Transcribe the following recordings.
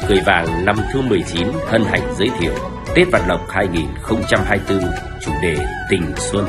Cười Vàng năm thứ 19 hân hạnh giới thiệu Tết Vạn Lộc 2024, chủ đề Tình Xuân.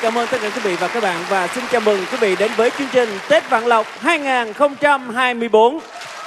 cảm ơn tất cả quý vị và các bạn và xin chào mừng quý vị đến với chương trình Tết Vạn Lộc 2024.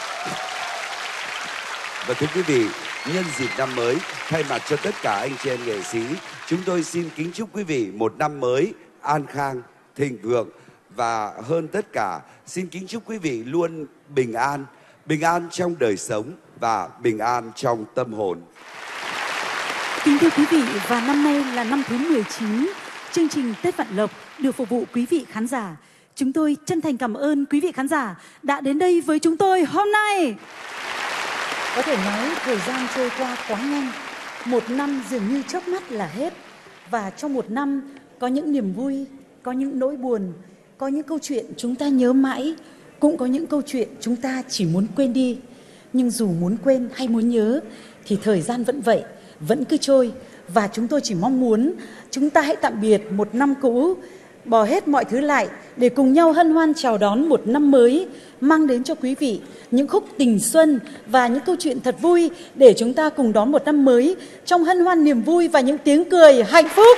Và thưa quý vị, nhân dịp năm mới, thay mặt cho tất cả anh chị em nghệ sĩ, chúng tôi xin kính chúc quý vị một năm mới an khang, thịnh vượng và hơn tất cả, xin kính chúc quý vị luôn bình an trong đời sống và bình an trong tâm hồn. Kính thưa quý vị, và năm nay là năm thứ 19, chương trình Tết Vạn Lộc được phục vụ quý vị khán giả. Chúng tôi chân thành cảm ơn quý vị khán giả đã đến đây với chúng tôi hôm nay. Có thể nói thời gian trôi qua quá nhanh, một năm dường như chớp mắt là hết. Và trong một năm có những niềm vui, có những nỗi buồn, có những câu chuyện chúng ta nhớ mãi, cũng có những câu chuyện chúng ta chỉ muốn quên đi. Nhưng dù muốn quên hay muốn nhớ thì thời gian vẫn vậy, vẫn cứ trôi. Và chúng tôi chỉ mong muốn chúng ta hãy tạm biệt một năm cũ, bỏ hết mọi thứ lại để cùng nhau hân hoan chào đón một năm mới, mang đến cho quý vị những khúc tình xuân và những câu chuyện thật vui để chúng ta cùng đón một năm mới trong hân hoan niềm vui và những tiếng cười hạnh phúc.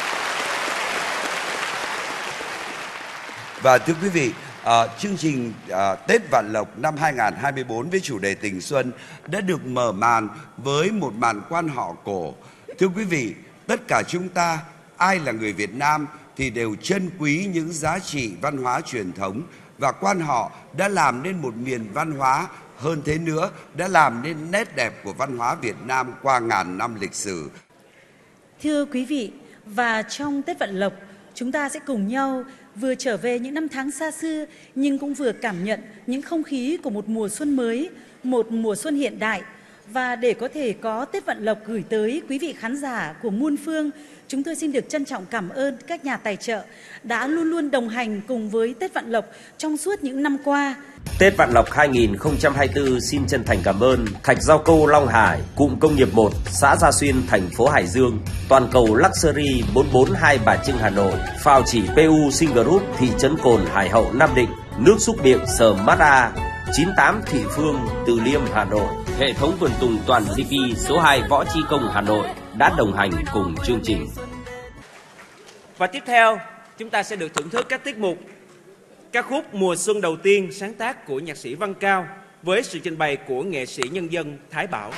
Và thưa quý vị, chương trình Tết Vạn Lộc năm 2024 với chủ đề tình xuân đã được mở màn với một màn quan họ cổ. Thưa quý vị, tất cả chúng ta, ai là người Việt Nam thì đều trân quý những giá trị văn hóa truyền thống, và quan họ đã làm nên một miền văn hóa, hơn thế nữa đã làm nên nét đẹp của văn hóa Việt Nam qua ngàn năm lịch sử. Thưa quý vị, và trong Tết Vạn Lộc, chúng ta sẽ cùng nhau vừa trở về những năm tháng xa xưa nhưng cũng vừa cảm nhận những không khí của một mùa xuân mới, một mùa xuân hiện đại. Và để có thể có Tết Vạn Lộc gửi tới quý vị khán giả của muôn phương, chúng tôi xin được trân trọng cảm ơn các nhà tài trợ đã luôn luôn đồng hành cùng với Tết Vạn Lộc trong suốt những năm qua. Tết Vạn Lộc 2024 xin chân thành cảm ơn Thạch Rau Câu Long Hải, cụm công nghiệp 1, xã Gia Xuyên, thành phố Hải Dương, Toàn cầu Luxury 442 Bà Trưng, Hà Nội, Phào Chỉ PU Sinh Group, thị trấn Cồn, Hải Hậu, Nam Định, nước xúc miệng Sờ Mát 98 Thụy Phương, Từ Liêm, Hà Nội, hệ thống vườn tùng Toàn GP số 2 Võ Trí Công, Hà Nội đã đồng hành cùng chương trình. Và tiếp theo, chúng ta sẽ được thưởng thức các tiết mục ca khúc Mùa Xuân đầu tiên sáng tác của nhạc sĩ Văn Cao với sự trình bày của nghệ sĩ nhân dân Thái Bảo.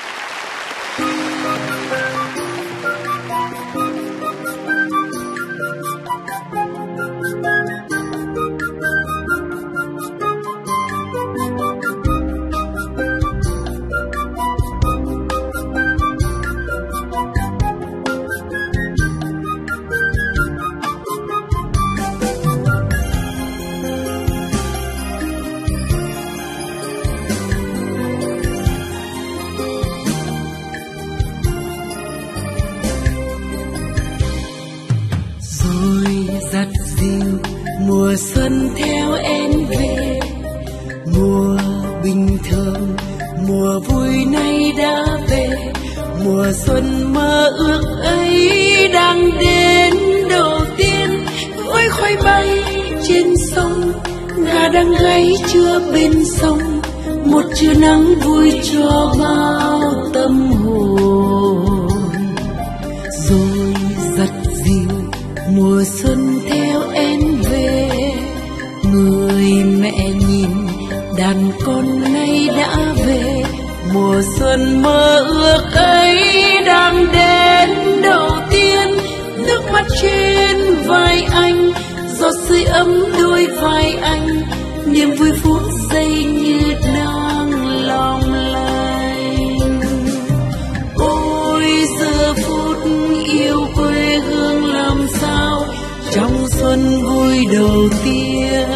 Dắt dìu mùa xuân theo em về, mùa bình thường, mùa vui nay đã về, mùa xuân mơ ước ấy đang đến đầu tiên. Với khói bay trên sông, ngà đang gáy trưa bên sông, một trưa nắng vui cho bao tâm hồn. Rồi dắt dìu mùa xuân theo em về, người mẹ nhìn đàn con nay đã về, mùa xuân mơ ước ấy đang đến đầu tiên. Nước mắt trên vai anh, giọt sưởi ấm đôi vai anh, niềm vui phút giây như đang long lanh. Ôi giờ phút yêu quê hương làm sao trong xuân vui đầu tiên.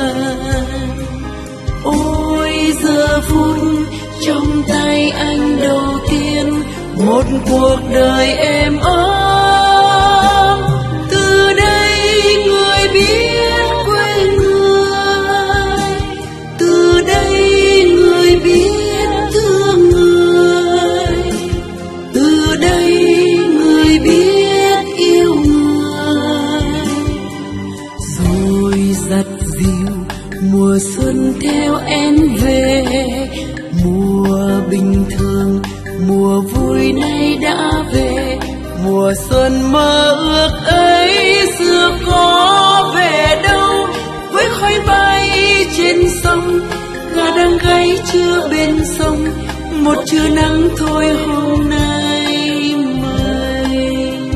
Ôi giờ phút trong tay anh đầu tiên, một cuộc đời êm ấm. Từ đây người biết quê người, từ đây người biết thương người, từ đây người biết yêu người. Rồi dắt dìu mùa xuân theo em về, mùa bình thường, mùa vui nay đã về, Mùa xuân mơ ước ấy xưa có về đâu, với khói bay trên sông, gà đang gáy chưa bên sông, một trưa nắng thôi hôm nay mênh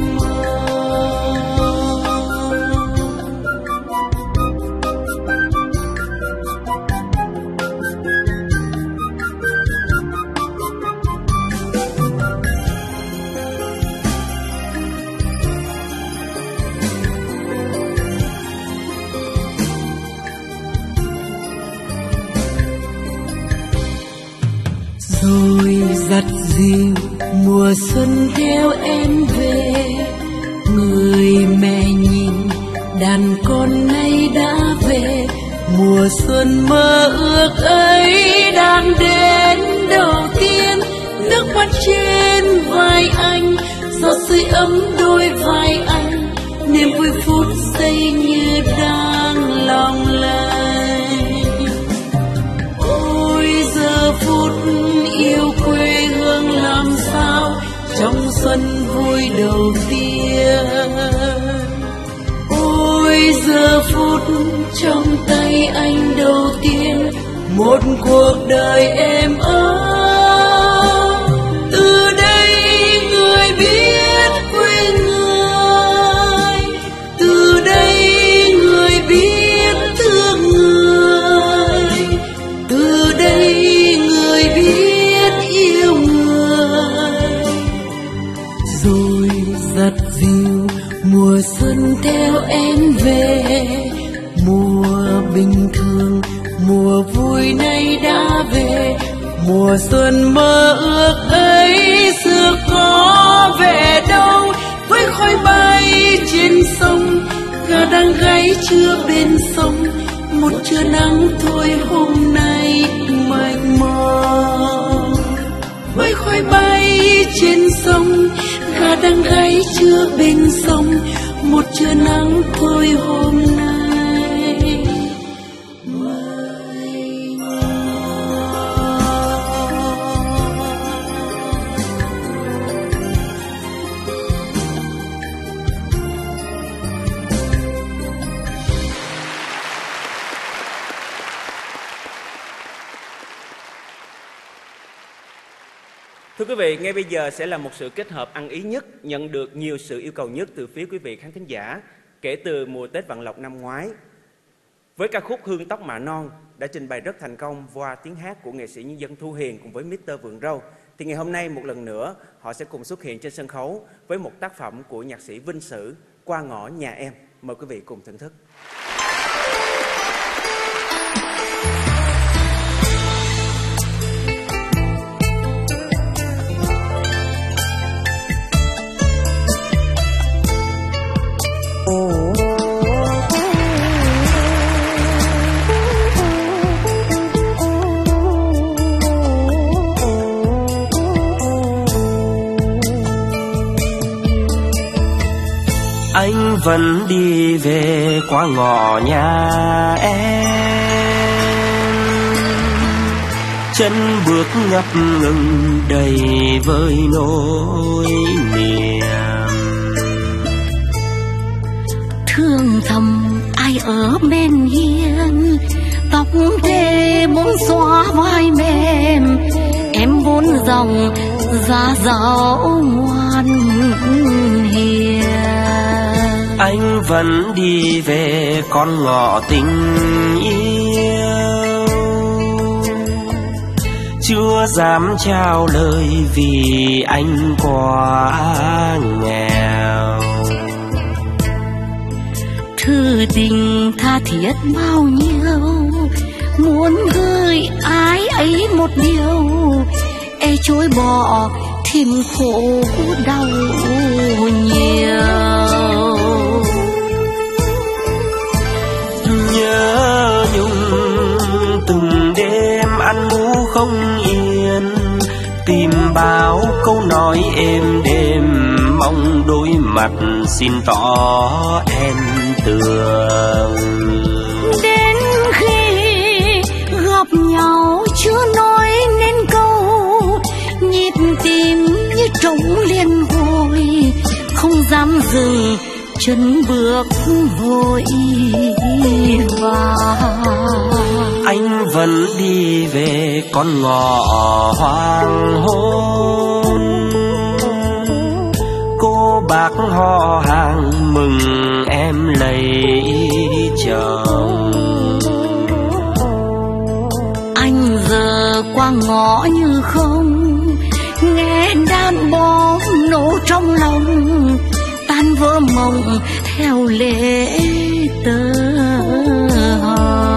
rồi dắt dìu mùa xuân theo em về. Người mẹ nhìn đàn con nay đã về, mùa xuân mơ ước ấy đang đến đầu tiên. Nước mắt trên vai anh, giọt sưởi ấm đôi vai anh, niềm vui phút giây như đang long lanh. Ôi giờ phút yêu quê hương làm sao trong xuân vui đầu tiên. Ôi giờ phút trong tay anh đầu tiên, một cuộc đời êm ấm. Từ đây người biết quê người, từ đây người biết thương người, từ đây người biết yêu người. Rồi dắt dìu mùa xuân theo em về, mùa bình thường mùa vui nay đã về. Mùa xuân mơ ước ấy xưa có về đâu, với khói bay trên sông, gà đang gáy chưa bên sông, một trưa nắng thôi hôm nay mênh mông. Với khói bay trên sông, gà đang gáy chưa bên sông, một trưa nắng thôi hôm nay. Thưa quý vị, ngay bây giờ sẽ là một sự kết hợp ăn ý nhất, nhận được nhiều sự yêu cầu nhất từ phía quý vị khán thính giả kể từ mùa Tết Vạn Lộc năm ngoái. Với ca khúc Hương Tóc Mạ Non đã trình bày rất thành công qua tiếng hát của nghệ sĩ nhân dân Thu Hiền cùng với Mr. Vườn Rau, thì ngày hôm nay một lần nữa họ sẽ cùng xuất hiện trên sân khấu với một tác phẩm của nhạc sĩ Vinh Sử, Qua Ngõ Nhà Em. Mời quý vị cùng thưởng thức. Anh vẫn đi về qua ngõ nhà em, chân bước ngập ngừng đầy với nỗi niềm. Thương thầm ai ở bên hiên, tóc thề muốn xóa vai mềm, em vốn dòng giá dấu ngoan hiền. Anh vẫn đi về con ngõ tình yêu, chưa dám trao lời vì anh quá nghèo. Thư tình tha thiết bao nhiêu, muốn gửi ai ấy một điều, e chối bỏ thêm khổ đau nhiều. Nhớ nhung từng đêm ăn ngủ không yên, tìm bao câu nói êm đềm, mong đôi mặt xin tỏ em tường. Đến khi gặp nhau chưa nói nên câu, nhịp tim như trống liên hồi, không dám dừng chân bước vội vào. Anh vẫn đi về con ngõ hoàng hôn, cô bác họ hàng mừng em lấy chồng. Anh giờ qua ngõ như không, nghe đàn bom nổ trong lòng, tan vỡ mộng theo lễ tơ hò.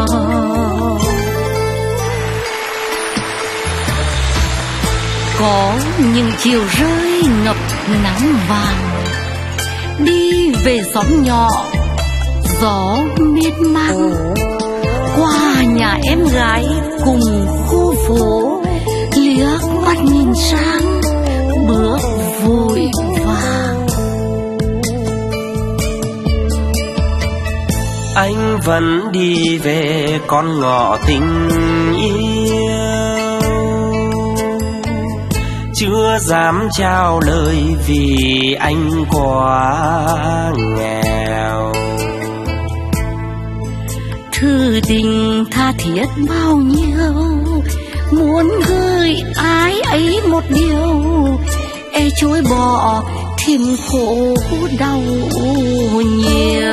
Có những chiều rơi ngập nắng vàng, đi về xóm nhỏ gió miết mang, qua nhà em gái cùng khu phố, liếc mắt nhìn sang bước vội vàng. Anh vẫn đi về con ngõ tình yêu, chưa dám trao lời vì anh quá nghèo. Thư tình tha thiết bao nhiêu, muốn gửi ai ấy một điều, e chối bỏ thêm khổ đau nhiều.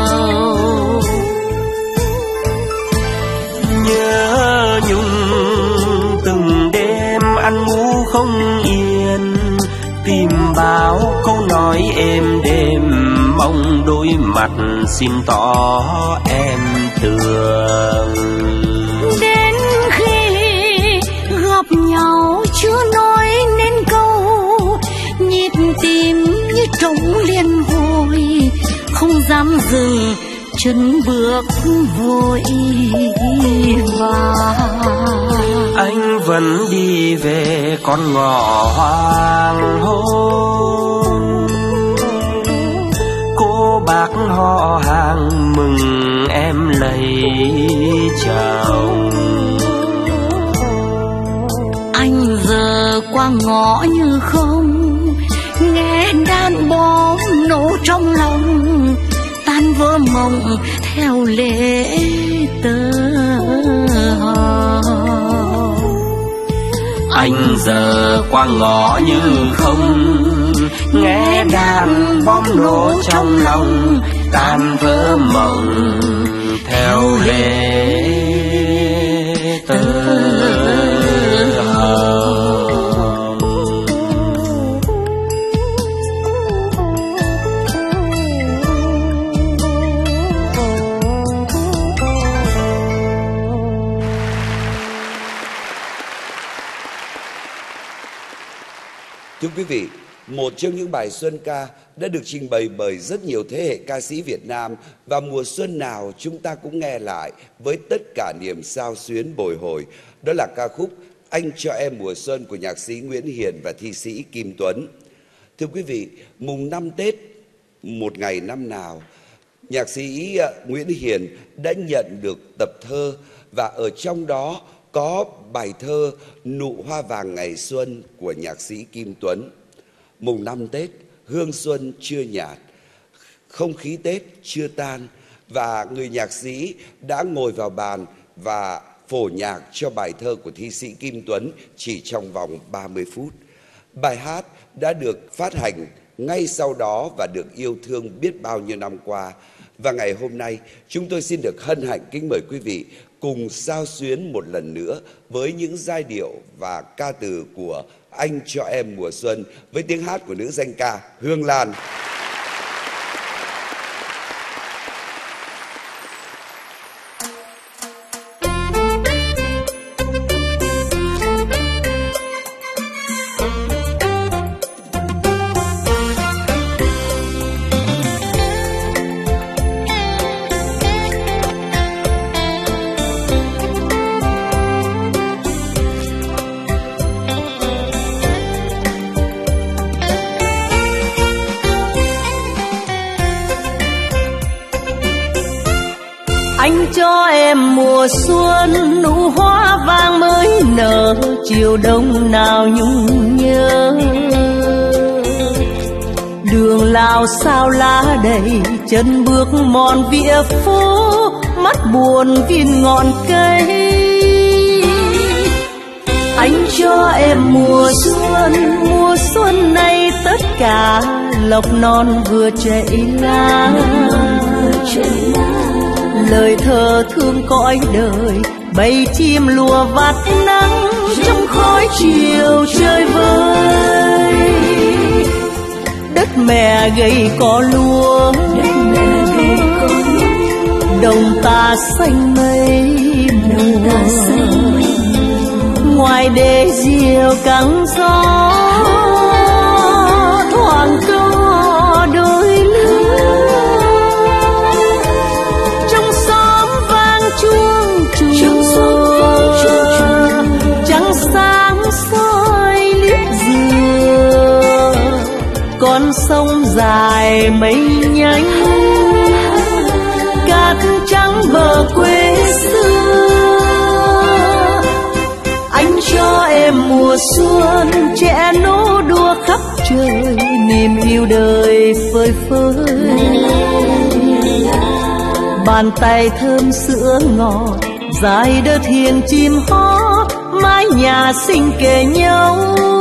Nhớ nhung từng đêm ăn ngủ không yên, tìm bao câu nói êm đềm, mong đôi mặt xin tỏ em thương. Đến khi gặp nhau chưa nói nên câu, nhịp tim như trống liên hồi, không dám dừng chân bước vội vào. Anh vẫn đi về con ngõ hoàng hôn, cô bác họ hàng mừng em lấy chồng. Anh giờ qua ngõ như không, nghe đàn bom nổ trong lòng, tan vỡ mộng theo lễ tơ hò. Anh giờ qua ngõ như không, nghe đàn bom nổ trong lòng, tan vỡ mộng theo lễ tơ hò. Thưa quý vị, một trong những bài xuân ca đã được trình bày bởi rất nhiều thế hệ ca sĩ Việt Nam, và mùa xuân nào chúng ta cũng nghe lại với tất cả niềm xao xuyến bồi hồi. Đó là ca khúc Anh Cho Em Mùa Xuân của nhạc sĩ Nguyễn Hiền và thi sĩ Kim Tuấn. Thưa quý vị, mùng 5 Tết, một ngày năm nào, nhạc sĩ Nguyễn Hiền đã nhận được tập thơ, và ở trong đó có bài thơ Nụ Hoa Vàng Ngày Xuân của nhạc sĩ Kim Tuấn. Mùng 5 Tết, hương xuân chưa nhạt, không khí Tết chưa tan, và người nhạc sĩ đã ngồi vào bàn và phổ nhạc cho bài thơ của thi sĩ Kim Tuấn chỉ trong vòng 30 phút. Bài hát đã được phát hành ngay sau đó và được yêu thương biết bao nhiêu năm qua. Và ngày hôm nay, chúng tôi xin được hân hạnh kính mời quý vị cùng xao xuyến một lần nữa với những giai điệu và ca từ của Anh Cho Em Mùa Xuân với tiếng hát của nữ danh ca Hương Lan. Anh cho em mùa xuân, nụ hoa vàng mới nở, chiều đông nào nhung nhớ. Đường lao sao lá đầy, chân bước mòn vỉa phố, mắt buồn viên ngọn cây. Anh cho em mùa xuân này tất cả lộc non vừa chảy lá. Lời thơ thương cõi đời, bầy chim lùa vắt nắng trong khói chiều trời vơi. Đất mẹ gầy cỏ lúa, đồng ta xanh mây mùa. Ngoài đê diều căng gió, thoảng có đôi lứa. Trong xóm vang chuông chùa, trăng sáng soi liếc dừa. Con sông dài mây nhánh, cát trắng bờ quê xưa. Anh cho em mùa xuân, trẻ nô đùa khắp trời, niềm yêu đời phơi phới. Bàn tay thơm sữa ngọt, dài đơ thiền chim hót, mái nhà xinh kề nhau.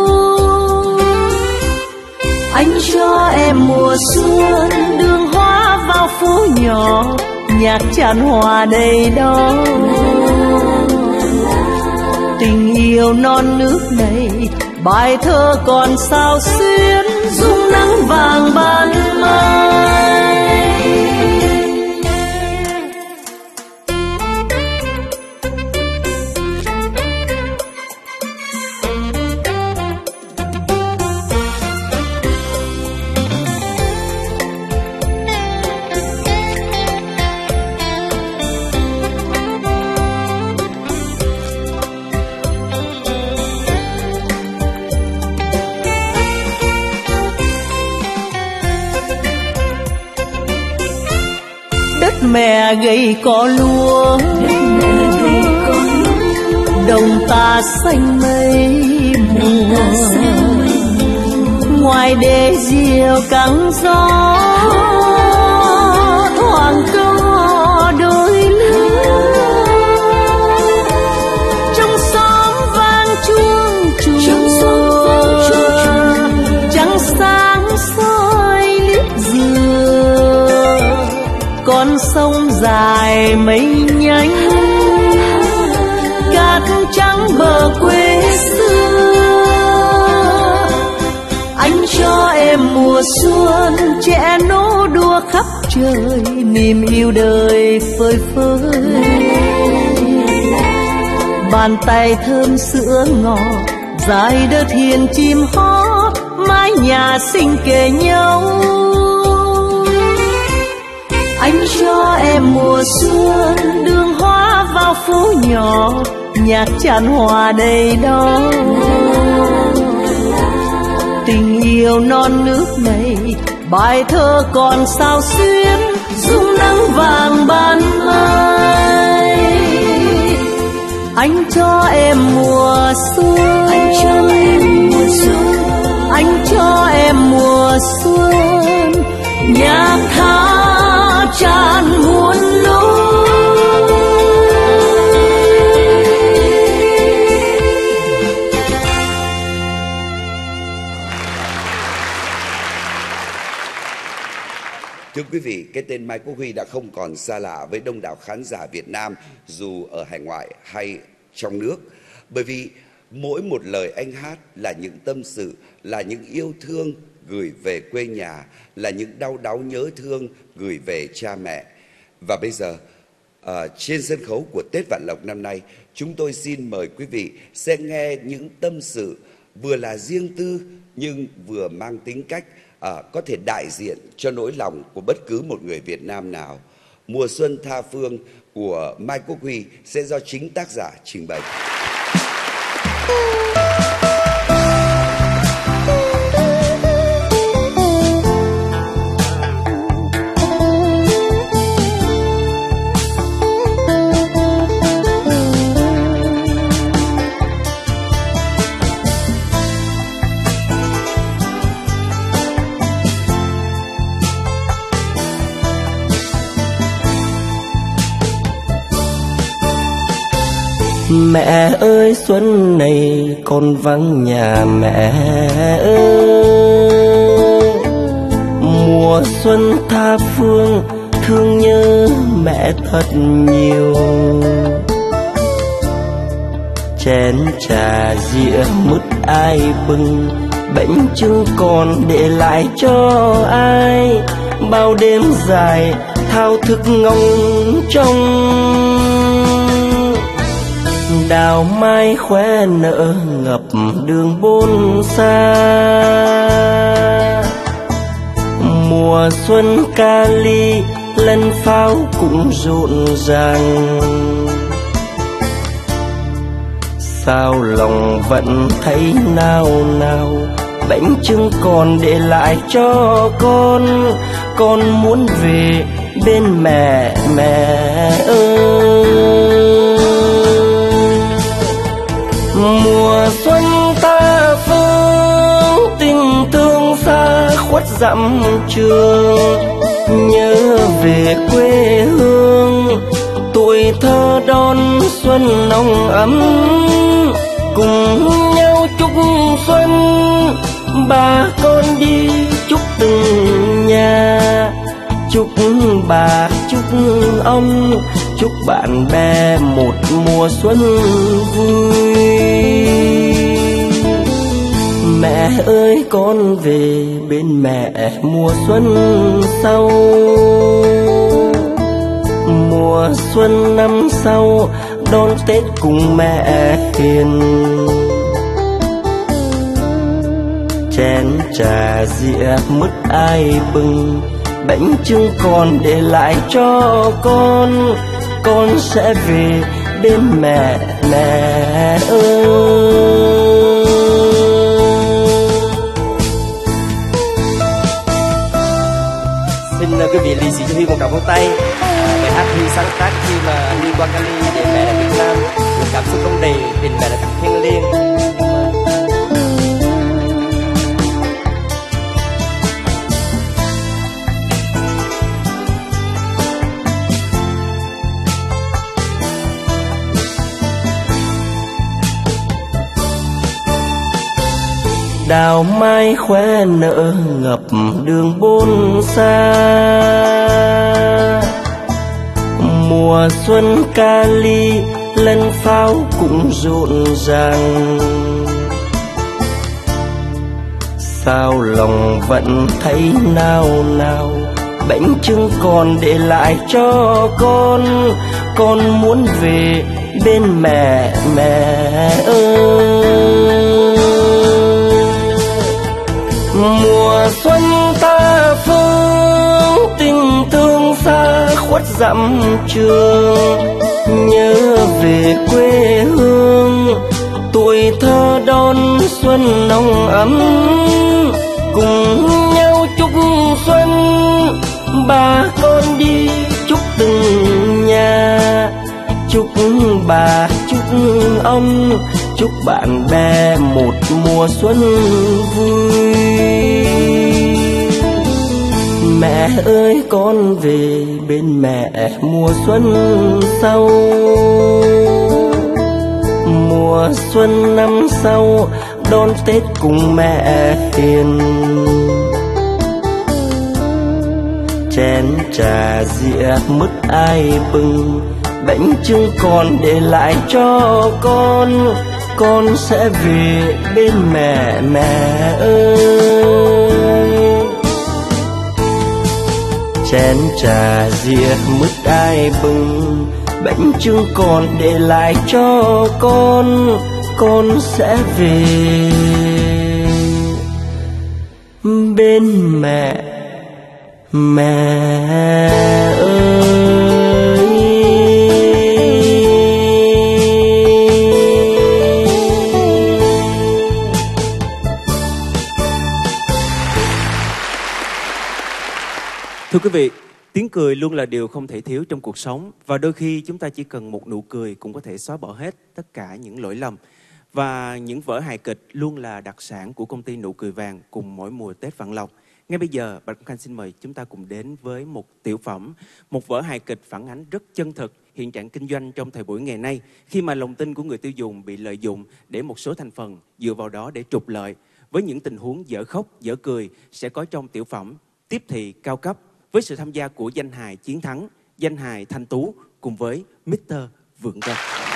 Anh cho em mùa xuân, đường hoa vào phố nhỏ, nhạc tràn hòa đầy đó. Tình yêu non nước này, bài thơ còn sao xuyến, dung nắng vàng ban mai. Mẹ gầy cỏ lúa, đồng ta xanh mây mùa. Ngoài đê diều căng gió, thoảng có đôi lứa. Trong xóm vang chuông chùa, trăng sáng soi liếc dừa. Con sông dài mây nhánh, cát trắng bờ quê xưa. Anh cho em mùa xuân, trẻ nô đùa khắp trời, niềm yêu đời phơi phới. Bàn tay thơm sữa ngọt, dài đơ thiền chim hót, mái nhà xinh kề nhau. Anh cho em mùa xuân, đường hoa vào phố nhỏ, nhạc tràn hòa đầy đó. Tình yêu non nước này, bài thơ còn sao xuyến, dung nắng vàng ban mai. Anh cho em mùa xuân, anh cho em mùa xuân, anh cho em mùa xuân, nhạc tha tràn muôn lối. Thưa quý vị, cái tên Mai Quốc Huy đã không còn xa lạ với đông đảo khán giả Việt Nam dù ở hải ngoại hay trong nước. Bởi vì mỗi một lời anh hát là những tâm sự, là những yêu thương gửi về quê nhà, là những đau đáu nhớ thương gửi về cha mẹ. Và bây giờ, trên sân khấu của Tết Vạn Lộc năm nay, chúng tôi xin mời quý vị sẽ nghe những tâm sự vừa là riêng tư nhưng vừa mang tính cách có thể đại diện cho nỗi lòng của bất cứ một người Việt Nam nào. Mùa xuân tha phương của Mai Quốc Huy sẽ do chính tác giả trình bày. Mẹ ơi xuân này con vắng nhà mẹ ơi, mùa xuân tha phương thương nhớ mẹ thật nhiều. Chén trà dĩa mứt ai bưng, bánh trưng còn để lại cho ai, bao đêm dài thao thức ngóng trông. Đào mai khoe nở ngập đường bôn xa, mùa xuân ca ly lân pháo cũng rộn ràng. Sao lòng vẫn thấy nao nao, bánh trưng còn để lại cho con muốn về bên mẹ ơi. Mùa xuân ta phương tình thương xa khuất dặm trường, nhớ về quê hương tuổi thơ đón xuân nồng ấm, cùng nhau chúc xuân bà con đi chúc từng nhà, chúc bà chúc ông chúc bạn bè một mùa xuân vui. Mẹ ơi con về bên mẹ mùa xuân sau, mùa xuân năm sau đón Tết cùng mẹ hiền. Chén trà dĩa mứt ai bưng, bánh trưng còn để lại cho con sẽ về bên mẹ ơi. Xin quý vị lì xì cho Huy một tràng vỗ tay. Bài hát Huy sáng tác khi mà đi qua Cali để mẹ là Việt Nam, những cảm xúc không đầy tình mẹ là thiêng liêng. Đào mai khoe nở ngập đường bôn xa, mùa xuân ca ly lân pháo cũng rộn ràng. Sao lòng vẫn thấy nao nao, bánh trưng còn để lại cho con muốn về bên mẹ ơi. Mùa xuân ta phương tình thương xa khuất dặm trường, nhớ về quê hương tuổi thơ đón xuân nồng ấm, cùng nhau chúc xuân bà con đi chúc từng nhà, chúc bà chúc ông chúc bạn bè một mùa xuân vui. Mẹ ơi con về bên mẹ mùa xuân sau, mùa xuân năm sau đón Tết cùng mẹ hiền. Chén trà dĩa mứt ai bưng, bánh trưng còn để lại cho con sẽ về bên mẹ ơi. Chén trà dĩa mứt ai bưng, bánh trưng còn để lại cho con sẽ về bên mẹ ơi. Thưa quý vị, tiếng cười luôn là điều không thể thiếu trong cuộc sống. Và đôi khi chúng ta chỉ cần một nụ cười cũng có thể xóa bỏ hết tất cả những lỗi lầm. Và những vở hài kịch luôn là đặc sản của công ty Nụ Cười Vàng cùng mỗi mùa Tết Vạn Lộc. Ngay bây giờ, Bạch Công Khanh xin mời chúng ta cùng đến với một tiểu phẩm, một vở hài kịch phản ánh rất chân thực hiện trạng kinh doanh trong thời buổi ngày nay, khi mà lòng tin của người tiêu dùng bị lợi dụng để một số thành phần dựa vào đó để trục lợi, với những tình huống dở khóc dở cười sẽ có trong tiểu phẩm Tiếp thị cao cấp, với sự tham gia của danh hài Chiến Thắng, danh hài Thanh Tú cùng với Mr. Vượng Rồng.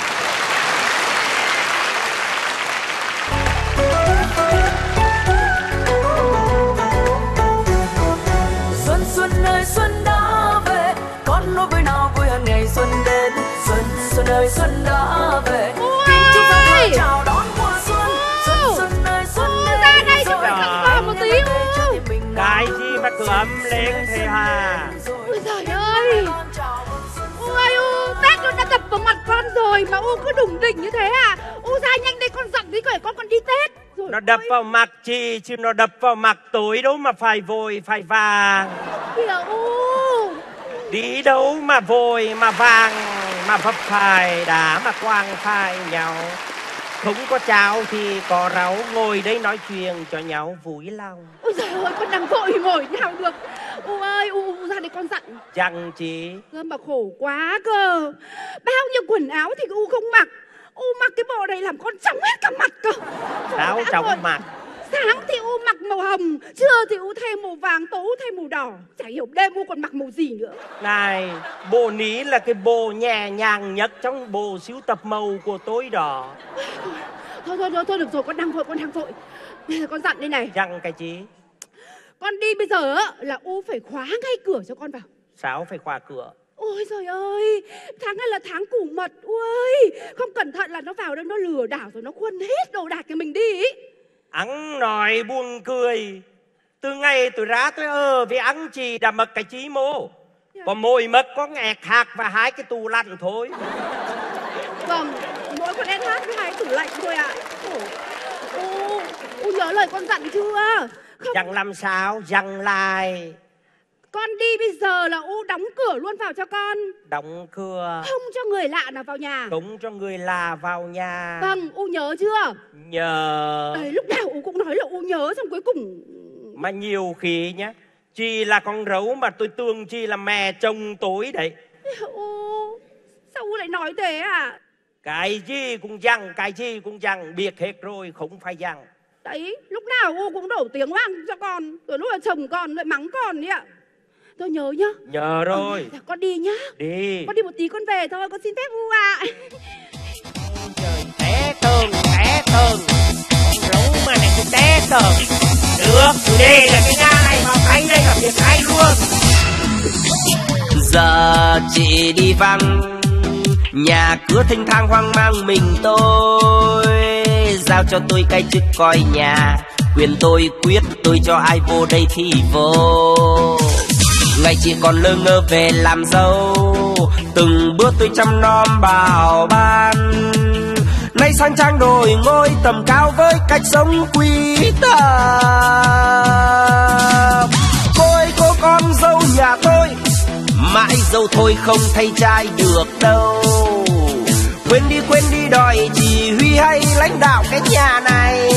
Xuân xuân ơi xuân đã về, con nói với nào vui hơn ngày xuân đến. Xuân xuân ơi xuân đã về, chúng ta chào đón mùa xuân. Xuân xuân ơi xuân đến ra đây cho phải cẩn thận một tí. Cái gì mà cứ ấm lên thế hả? Ôi trời ơi, ôi Tết nó đã đập vào mặt con rồi mà cứ đủng đỉnh như thế à? Ra nhanh đây, con giận tí rồi, con còn đi Tết rồi. Nó đập vào mặt chị chứ nó đập vào mặt tối đâu mà phải vội phải vàng. Kìa Đi đâu mà vội mà vàng mà vấp phải đá mà quàng phải nhau. Không có cháo thì có rau, ngồi đây nói chuyện cho nhau vui lòng. Ôi trời ơi, con đang vội ngồi nào được. Ơi, ra đây con dặn. Chẳng chị. Mà khổ quá cơ. Bao nhiêu quần áo thì không mặc. Mặc cái bộ này làm con trắng hết cả mặt cơ. Áo trắng mặt. Sáng thì mặc màu hồng, trưa thì thêm màu vàng, tối thêm màu đỏ. Chả hiểu đêm còn mặc màu gì nữa. Này, bộ ní là cái bộ nhẹ nhàng nhất trong bộ sưu tập màu của tôi đó. Thôi được rồi, con đang vội. Bây giờ con dặn đây này. Dặn cái gì? Con đi bây giờ là phải khóa ngay cửa cho con vào. Sao phải khóa cửa? Ôi trời ơi, tháng này là tháng củ mật. Ôi, không cẩn thận là nó vào đây nó lừa đảo rồi nó khuân hết đồ đạc của mình đi. Ăn nói buồn cười. Từ ngày tôi ra tôi ở với ăn chị đã mật cái chí mô. Có mồi mật, có nghẹt hạt và 2 cái tủ lạnh thôi. Vâng, mỗi con SH với 2 cái tủ lạnh thôi ạ. Nhớ lời con dặn chưa? Không... Dặn làm sao? Dặn lại. Con đi bây giờ là đóng cửa luôn vào cho con. Đóng cửa. Không cho người lạ nào vào nhà. Không cho người lạ vào nhà. Vâng, nhớ chưa? Nhớ. Đấy, lúc nào cũng nói là nhớ, xong cuối cùng... Mà nhiều khi nhá, chị là con rấu mà tôi tưởng chị là mẹ chồng tối đấy. Sao lại nói thế à? Cái gì cũng dặn, biết hết rồi, không phải dặn. Đấy, lúc nào cũng đổ tiếng vang cho con, rồi lúc là chồng con lại mắng con đấy ạ. Tôi nhớ nhá. Nhớ rồi. Con đi nhá. Đi. Con đi một tí con về thôi, con xin phép ạ. Té tường. Rấu mà này cũng té tường. Được, đây là cái nhà này mà anh đây là việc hay luôn. Giờ chị đi vắng, nhà cửa thênh thang hoang mang mình tôi. Giao cho tôi cái chức coi nhà, quyền tôi quyết tôi cho ai vô đây thì vô. Ngày chị còn lơ ngơ về làm dâu, từng bữa tôi chăm nom bảo ban. Nay sang trang đổi ngôi tầm cao với cách sống quý tộc. Ôi cô con dâu nhà tôi, mãi dâu thôi không thay trai được đâu. Quên đi đòi chỉ huy hay lãnh đạo cái nhà này.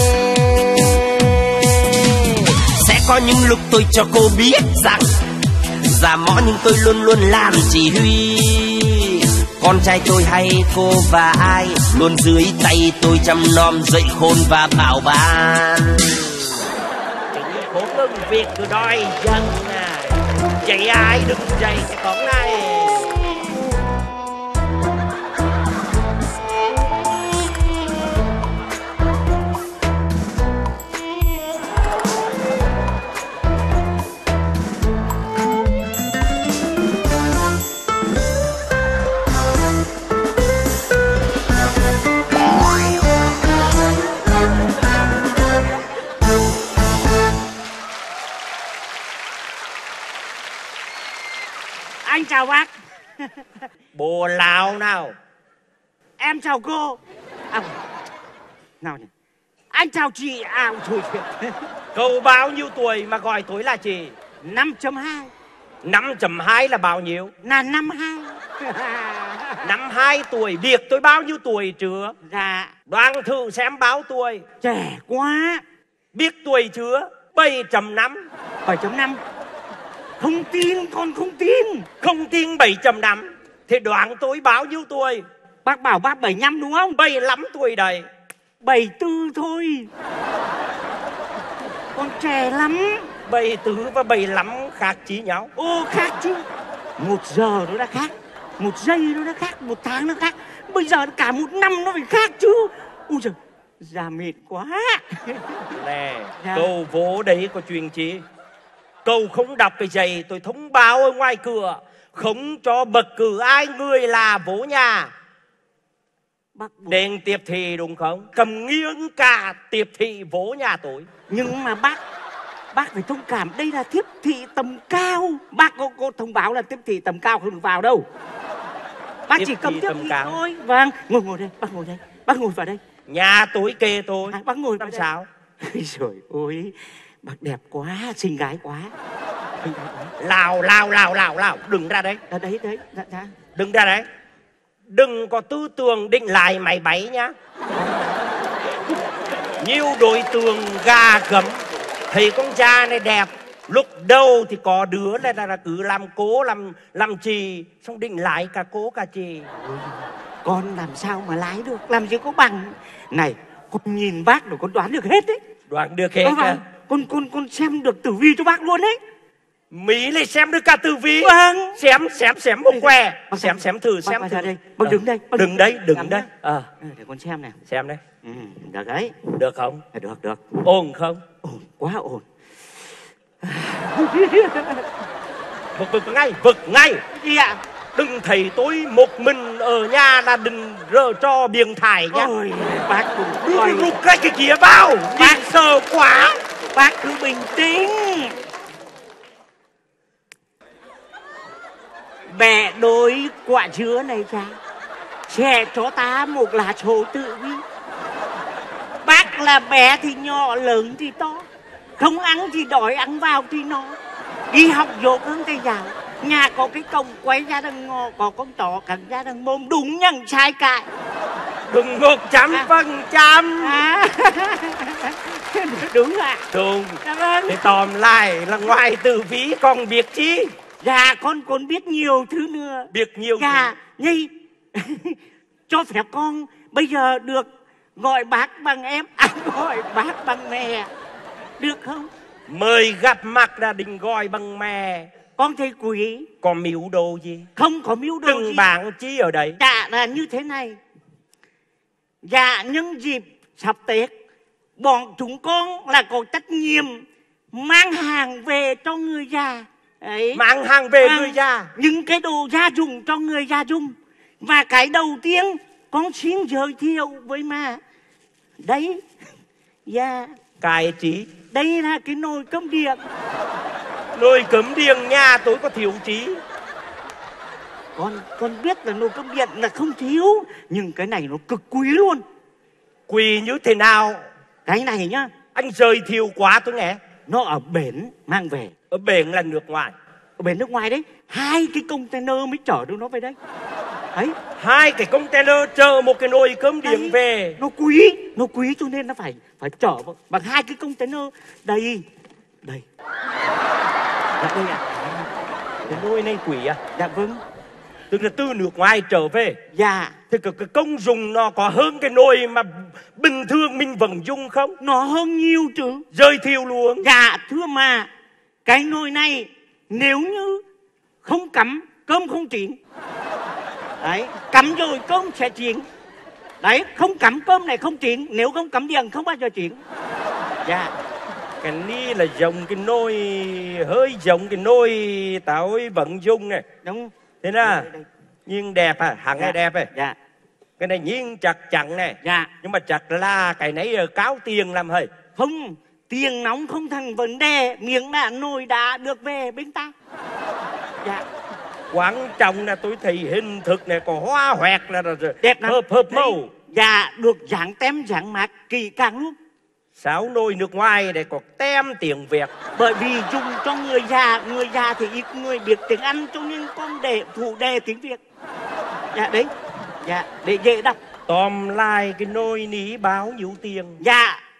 Sẽ có những lúc tôi cho cô biết rằng già mõ nhưng tôi luôn luôn làm chỉ huy. Con trai tôi hay cô và ai luôn dưới tay tôi chăm nom dạy khôn và bảo ban. Chính khổ ngừng việc cứ đòi dân à. Dạy ai đừng dạy cái con này. Anh chào bác. Bồ Lào nào. Em chào cô. Nào này. Anh chào chị. Thôi chuyện. Cậu bao nhiêu tuổi mà gọi tôi là chị? 5.2. 5.2 là bao nhiêu? Là 52. 52 tuổi. Biết tôi bao nhiêu tuổi chưa? Dạ. Đoán thử xem bao tuổi. Trẻ quá. Biết tuổi chưa? 7.5. 7.5. Không tin, con không tin. Không tin 7.5. Thế đoán tôi bao nhiêu tuổi? Bác bảo bác 75 đúng không? 75 tuổi đấy. 74 thôi. Còn trẻ lắm. 74 và 75 khác chí nhau. Ô khác chứ. 1 giờ nó đã khác, 1 giây nó đã khác, 1 tháng nó khác. Bây giờ cả 1 năm nó phải khác chứ. Ui giời, già mệt quá. Nè, Dạ. câu vố đấy có chuyện chi? Câu không đọc cái giày tôi thông báo ở ngoài cửa, không cho bậc cử ai người là vố nhà. Đến tiếp thị đúng không? Cầm nghiêng cả tiếp thị vố nhà tôi. Nhưng mà bác phải thông cảm, đây là tiếp thị tầm cao. Bác có thông báo là tiếp thị tầm cao không được vào đâu. Bác Tiếp chỉ cầm thị tiếp tầm thị cao. thôi. Vâng, ngồi đây, bác ngồi đây. Bác ngồi vào đây. Nhà tôi kê tôi. Bác ngồi vào làm đây. sao? Trời ơi, bác đẹp quá, xinh gái quá. Xinh gái quá. Lào, đừng ra đấy. Đấy, dạ. Đừng ra đấy. Đừng có tư tưởng định lại máy bay nhá. Nhiều đối tượng gà gấm, thấy con cha này đẹp, lúc đầu thì có đứa là cứ làm cố làm trì, xong định lại cả cố cả trì. Con làm sao mà lái được, làm gì có bằng. Này, con nhìn bác rồi con đoán được hết đấy. Đoán được hết à? Con xem được tử vi cho bác luôn đấy. Mỹ lại xem được cả tử vi. Vâng. Xem một que. Xem thử. Bác ra đây. Bác đứng đây. Đứng đây. Để con xem nào. Xem đây. Được đấy. Được không? Được. Ổn không? Ổn, quá ổn. Vực ngay. Gì ạ? Đừng thấy tôi một mình ở nhà là đừng rờ cho biếng thải nhá. Ôi, bác cũng coi. Rút cái kia vào. Bác sợ quá. Bác cứ bình tĩnh. Bẻ đôi quả dứa này ra, sẽ cho ta một lá số tự vi. Bác là bé thì nhỏ, lớn thì to, không ăn thì đói, ăn vào thì no. Đi học dốt hơn thầy giáo, nhà có cái cổng quay ra đằng ngò, có con chó cắn ra đằng mồm, đúng nhận sai cãi. Đừng 100%. Đúng ạ. Đúng. Dạ vâng. Thế tóm lại là ngoài tử vi còn biết chi? Dạ con biết nhiều thứ nữa. Biết nhiều dạ, Nhi cho phép con bây giờ được gọi bác bằng em, gọi bác bằng mẹ, được không? Mời gặp mặt là định gọi bằng mẹ. Con thấy quý. Có mưu đồ gì? Không có mưu đồ gì. Đừng bạn chi ở đây. Dạ là như thế này. Dạ nhân dịp sắp Tết, bọn chúng con là có trách nhiệm mang hàng về cho người già. Đấy. Mang hàng về người già. Những cái đồ gia dụng cho người gia dụng. Và cái đầu tiên con xin giới thiệu với mà. Đấy. Dạ. Cái trí. Đây là cái nồi cơm điện. Nồi cơm điện nhà tôi có thiếu trí. Con biết là nồi cơm điện là không thiếu, nhưng cái này nó cực quý luôn. Quý như thế nào? Cái này nhá, anh giới thiệu quá tôi nghe. Nó ở bến mang về. Ở bến là nước ngoài. Ở bến nước ngoài đấy, 2 cái container mới chở được nó về đây. Đấy. 2 cái container chở một cái nồi cơm điện đấy, về. Nó quý cho nên nó phải chở bằng 2 cái container. Đây. Dạ đây ạ. Cái nồi này quý à? Dạ vâng. Tức là từ nước ngoài trở về. Dạ. Thì cái công dụng nó có hơn cái nồi mà bình thường mình vẫn dùng không? Nó hơn nhiều chứ. Giới thiệu luôn. Dạ thưa mà, cái nồi này nếu như không cắm cơm không chín. Đấy, cắm rồi cơm sẽ chín. Đấy, không cắm cơm này không chín. Nếu không cắm điện không bao giờ chín. Dạ. Cái này là giống cái nồi, hơi giống cái nồi tao vẫn dùng này. Đúng. Thế nào? Nhưng đẹp à, hàng này đẹp này. Dạ. Cái này nhìn chắc chắn này. Dạ. Nhưng mà chắc là cái này cáo tiền làm hơi. Không, tiền nóng không thành vấn đề, miếng đã nồi đã được về bên ta. Dạ. Quan trọng là tôi thấy hình thức này có hoa hoẹt là đẹp lắm. Hợp màu. Dạ, được dán tem dán mát kỳ càng luôn. Sáu nồi nước ngoài để có tem tiếng Việt. Bởi vì dùng cho người già thì ít người biết tiếng Anh, cho nên con để phụ đề tiếng Việt. Dạ đấy. Dạ, để dễ đọc. Tóm lại cái nồi ní bao nhiêu tiền? Dạ,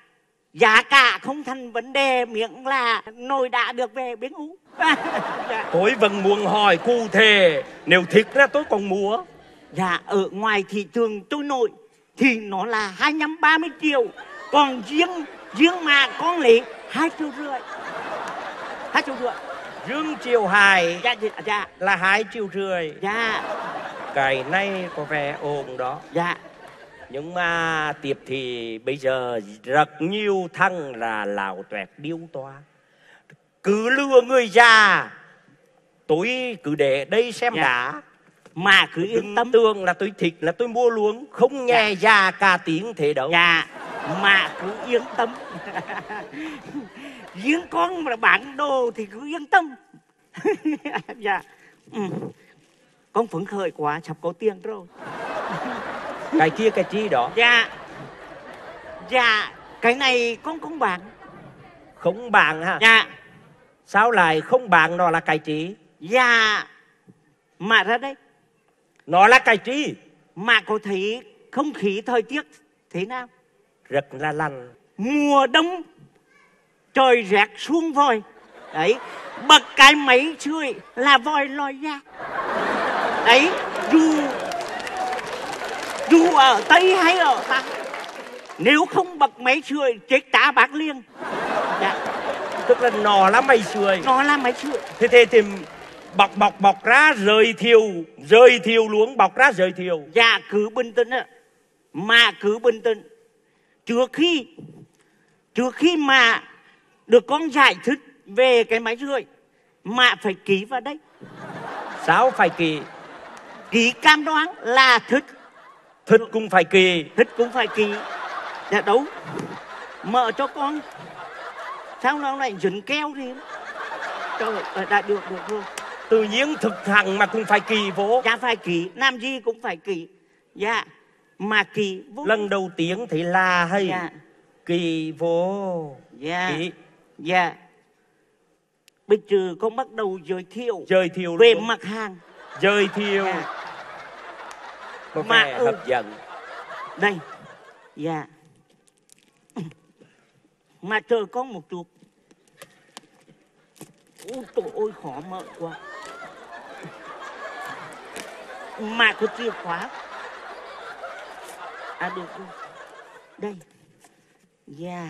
Giá cả không thành vấn đề, miệng là nồi đã được về biến ú. Dạ. Tôi vẫn muốn hỏi cụ thể, nếu thích ra tôi còn mua. Dạ, ở ngoài thị trường trôi nổi thì nó là 25-30 triệu. Còn riêng mà con lấy 2,5 triệu. 2,5 triệu. Dương chiều hài Dạ. là 2,5 triệu. Dạ. Cái này có vẻ ổn đó. Dạ. Nhưng mà tiếp thì bây giờ rất nhiều thằng là lào toẹt điêu toa, cứ lừa người già. Tôi cứ để đây xem đã. Mà cứ yên tâm. Tưởng là tôi thích là tôi mua luôn, không nghe già cả tiếng thế đâu. Dạ. Mà cứ yên tâm. Riêng con mà bán đồ thì cứ yên tâm. Dạ. Con phấn khởi quá, sắp có tiền rồi. Cái kia cái chi đó? Dạ, cái này con bán. Không bán hả? Dạ. Sao lại không bán, nó là cái chi? Dạ. Mà ra đây. Nó là cái chi? Mà có thấy không khí thời tiết thế nào? Rất là lạnh. Mùa đông trời rét xuống voi. Đấy, bật cái máy sưởi là voi lòi ra. Đấy, dù ở Tây hay ở Bắc, nếu không bật máy sưởi chết cả bác liền. Dạ. Tức là nó là máy sưởi. Nó là máy sưởi. Thế thì bọc ra rời thiêu luôn, bọc ra rời thiêu. Dạ, cứ bình tĩnh ạ. Mà cứ bình tĩnh. Trước khi mà được con giải thích về cái máy sưởi mà phải ký vào đây. Sao phải ký? Ký cam đoán là thích. Thích cũng phải ký. Thích cũng phải ký. Dạ đâu. Mở cho con. Sao nó lại dính keo đi. Trời ơi, đã được rồi. Tự nhiên thực hành mà cũng phải ký vô. Dạ phải ký, làm gì cũng phải ký. Dạ. Mà ký vô. Lần đầu tiên thì là hay. Dạ. Ký vô. Dạ. Ký. Dạ. Bây giờ con bắt đầu giới thiệu về luôn. Mặt hàng. Giới thiệu. Dạ. Có vẻ hấp dẫn. Đây. Dạ. Mà chờ con một chút. Ôi trời ơi, khó mở quá. Mà có chìa khóa. À được rồi. Đây. Dạ.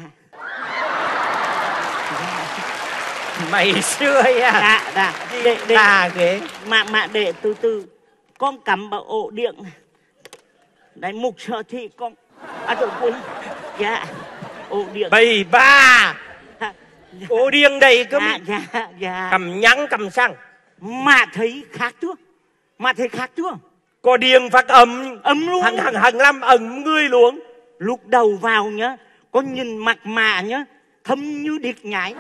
Mày xưa à? Dạ. Để mà để từ từ. Con cắm vào ổ điện. Đấy, mục sở thì con. À trời ơi. Dạ. Ổ điện. Bày ba. Ổ điện đây cơ. Dạ. Cầm nhắn cầm xăng. Mà thấy khác chưa? Có điện phát ấm luôn. Hằng năm ấm người luôn. Lúc đầu vào nhá, con nhìn mặt mà nhá, thâm như điệt nhái.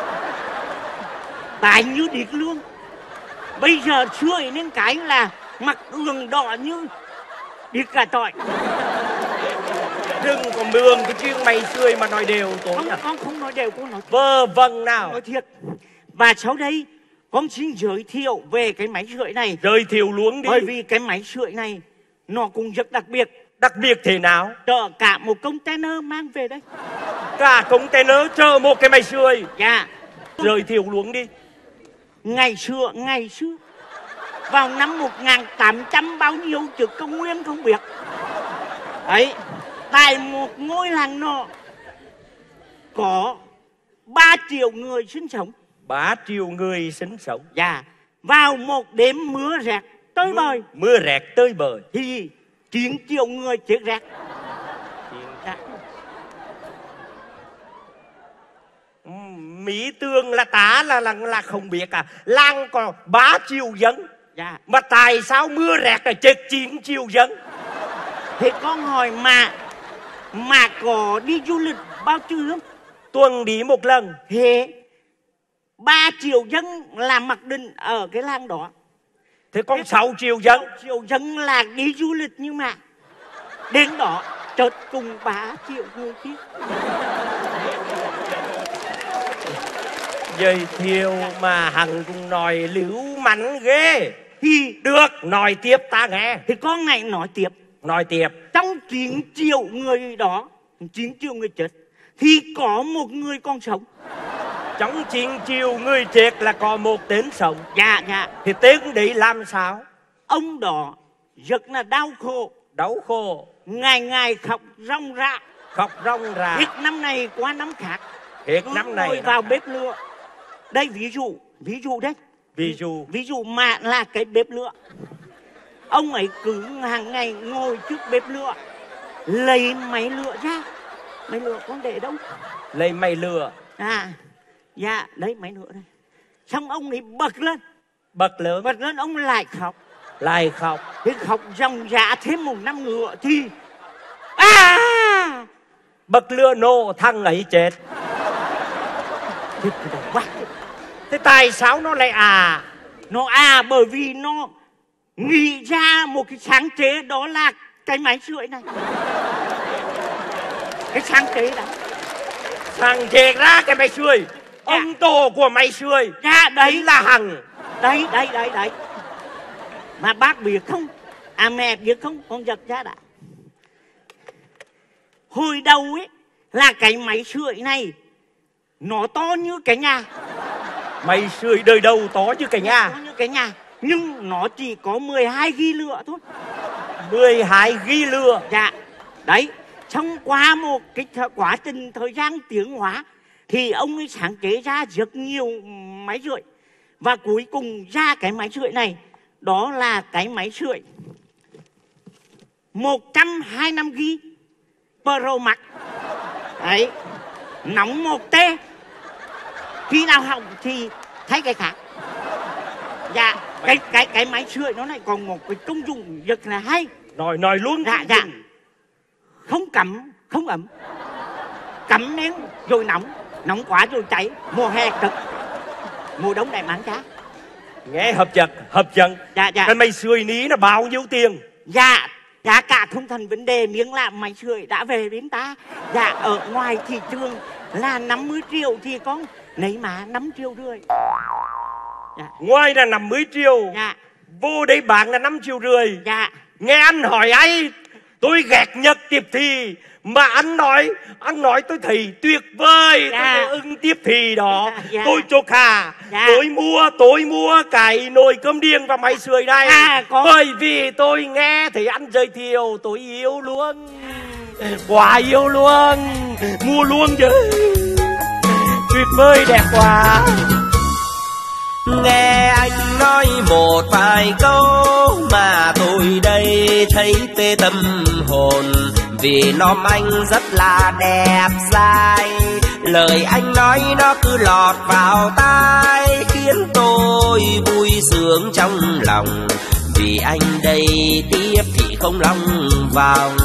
Tài như điệt luôn. Bây giờ sưởi nên cái là mặt ương đỏ như điệt cả tỏi. Đừng có mường cái chuyện mày xươi mà nói đều tối. Con không nói đều, con nói vơ vâng nào. Nói thiệt. Và sau đây con xin giới thiệu về cái máy sưởi này. Giới thiệu luôn đi. Bởi vì cái máy sưởi này nó cũng rất đặc biệt. Đặc biệt thế nào? Chở cả một container mang về đây. Cả container chở một cái máy sưởi? Dạ. Giới thiệu luôn đi. Ngày xưa vào năm 1800 bao nhiêu trước công nguyên không biết. Ấy, tại một ngôi làng nọ có 3 triệu người sinh sống. 3 triệu người sinh sống. Dạ. Vào một đêm mưa rét tơi bời. Mưa rét tơi bời. Thì 9 triệu người chết rét. Mỹ Tường là tá là không biết à. Làng có 3 triệu dân. Dạ. Mà tại sao mưa rét là chết 9 triệu dân? Thế con hỏi mà có đi du lịch bao chưa? Tuần đi một lần. Thế 3 triệu dân là mặc định ở cái làng đó. Thế còn 6 triệu dân? 6 triệu dân là đi du lịch nhưng mà đến đó chợt cùng 3 triệu người kia. Giới thiệu mà Hằng cũng nói lưu mắn ghê. Thì được, nói tiếp ta nghe. Thì con này nói tiếp. Nói tiếp. Trong 9 triệu người đó, 9 triệu người chết, thì có một người còn sống. Trong 9 triệu người chết là có một tên sống. Dạ, dạ. Thì tên đấy làm sao? Ông đó rất là đau khổ. Đau khổ. Ngày ngày khóc ròng rã. Khóc ròng rã. Hết năm này qua năm khác. Hết năm này ngồi vào bếp lửa. Đây ví dụ đấy. Ví dụ mà là cái bếp lửa. Ông ấy cứ hàng ngày ngồi trước bếp lửa, lấy máy lửa ra. Máy lửa con để đâu? Lấy máy lửa. Dạ, lấy máy lửa đây. Xong ông ấy bật lên. Bật lên ông lại khóc. Thế khóc ròng rã thêm một năm nữa thì bật lửa nổ, thằng ấy chết. Thế tại sao nó lại Nó bởi vì nó nghĩ ra một cái sáng chế, đó là cái máy sưởi này. Cái sáng chế đó. Sáng chế ra cái máy sưởi. Ông tổ của máy sưởi. Dạ, đấy là Hằng. Đấy. Mà bác biết không? Mẹ biết không? Con giật ra đã. Hồi đầu ấy là cái máy sưởi này nó to như cái nhà. Máy sưởi đời đầu to như cái nhà. To như cái nhà. Nhưng nó chỉ có 12 ghi lửa thôi. 12 ghi lửa. Dạ. Đấy. Xong qua một cái quá trình thời gian tiến hóa thì ông ấy sáng chế ra rất nhiều máy sưởi. Và cuối cùng ra cái máy sưởi này, đó là cái máy sưởi 125 GB Pro Max. Đấy. Nóng 1T. Khi nào hỏng thì thấy cái khác. Dạ. Cái máy sưởi nó lại còn một cái công dụng rất là hay. Nói luôn. Dạ. Không cắm, không ấm. Cắm nén rồi nóng quá rồi cháy. Mùa hè cực, mùa đông lại bán giá. Nghe hấp dẫn. Dạ. Cái máy sưởi ní là bao nhiêu tiền? Dạ, giá cả không thành vấn đề, miếng làm máy sưởi đã về đến ta. Dạ, ở ngoài thị trường là 50 triệu thì con lấy mà 5,5 triệu. Dạ. Ngoài là 50 triệu. Dạ. Vô đây bán là 5,5 triệu. Dạ. Nghe anh hỏi ai, tôi ghét nhất tiếp thị. Mà anh nói tôi thấy tuyệt vời. Dạ. Tôi ưng tiếp thị đó. Dạ. Tôi chốt hà. Dạ. Tôi mua cái nồi cơm điên và máy sưởi này. Bởi vì tôi nghe thấy anh giới thiệu, tôi yêu luôn. Quá yêu luôn. Mua luôn chứ. Tuyệt vời, đẹp quá. Nghe anh nói một vài câu mà tôi đây thấy tê tâm hồn. Vì nom anh rất là đẹp dai, lời anh nói nó cứ lọt vào tai, khiến tôi vui sướng trong lòng. Vì anh đây tiếp thị không lòng vòng.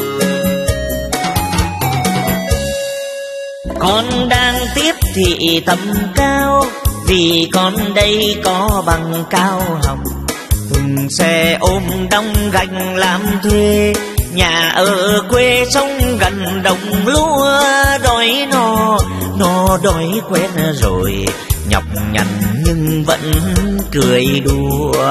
Con đang tiếp thị tầm cao, vì con đây có bằng cao học. Thùng xe ôm đong gạch làm thuê, nhà ở quê sống gần đồng lúa. Đói nó đói quen rồi, nhọc nhằn nhưng vẫn cười đùa.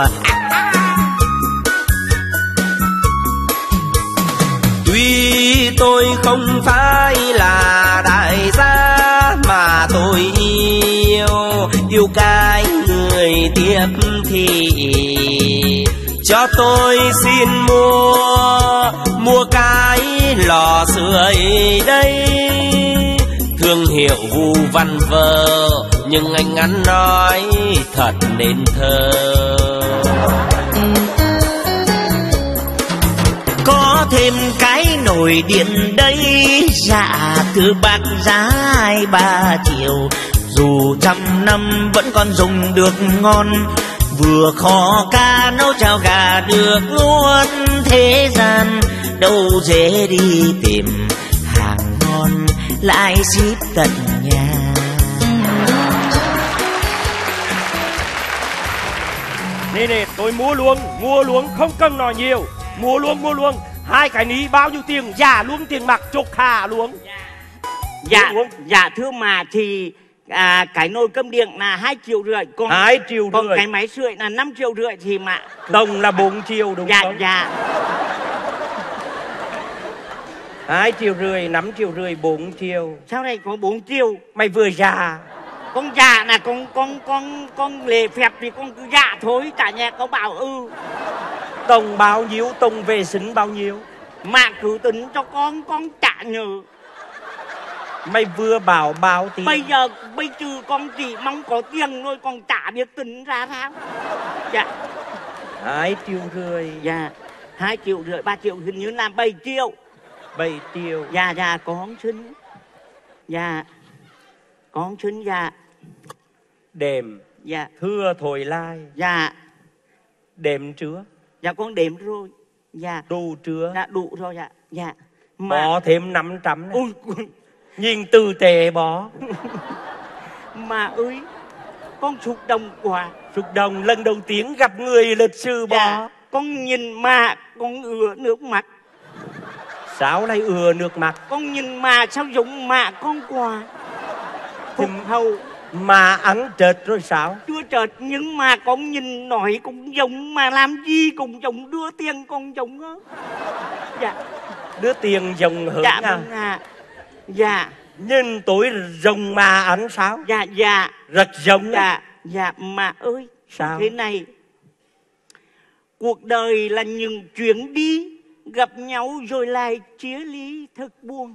Tuy tôi không phải là đại gia mà tôi yêu cái người tiếp thị. Cho tôi xin mua cái lò sưởi đây. Thương hiệu Vu Văn Vơ, nhưng anh ăn nói thật nên thơ. Có thêm cái nồi điện đây, dạ thưa bác giá 2-3 triệu. Dù 100 năm vẫn còn dùng được ngon, vừa kho cá nấu cháo gà được luôn. Thế gian đâu dễ đi tìm hàng ngon lại ship tận nhà. Nè, tôi mua luôn, không cần nói nhiều. Mua luôn. 2 cái ní bao nhiêu tiền? Dạ luôn tiền mặt, chục hà luôn. Dạ thưa mà thì cái nồi cơm điện là 2,5 triệu. Còn 2,5 triệu. Còn cái máy sưởi là 5,5 triệu thì mà đồng là 4 triệu đúng không? Dạ. 2,5 triệu, 5,5 triệu, 4 triệu. Sao này có 4 triệu? Mày vừa già. Con già là con lễ phép thì con cứ dạ thôi, cả nhà có bảo Tổng bao nhiêu, tổng vệ sinh bao nhiêu? Mà cứ tính cho con trả nhờ. Mày vừa bảo bao tiền. Bây giờ con chỉ mong có tiền thôi, con chả biết tính ra sao. Dạ. 2,5 triệu. Dạ. 2,5 triệu, 3 triệu, hình như là 7 triệu. 7 triệu. Dạ, con xin. Dạ. Con xin dạ. Đệm. Dạ. Thưa thổi lai. Dạ. Đệm chưa? Dạ con đếm rồi. Dạ. Đủ chưa? Dạ đủ rồi dạ. Dạ. Bỏ thêm 500 này. Ôi. Nhìn từ tệ bỏ. Mà ơi, con xúc động quá. Xúc động lần đầu tiên gặp người lịch sử bỏ. Dạ. Con nhìn mà con ứa nước mắt. Sao lại ứa nước mắt? Con nhìn mà sao giống mà con quá. Phục hậu. Mà ăn trệt rồi sao? Chưa trệt, nhưng mà con nhìn nói cũng giống, mà làm gì cũng giống, đưa tiền con giống hơn. Dạ. Đưa tiền giống hơn. Dạ vâng ạ. Dạ. Nhìn tôi rồng mà ăn sao? Dạ. Rất giống. Dạ mà ơi. Sao? Thế này, cuộc đời là những chuyến đi, gặp nhau rồi lại chia ly thật buồn.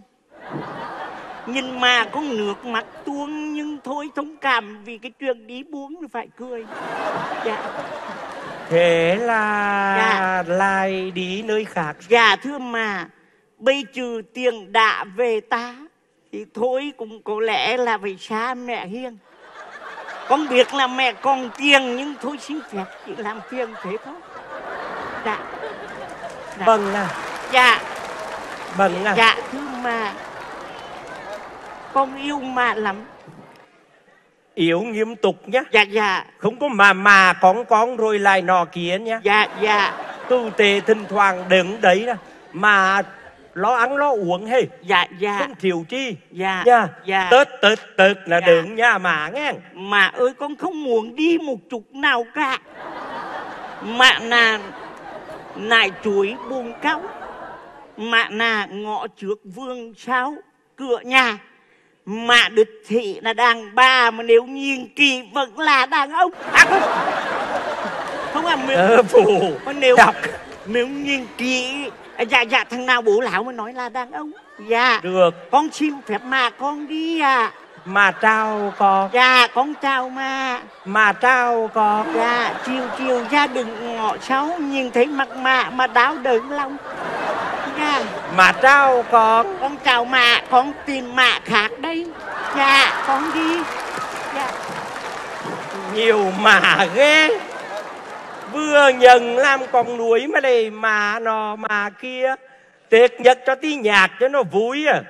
Nhìn mà con nước mắt tuôn, nhưng thôi thông cảm vì cái chuyện đi buông thì phải cười. Dạ. Thế là lại đi nơi khác. Dạ thưa mà, bây trừ tiền đã về ta thì thôi cũng có lẽ là phải xa mẹ Hiền. Con biết là mẹ còn tiền, nhưng thôi xin phép chỉ làm phiền thế thôi. Dạ. Vâng à. Dạ. Vâng à. Dạ thưa mà, con yêu mẹ lắm. Yêu nghiêm túc nhá. Dạ. Không có mà con rồi lại nọ kia nhá. Dạ. Tu tề thỉnh thoảng đứng đấy đó mà lo ăn lo uống hết. Dạ. Không thiếu chi. Dạ. Tết là đứng nha mà nghe. Mà ơi, con không muốn đi một chút nào cả. Mà là nại chuối buông cáu, mà là ngõ trước vương sao cửa nhà. Mà đứt thị là đàn bà, mà nếu nhìn kỳ vẫn là đàn ông. Không à, phụ. Nếu nhìn kỹ. Dạ thằng nào bố lão mới nói là đàn ông. Dạ. Được. Con xin phép mà con đi à. Mà trao con. Dạ con chào mà. Mà trao con. Dạ chiều ra đừng ngõ sáu, nhìn thấy mặt mà đau đớn lòng. Dạ. Mà trao con. Con chào mà, con tìm mạ khác đây. Dạ con đi. Dạ. Nhiều mà ghê. Vừa nhận làm con núi mà đây mà nọ mà kia. Tết nhất cho tí nhạc cho nó vui à.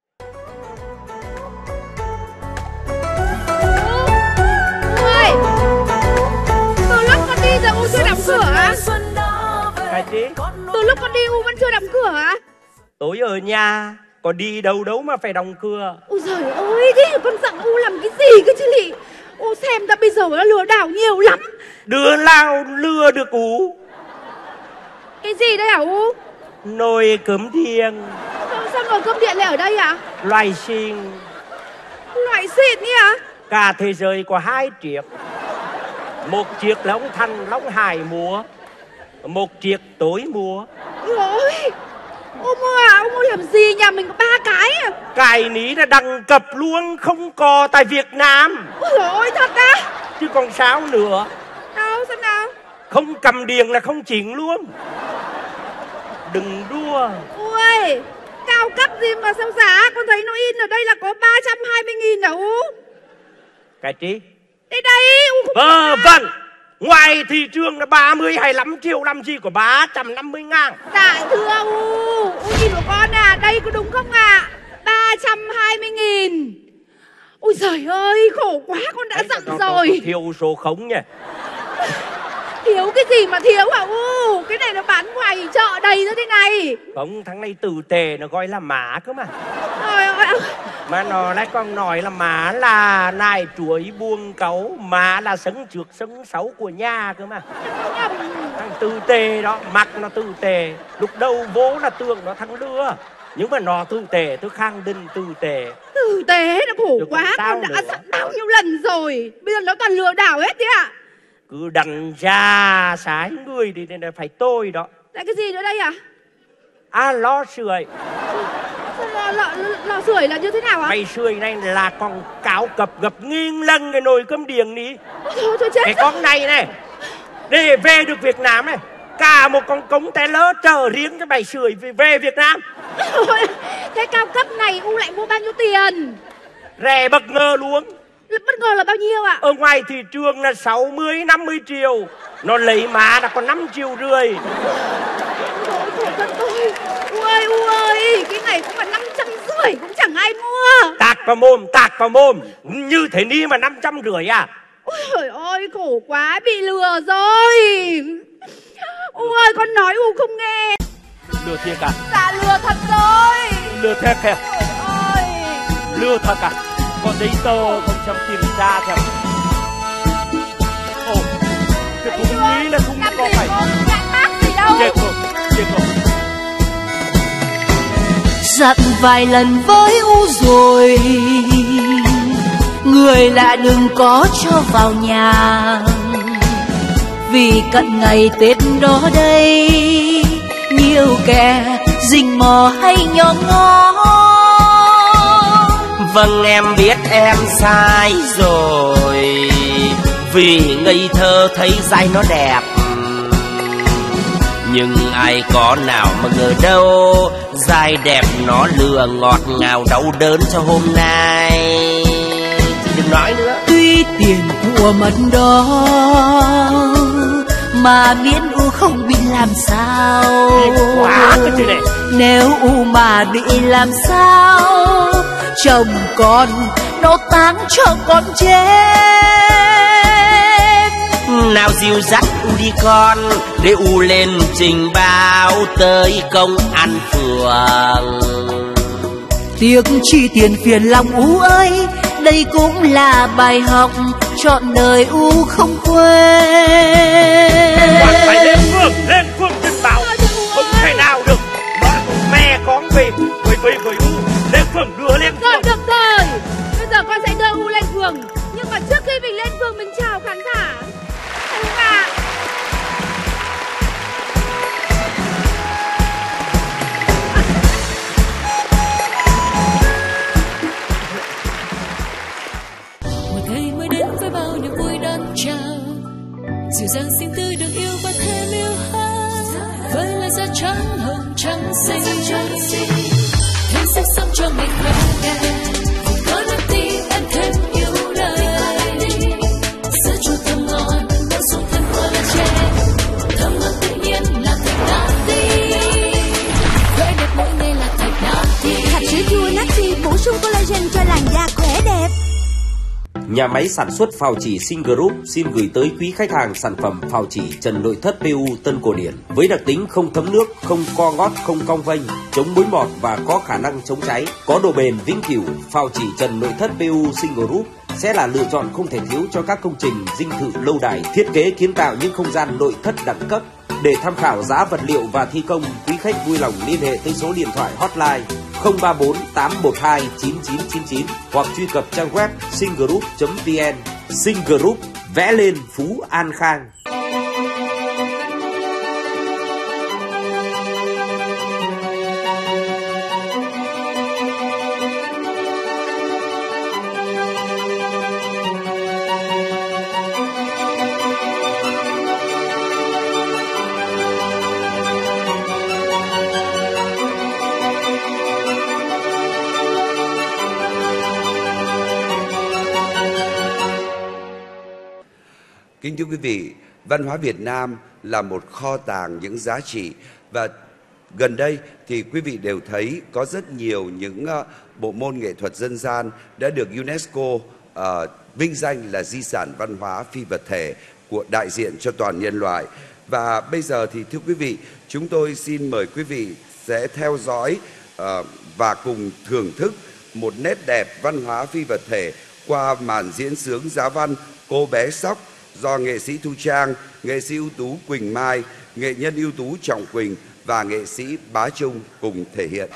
Ôi, từ lúc con đi giờ U chưa đóng cửa á? Cái gì? Từ lúc con đi U vẫn chưa đóng cửa á? Tối ở nhà, có đi đâu mà phải đóng cửa. Ôi giời ơi, thế con giận U làm cái gì cơ chứ lị? U xem ra bây giờ nó lừa đảo nhiều lắm. Đứa nào lừa được U? Cái gì đây hả U? Nồi cơm điện. Sao nồi cơm điện lại ở đây à? Loại xịn. Loại xịn ý à? Cả thế giới có 2 chiếc. Một chiếc là ông Thành, ông Hải mua. Một chiếc tối mua. Ôi, ô mua à? Ô mua làm gì? Nhà mình có 3 cái à? Cái ní là đăng cập luôn, không có tại Việt Nam. Ôi dồi ôi, thật á? Chứ còn sao nữa? Đâu, xem nào? Không cầm điện là không chỉnh luôn. Đừng đua. Ui, cao cấp gì mà sao giá? Con thấy nó in ở đây là có 320.000 hả U? Cái gì? Đây đây, U không vâng. Ngoài thị trường là 30 hay 5 triệu, làm gì có 350.000. Dạ thưa U nhìn của con à, đây có đúng không ạ? 320.000. Ôi giời ơi, khổ quá, con đã dặn rồi. Thiếu số không nhỉ? Thiếu cái gì mà thiếu hả U? Cái này nó bán ngoài chợ đầy ra thế này. Không, thằng này tử tề nó gọi là má cơ mà. Trời ơi. Mà nó lại còn nói là má là nài chuối buông cấu, má là sấn trước sấn xấu của nhà cơ mà. Thằng tử tề đó, mặt nó tử tề. Lúc đầu vô là tưởng nó thằng lừa. Nhưng mà nó tử tế, tôi khẳng định tử tế. Tử tế nó khổ Được, quá, con đã dặn bao nhiêu lần rồi. Bây giờ nó toàn lừa đảo hết thế ạ. Cứ đằng ra sai người thì nên là phải tôi đó. Lại cái gì nữa đây à? À, lò sưởi. Lò sưởi là như thế nào ạ? Mày sưởi này là con cáo cập gập nghìn lần cái nồi cơm điện đi. Thôi chết. Cái con này để về được Việt Nam này, cả một con cống té lỡ chờ riêng cho mày sưởi về Việt Nam. Thế cao cấp này U lại mua bao nhiêu tiền? Rẻ bất ngờ luôn. Bất ngờ là bao nhiêu ạ? Ở ngoài thị trường là 60-50 triệu. Nó lấy má là còn 5,5 triệu. Khổ thân tôi. U ơi, cái này cũng là 550 cũng chẳng ai mua. Tạc vào mồm. Như thế ni mà 550 à? Ôi trời ơi, khổ quá, bị lừa rồi. U ơi, con nói U không nghe. Lừa thiệt à? Dạ lừa thật rồi. Lừa thiệt kìa. Ôi. Lừa thật à? Có giấy tờ không trong kiểm tra theo. Ồ, cái thùng nghĩ là không có phải. Nhãn mác gì đâu. Chết rồi. Dặn vài lần với U rồi, người lạ đừng có cho vào nhà, vì cận ngày Tết đó đây, nhiều kẻ rình mò hay nhòm ngó. Vâng, em biết em sai rồi, vì ngây thơ thấy dai nó đẹp. Nhưng ai có nào mà ngờ đâu, dai đẹp nó lừa ngọt ngào đau đớn cho hôm nay. Chị đừng nói nữa. Tuy tiền của mất đó, mà miễn U không bị làm sao. Quá cái chuyện này. Nếu U mà bị làm sao, chồng con nó táng cho con chết. Nào dìu dắt U đi con, để U lên trình báo tới công an phường. Tiếc chi tiền phiền lòng U ơi, đây cũng là bài học trọn đời U không quên. Còn phải lên phường trình báo. Không thể nào được. Mẹ con về với U. Lên phường đưa lên phường. Rồi được rồi. Bây giờ con sẽ đưa U lên phường. Nhưng mà trước khi mình lên phường mình chào khán giả. Anh à. Một ngày mới đến với bao niềm vui đón chào, dịu dàng xinh tươi được yêu và thêm yêu hơn. Với lời da trắng hồng trắng xinh, thêm sắc sống cho mình khỏe đẹp. Có niềm tin em thêm yêu đời, sữa chua thơm ngon bổ sung thêm collagen, thơm ngon tự nhiên là thạch natty. Khỏe đẹp mỗi ngày là thạch natty. Thạch sữa chua natty bổ sung collagen cho làn da khỏe đẹp. Nhà máy sản xuất phào chỉ Sinh Group xin gửi tới quý khách hàng sản phẩm phào chỉ trần nội thất PU Tân Cổ Điển với đặc tính không thấm nước, không co ngót, không cong vênh, chống mối mọt và có khả năng chống cháy, có độ bền vĩnh cửu. Phào chỉ trần nội thất PU Sinh Group sẽ là lựa chọn không thể thiếu cho các công trình dinh thự lâu đài, thiết kế kiến tạo những không gian nội thất đẳng cấp. Để tham khảo giá vật liệu và thi công, quý khách vui lòng liên hệ tới số điện thoại hotline 034 812 9999 hoặc truy cập trang web singgroup.vn. Sinh Group, vẽ lên Phú An Khang. Kính thưa quý vị, văn hóa Việt Nam là một kho tàng những giá trị, và gần đây thì quý vị đều thấy có rất nhiều những bộ môn nghệ thuật dân gian đã được UNESCO vinh danh là di sản văn hóa phi vật thể của đại diện cho toàn nhân loại. Và bây giờ thì thưa quý vị, chúng tôi xin mời quý vị sẽ theo dõi và cùng thưởng thức một nét đẹp văn hóa phi vật thể qua màn diễn xướng Giá Văn Cô Bé Sóc do nghệ sĩ Thu Trang, nghệ sĩ ưu tú Quỳnh Mai, nghệ nhân ưu tú Trọng Quỳnh và nghệ sĩ Bá Trung cùng thể hiện.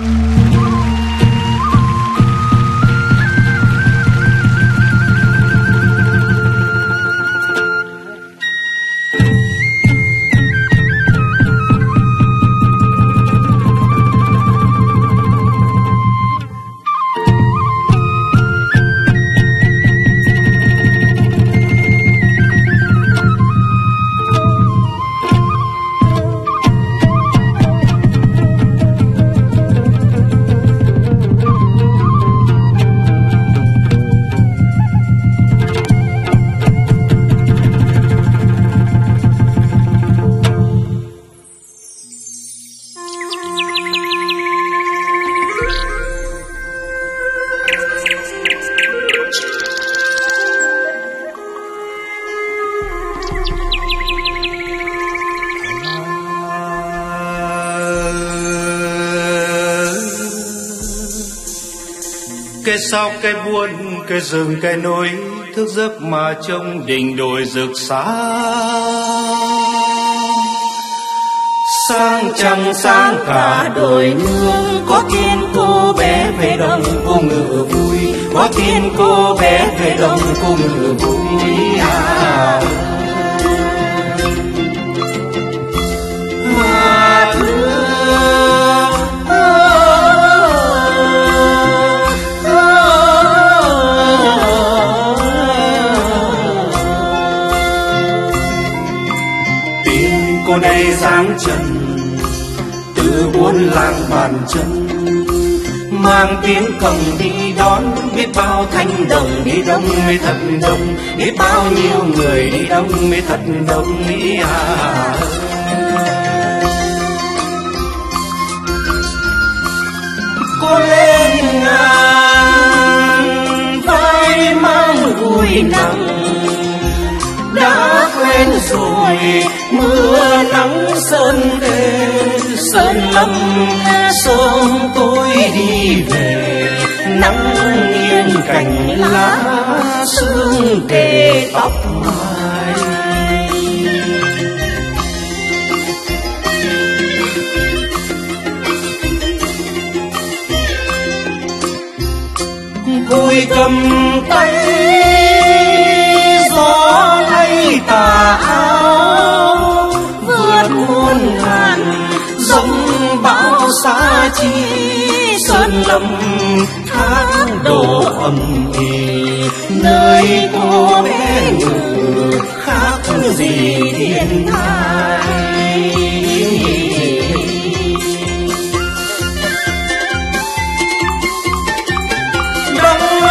Cái sao cái buồn cái rừng cái núi, thức giấc mà trông đỉnh đồi rực sáng trăng sáng cả đồi nương. Có tin cô bé về đồng cô ngự vui, có tin cô bé về đồng cô ngự vui à. Mà cô đây dáng trần từ buôn làng bàn chân, mang tiếng cầm đi đón biết bao thanh đồng đi đông mới thật đông, biết bao nhiêu người đi đông mới thật đông ý à. Cô lên ngàn vai mang vui nặng, đã quen rồi mưa nắng sơn về sơn lâm, sớm tối đi về nắng nghiêng cành lá sương kề tóc mai. Vui cầm tay gió lay tà áo, vượt muôn ngàn giống bão xa chi, sơn lâm thác đổ ầm ĩ, nơi cô bé ngự khác gì thiên thai. Đông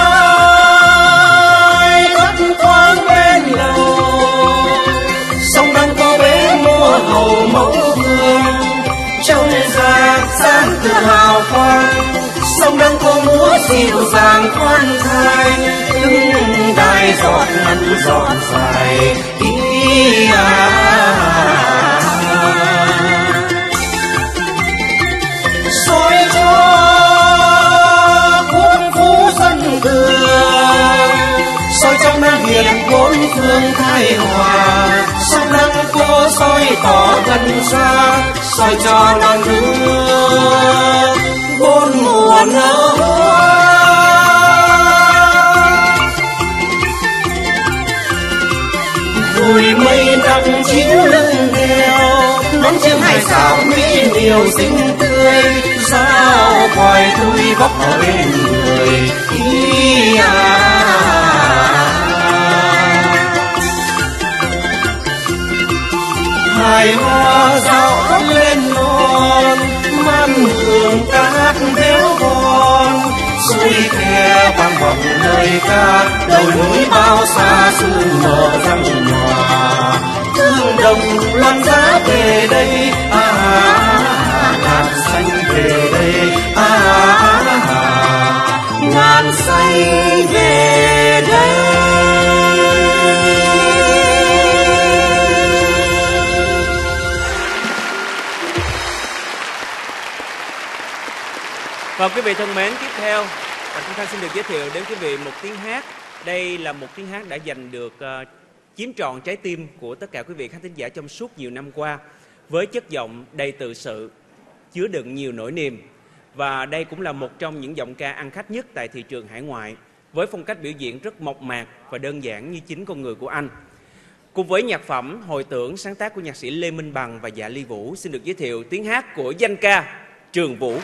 ai cất khoáng bên lầu, sông đang cô bé mua hầu mẫu hương, trong giạc sáng tự hào quang, sông đang cô múa dịu dàng khoan thai, đứng đài giọt ngắn giọt dài ý à. Soi cho khuôn phú dân đường, soi trong nam hiền bốn phương thái hòa, sông đang cô soi tỏ gần xa, soi cho non nước bốn mùa nở hoa. Vui mây nắng chiếu lưng đèo, nón chiếc hải xảo mỹ miều xinh tươi, sao hoài thui vóc ở bên người ý à. Hài hoa dạo lên non, man hương cát véo von, suối khe vang vọng lời ca, đồi núi bao xa sương mờ răng nhòa, thương đồng loan giá về đây à, ngàn xanh về đây à, ngàn xanh về đây. Và quý vị thân mến, tiếp theo chúng ta xin được giới thiệu đến quý vị một tiếng hát. Đây là một tiếng hát đã giành được chiếm trọn trái tim của tất cả quý vị khán thính giả trong suốt nhiều năm qua. với chất giọng đầy tự sự, chứa đựng nhiều nỗi niềm. Và đây cũng là một trong những giọng ca ăn khách nhất tại thị trường hải ngoại, với phong cách biểu diễn rất mộc mạc và đơn giản như chính con người của anh. Cùng với nhạc phẩm Hồi Tưởng sáng tác của nhạc sĩ Lê Minh Bằng và Dạ Ly Vũ, xin được giới thiệu tiếng hát của danh ca Trường Vũ.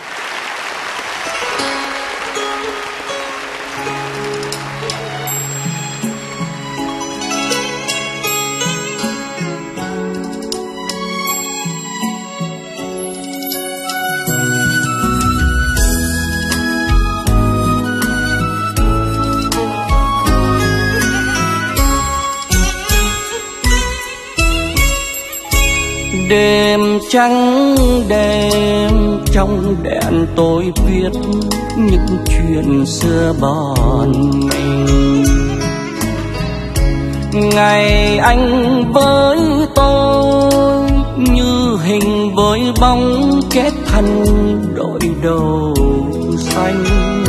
Đêm trắng đêm trong đèn tôi viết những chuyện xưa bọn mình. Ngày anh với tôi như hình với bóng kết thân đội đầu xanh,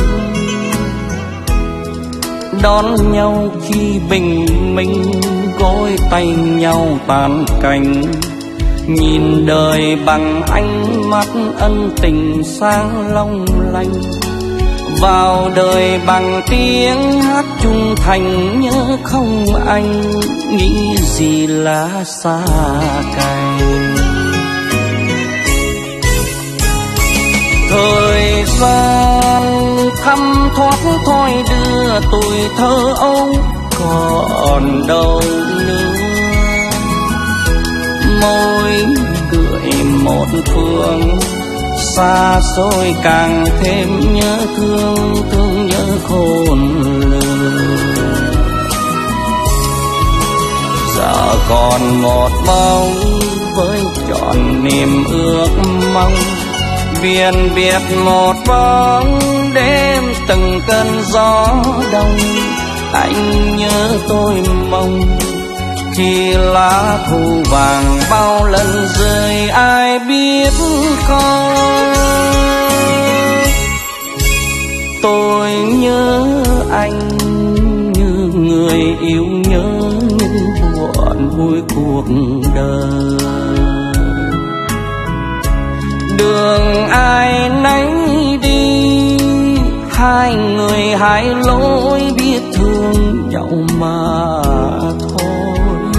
đón nhau khi bình minh gối tay nhau tàn cành. Nhìn đời bằng ánh mắt ân tình sáng long lanh, vào đời bằng tiếng hát trung thành. Nhớ không anh nghĩ gì là xa cành. Thời gian thăm thoát thôi đưa tuổi thơ ấu còn đâu nữa. Môi gửi một phương xa xôi càng thêm nhớ thương, thương nhớ khôn lường. Giờ còn một bóng với trọn niềm ước mong, biển biệt một bóng đêm từng cơn gió đông. Anh nhớ tôi mong khi lá thu vàng bao lần rơi ai biết không. Tôi nhớ anh như người yêu nhớ những buồn vui cuộc đời. Đường ai nấy đi, hai người hai lối biết thương nhau mà thôi.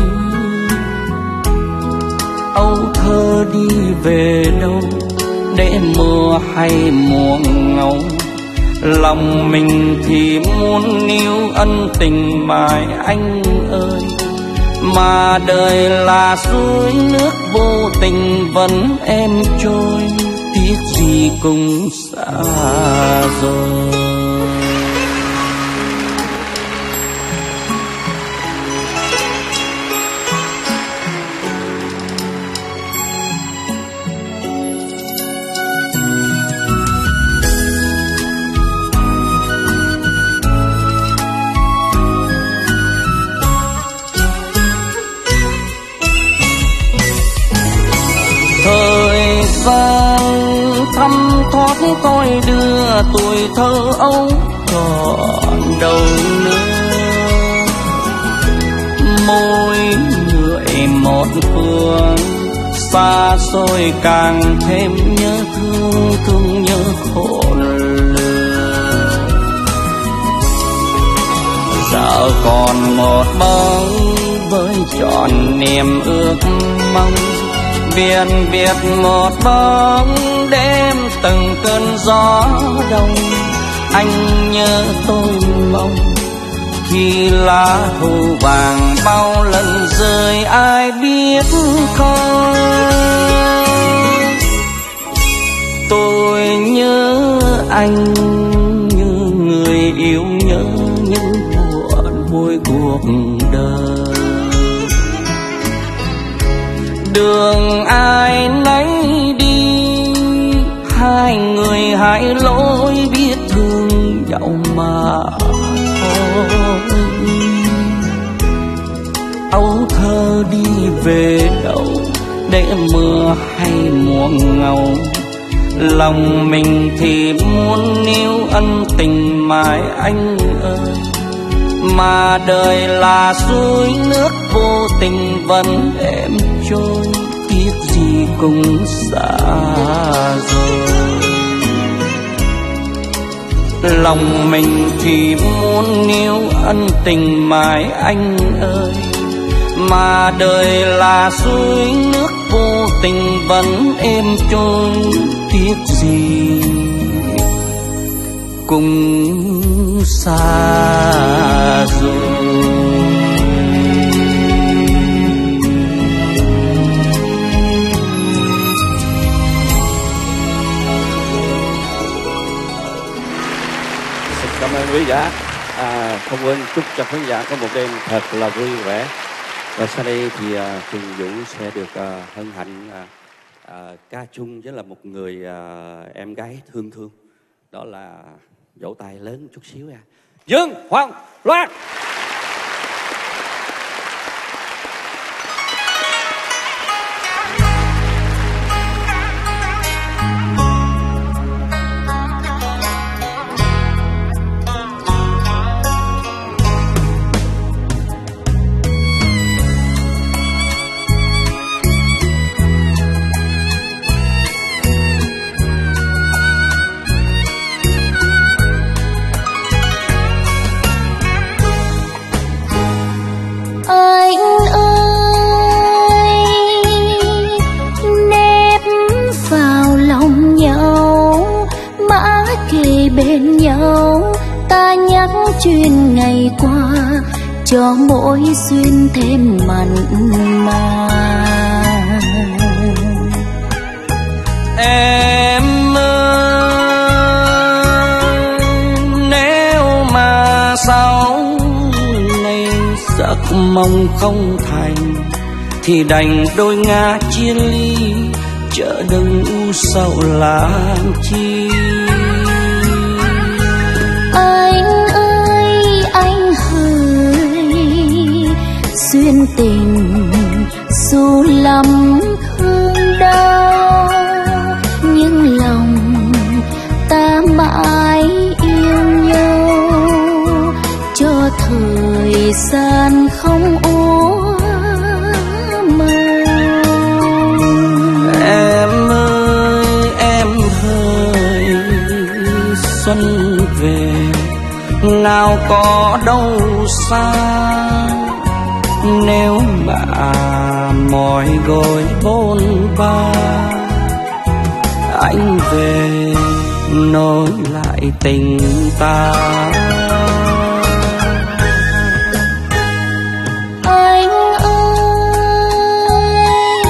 Âu thơ đi về đâu để mưa hay mùa ngâu, lòng mình thì muốn níu ân tình mãi anh ơi. Mà đời là suối nước vô tình vẫn êm trôi, tiếc gì cũng xa rồi. Thăm thoát tôi đưa tuổi thơ ấu còn đâu nữa. Môi người một phương xa xôi càng thêm nhớ thương, thương nhớ khôn lường. Giờ còn một bóng với trọn niềm ước mong, biển biệt một bóng đêm từng cơn gió đông. Anh nhớ tôi mong khi lá thu vàng bao lần rơi ai biết không. Tôi nhớ anh như người yêu nhớ những buồn vui cuộc đời. Đường ai nấy đi, hai người hai lối biết thương nhau mà thôi. Âu thơ đi về đâu để mưa hay mùa ngâu, lòng mình thì muốn níu ân tình mãi anh ơi. Mà đời là suối nước vô tình vẫn êm trôi, tiếc gì cũng xa rồi. Lòng mình thì muốn níu ân tình mãi anh ơi, mà đời là suối nước vô tình vẫn êm trôi. Tiếc gì cũng xa rồi. Cảm ơn quý giả. Không quên chúc cho khán giả có một đêm thật là vui vẻ. Và sau đây thì Tùng Vũ sẽ được hân hạnh ca chung với là một người em gái thương thương. Đó là vỗ tay lớn chút xíu nha. Dương Hoàng Loan. Bên nhau ta nhắc chuyện ngày qua, cho mỗi duyên thêm mặn mà. Em ơi, nếu mà sau này giấc mong không thành, thì đành đôi ngả chia ly, chợ đừng u sầu làm chi. Anh ơi anh hỡi, duyên tình dù lắm thương đau, nhưng lòng ta mãi yêu nhau, cho thời gian không úa màu. Em ơi em hỡi, xuân về nào có đâu xa, nếu mà mỏi gối bôn ba, anh về nối lại tình ta. Anh ơi,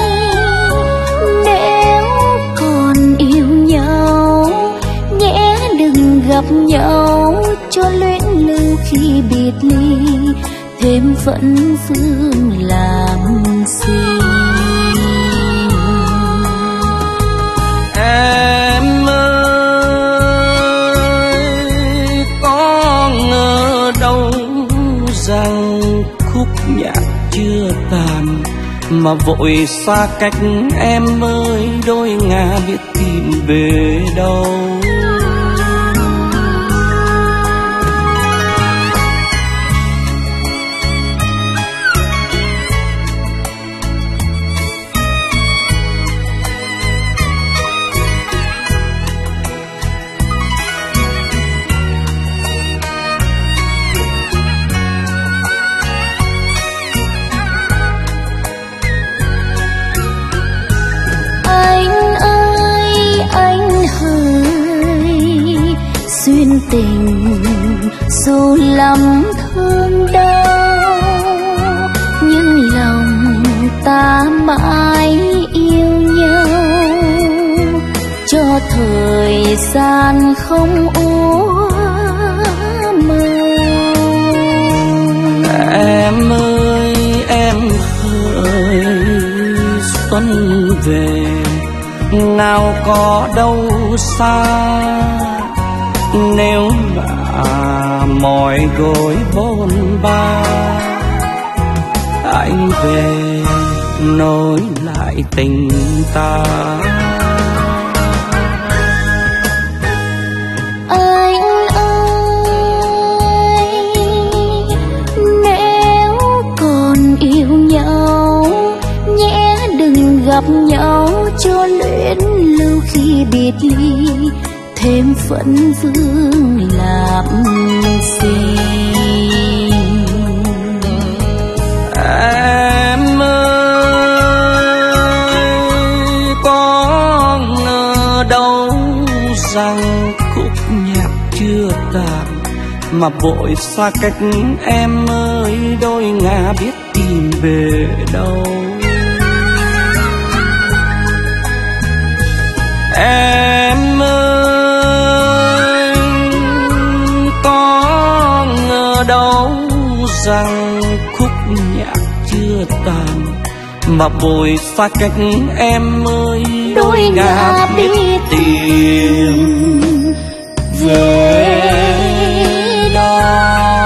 nếu còn yêu nhau, nhẽ đừng gặp nhau cho luyến lưu khi biệt ly, thêm phẫn phương làm gì. Em ơi, có ngờ đâu rằng khúc nhạc chưa tàn, mà vội xa cách em ơi, đôi ngả biết tìm về đâu. Duyên tình dù lắm thương đau, nhưng lòng ta mãi yêu nhau, cho thời gian không úa màu. Em ơi em hỡi, xuân về nào có đâu xa, nếu mà mỏi gối bôn ba, anh về nối lại tình ta. Anh ơi, nếu còn yêu nhau, nhẽ đừng gặp nhau cho luyến lưu khi biệt ly, thêm phấn vương làm gì. Em ơi, có ngờ đâu rằng khúc nhạc chưa tàn, mà vội xa cách em ơi, đôi ngả biết tìm về đâu. Em ơi, có ngờ đâu rằng khúc nhạc chưa tàn, mà vội xa cách em ơi, đôi ngả biết tìm về đâu.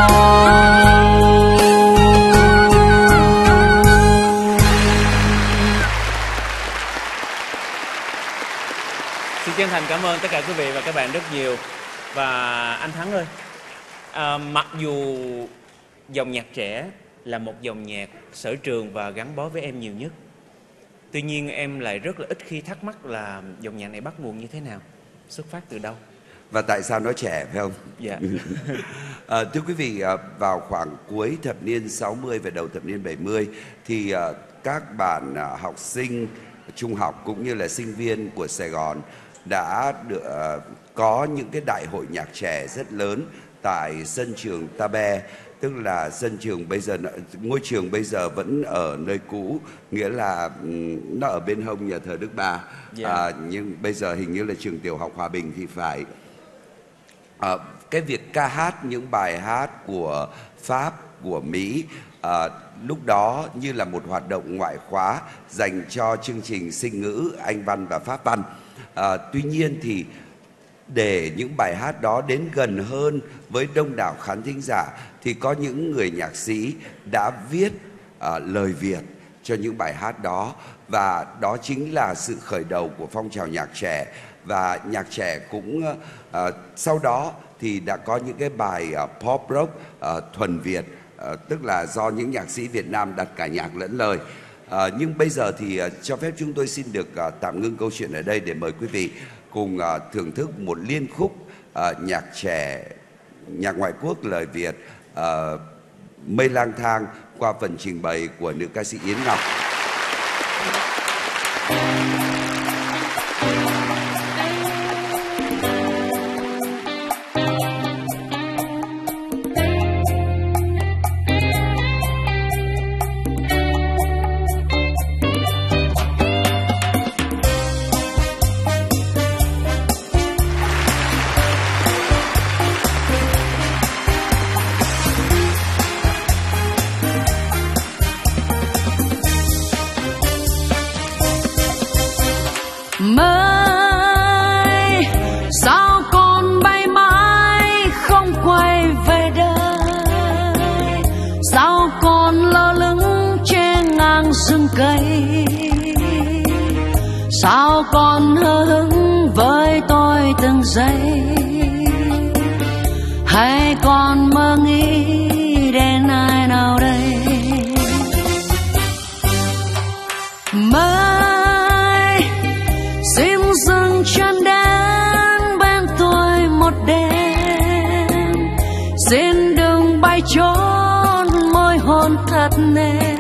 Xin chân thành cảm ơn tất cả quý vị và các bạn rất nhiều. Và anh Thắng ơi, mặc dù dòng nhạc trẻ là một dòng nhạc sở trường và gắn bó với em nhiều nhất, tuy nhiên em lại rất là ít khi thắc mắc là dòng nhạc này bắt nguồn như thế nào, xuất phát từ đâu, và tại sao nó trẻ, phải không? Dạ. Thưa quý vị, vào khoảng cuối thập niên 60 và đầu thập niên 70 thì các bạn học sinh trung học cũng như là sinh viên của Sài Gòn đã được có những cái đại hội nhạc trẻ rất lớn tại sân trường Tabe, tức là sân trường bây giờ, ngôi trường bây giờ vẫn ở nơi cũ, nghĩa là nó ở bên hông nhà thờ Đức Bà. Nhưng bây giờ hình như là trường tiểu học Hòa Bình thì phải. Cái việc ca hát những bài hát của Pháp, của Mỹ lúc đó như là một hoạt động ngoại khóa dành cho chương trình sinh ngữ Anh văn và Pháp văn. Tuy nhiên thì để những bài hát đó đến gần hơn với đông đảo khán thính giả thì có những người nhạc sĩ đã viết lời Việt cho những bài hát đó, và đó chính là sự khởi đầu của phong trào nhạc trẻ. Và nhạc trẻ cũng sau đó thì đã có những cái bài pop rock thuần Việt, tức là do những nhạc sĩ Việt Nam đặt cả nhạc lẫn lời. Nhưng bây giờ thì cho phép chúng tôi xin được tạm ngưng câu chuyện ở đây để mời quý vị cùng thưởng thức một liên khúc nhạc trẻ, nhạc ngoại quốc lời Việt, Mây lang thang, qua phần trình bày của nữ ca sĩ Yến Ngọc. Mây sao con bay mãi không quay về đây, sao con lơ lửng trên ngang rừng cây, sao con hờ hững với tôi từng giây, hay con mơ nghĩ đến ai nào đây. Mây xin dừng chân đến bên tôi một đêm, xin đừng bay trốn môi hôn thật nền,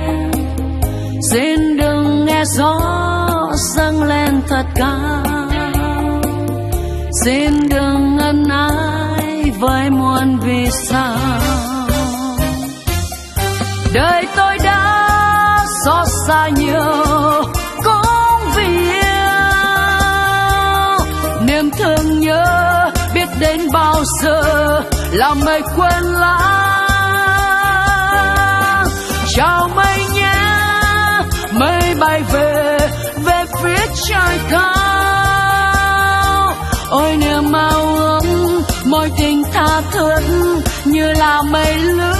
xin đừng nghe gió dâng lên thật cao, xin đừng ân ái với muôn vì sao. Đời tôi đã xót xa nhiều cũng vì niềm thương nhớ biết đến bao giờ làm mây quên lãng. Chào mây nhé, mây bay về phía trời cao. Ôi niềm ao ước mối tình tha thiết như là mây lướt.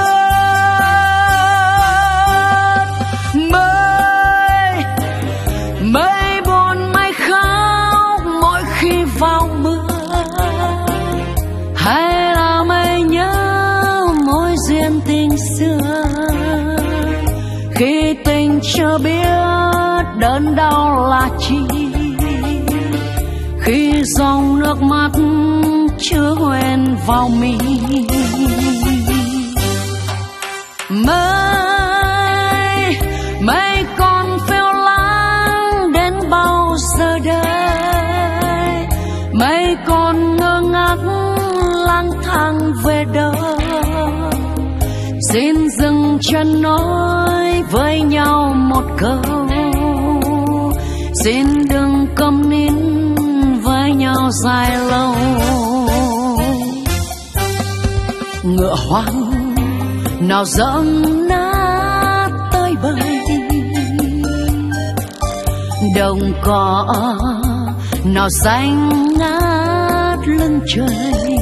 Mây buồn mây khóc mỗi khi vào mưa, hay là mây nhớ mối duyên tình xưa khi tình chưa biết đớn đau là chi khi dòng nước mắt chưa hoen vào mi. Mây còn phiêu lãng đến bao giờ đây, mây còn ngơ ngác lang thang về đâu. Xin dừng chân nói với nhau một câu, xin đừng câm nín với nhau dài lâu. Ngựa hoang nào dẫm nát tới bời, đồng cỏ nào xanh ngát lưng trời.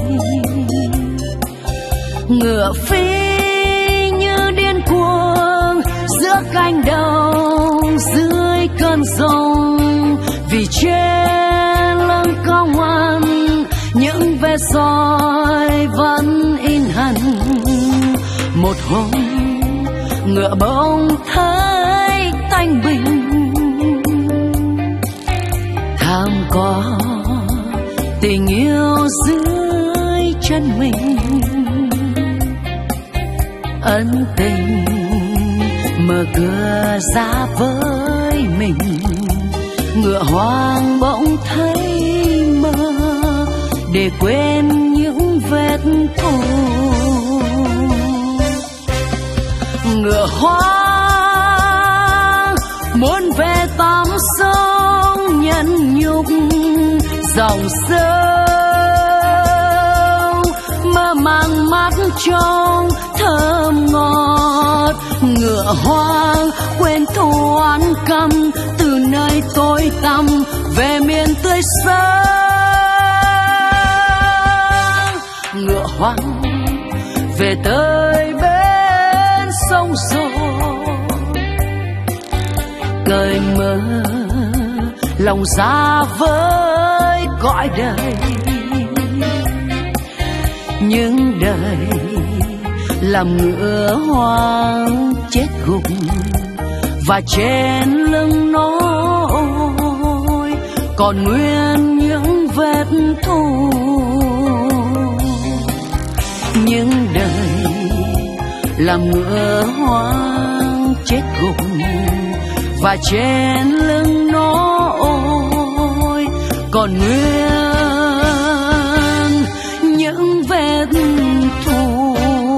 Ngựa phi như điên cuồng giữa cánh đồng dưới cơn giông, vì trên lưng cao ngoan những vết roi vẫn in hằn. Một hôm ngựa bỗng thấy thanh bình, tham có tình yêu dưới chân mình. Ân tình mở cửa ra với mình, ngựa hoang bỗng thấy mơ để quên những vết thù. Ngựa hoang muốn về tắm sông nhẫn nhục dòng sông, mơ màng mắt trong thơm ngọt. Ngựa hoang quên thù oán căm từ nơi tối tăm về miền tươi sáng. Ngựa hoang về tới bên sông Rô, cởi mở lòng ra với cõi đời. Nhưng đời làm ngựa hoang chết gục, và trên lưng nó còn nguyên những vết thù. Nhưng đời làm ngựa hoang chết gục, và trên lưng nó còn nguyên những vết thù.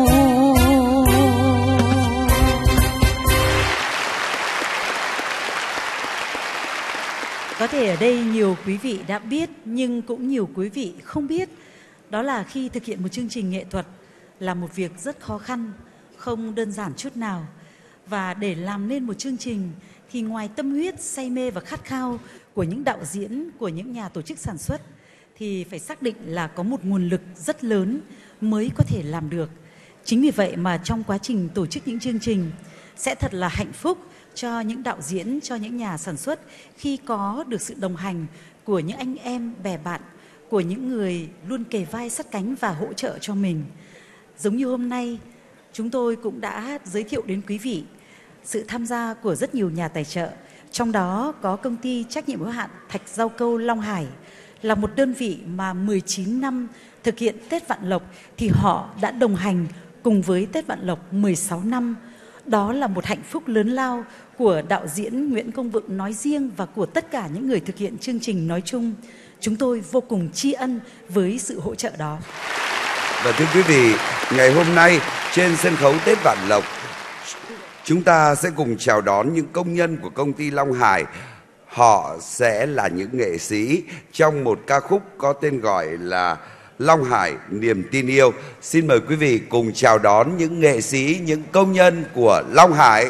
Có thể ở đây nhiều quý vị đã biết, nhưng cũng nhiều quý vị không biết. Đó là khi thực hiện một chương trình nghệ thuật là một việc rất khó khăn, không đơn giản chút nào. Và để làm nên một chương trình thì ngoài tâm huyết, say mê và khát khao của những đạo diễn, của những nhà tổ chức sản xuất, thì phải xác định là có một nguồn lực rất lớn mới có thể làm được. Chính vì vậy mà trong quá trình tổ chức những chương trình sẽ thật là hạnh phúc cho những đạo diễn, cho những nhà sản xuất khi có được sự đồng hành của những anh em bè bạn, của những người luôn kề vai sát cánh và hỗ trợ cho mình. Giống như hôm nay, chúng tôi cũng đã giới thiệu đến quý vị sự tham gia của rất nhiều nhà tài trợ. Trong đó có công ty trách nhiệm hữu hạn Thạch Rau Câu Long Hải, là một đơn vị mà 19 năm thực hiện Tết Vạn Lộc thì họ đã đồng hành cùng với Tết Vạn Lộc 16 năm. Đó là một hạnh phúc lớn lao của đạo diễn Nguyễn Công Vượng nói riêng và của tất cả những người thực hiện chương trình nói chung. Chúng tôi vô cùng tri ân với sự hỗ trợ đó. Và thưa quý vị, ngày hôm nay trên sân khấu Tết Vạn Lộc, chúng ta sẽ cùng chào đón những công nhân của công ty Long Hải. Họ sẽ là những nghệ sĩ trong một ca khúc có tên gọi là Long Hải Niềm Tin Yêu. Xin mời quý vị cùng chào đón những nghệ sĩ, những công nhân của Long Hải.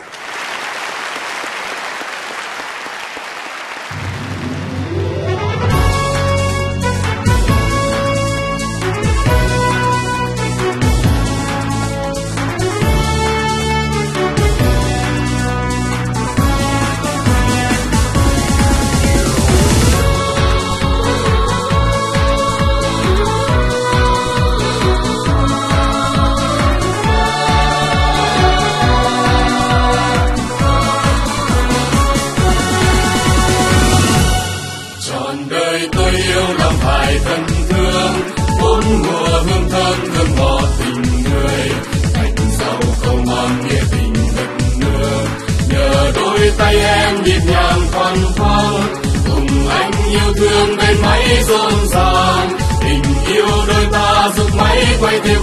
tay em nhịp nhàng thoăn thoắt, cùng anh yêu thương bên máy rộn ràng, tình yêu đôi ta giúp máy quay thêm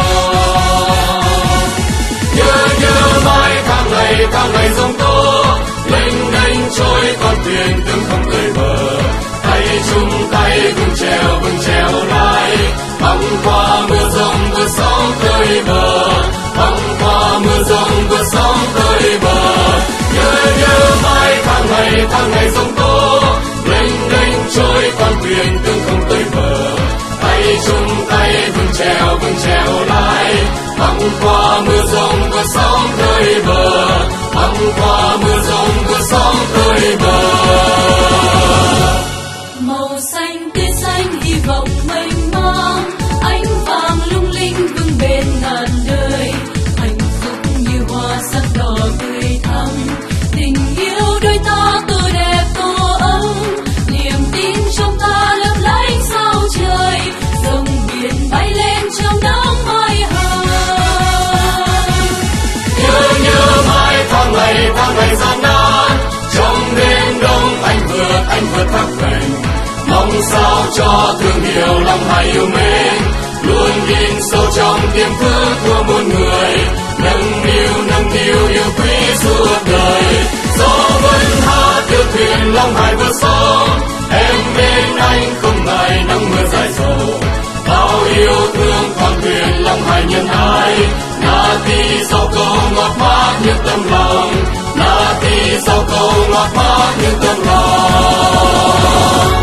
vòng. Nhớ mãi tháng ngày giông tố, lênh đênh trôi con thuyền tương không tới bờ, tay chung tay vững trèo lại, băng qua mưa giông vượt sóng tới bờ, băng qua mưa giông vượt sóng tới bờ. Nhớ mãi tháng ngày giông tố, lênh đênh trôi con thuyền tương không tới bờ, tay chung tay vững trèo lại, băng qua mưa giông vượt sóng tới bờ, băng qua mưa giông vượt sóng tới bờ. Màu xanh tươi xanh hy vọng mênh mang, ánh vàng lung linh vững bền ngàn đời, hạnh phúc như hoa sắc đỏ tươi thắm, tình yêu đôi ta tô đẹp tô ấm, niềm tin trong ta lấp lánh sao trời, dòng biển bay lên trong nắng mai hồng. Nhớ mãi tháng ngày gian nan, trong đêm đông anh vượt thác cảnh, mong sao cho thương yêu lòng hai yêu mến, luôn in sâu trong tiềm thức của muôn người, nâng niu yêu quý suốt đời. Gió vẫn hát điều thuyền lòng hai vượt sóng, em bên anh không ngại nắng mưa dài dầu, bao yêu thương con thuyền lòng hai nhân ái, na tí sau câu ngọt mát những tấm lòng, na tí sau câu ngọt mát những tấm lòng.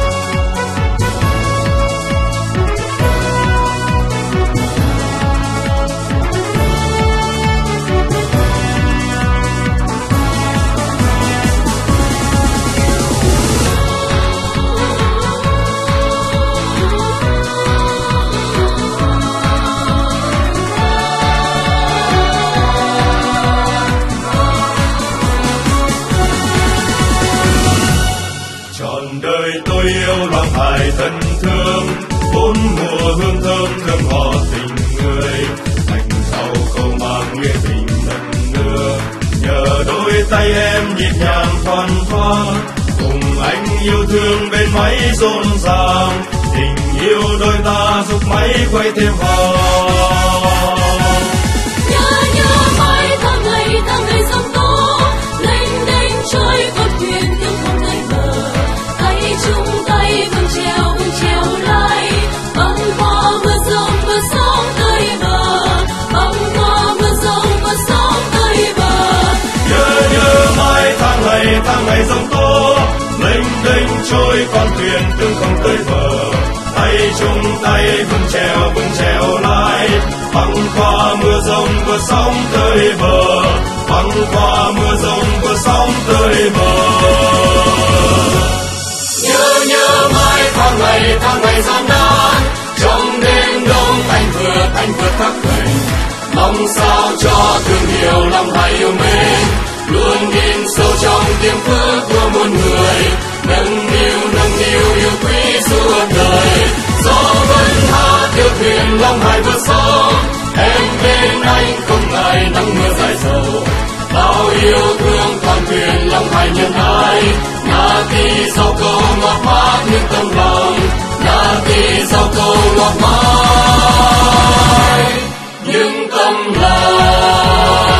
Tôi yêu lòng hải thân thương, bốn mùa hương thơm thơm ngọt tình người, thành sau câu mang nghĩa tình lần nữa. Nhờ đôi tay em nhịp nhàng thoăn thoắt, cùng anh yêu thương bên máy rộn ràng, tình yêu đôi ta giúp máy quay thêm vòng. Nhớ mãi tháng ngày giông tố, lênh đênh trôi con thuyền tương không tới bờ, tay chung tay vững trèo lại, băng qua mưa giông vượt sóng tới bờ, băng qua mưa giông vượt sóng tới bờ. Nhớ mãi tháng ngày giông tố, lênh đênh trôi con thuyền tương không tới bờ, tay chung tay vững trèo lại, băng qua mưa giông vượt sóng tới bờ, băng qua mưa giông vượt sóng tới bờ. Nhớ mãi tháng ngày gian nan, trong đêm đông anh vượt thác cảnh, mong sao cho thương yêu lòng hai yêu mến, luôn in sâu trong tiềm thức của muôn người, nâng niu yêu quý suốt đời. Gió vẫn hát điều thuyền lòng hai vượt sóng, em bên anh không ngại nắng mưa dài dầu, bao yêu thương con thuyền lòng hai nhân ái, na tí sau câu ngọt mát những tấm lòng, na tí sau câu ngọt mát những tấm lòng.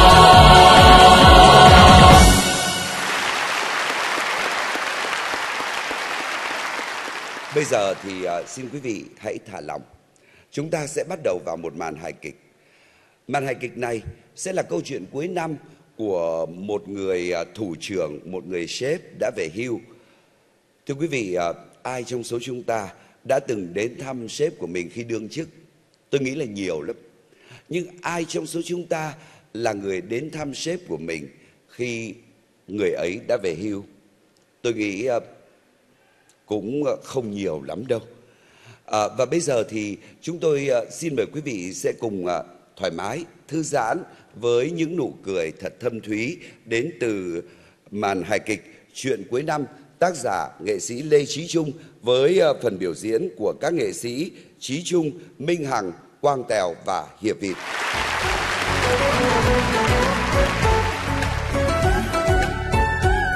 Bây giờ thì xin quý vị hãy thả lỏng. Chúng ta sẽ bắt đầu vào một màn hài kịch. Màn hài kịch này sẽ là câu chuyện cuối năm của một người thủ trưởng, một người sếp đã về hưu. Thưa quý vị, ai trong số chúng ta đã từng đến thăm sếp của mình khi đương chức? Tôi nghĩ là nhiều lắm. Nhưng ai trong số chúng ta là người đến thăm sếp của mình khi người ấy đã về hưu? Tôi nghĩ cũng không nhiều lắm đâu. Và bây giờ thì chúng tôi xin mời quý vị sẽ cùng thoải mái, thư giãn với những nụ cười thật thâm thúy đến từ màn hài kịch Chuyện Cuối Năm, tác giả nghệ sĩ Lê Chí Trung với phần biểu diễn của các nghệ sĩ Chí Trung, Minh Hằng, Quang Tèo và Hiệp Vịt.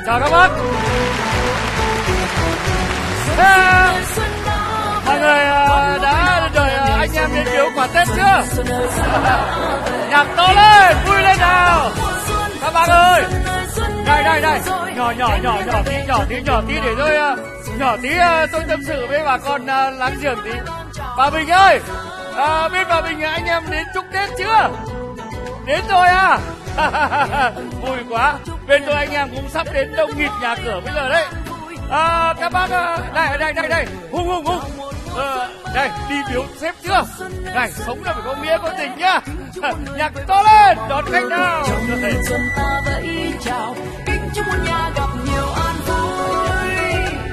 Chào các bác. Mọi người đã đợi anh em đến biếu quà Tết chưa? Nhạc to lên, vui lên nào. Các bác ơi. Đây. Nhỏ tí để tôi tâm sự với bà con láng giềng tí. Bà Bình ơi, biết bà Bình anh em đến chúc Tết chưa? Đến rồi à? Vui quá. Bên tôi anh em cũng sắp đến đông nghịt nhà cửa bây giờ đấy. Các bác đây. Hùng. Đây, đi biếu sếp chưa? Này, sống là phải có nghĩa có tình nhá. Nhạc to lên, đón khách nào. Xuân ta vẫy chào, kính chúc một nhà gặp nhiều an vui.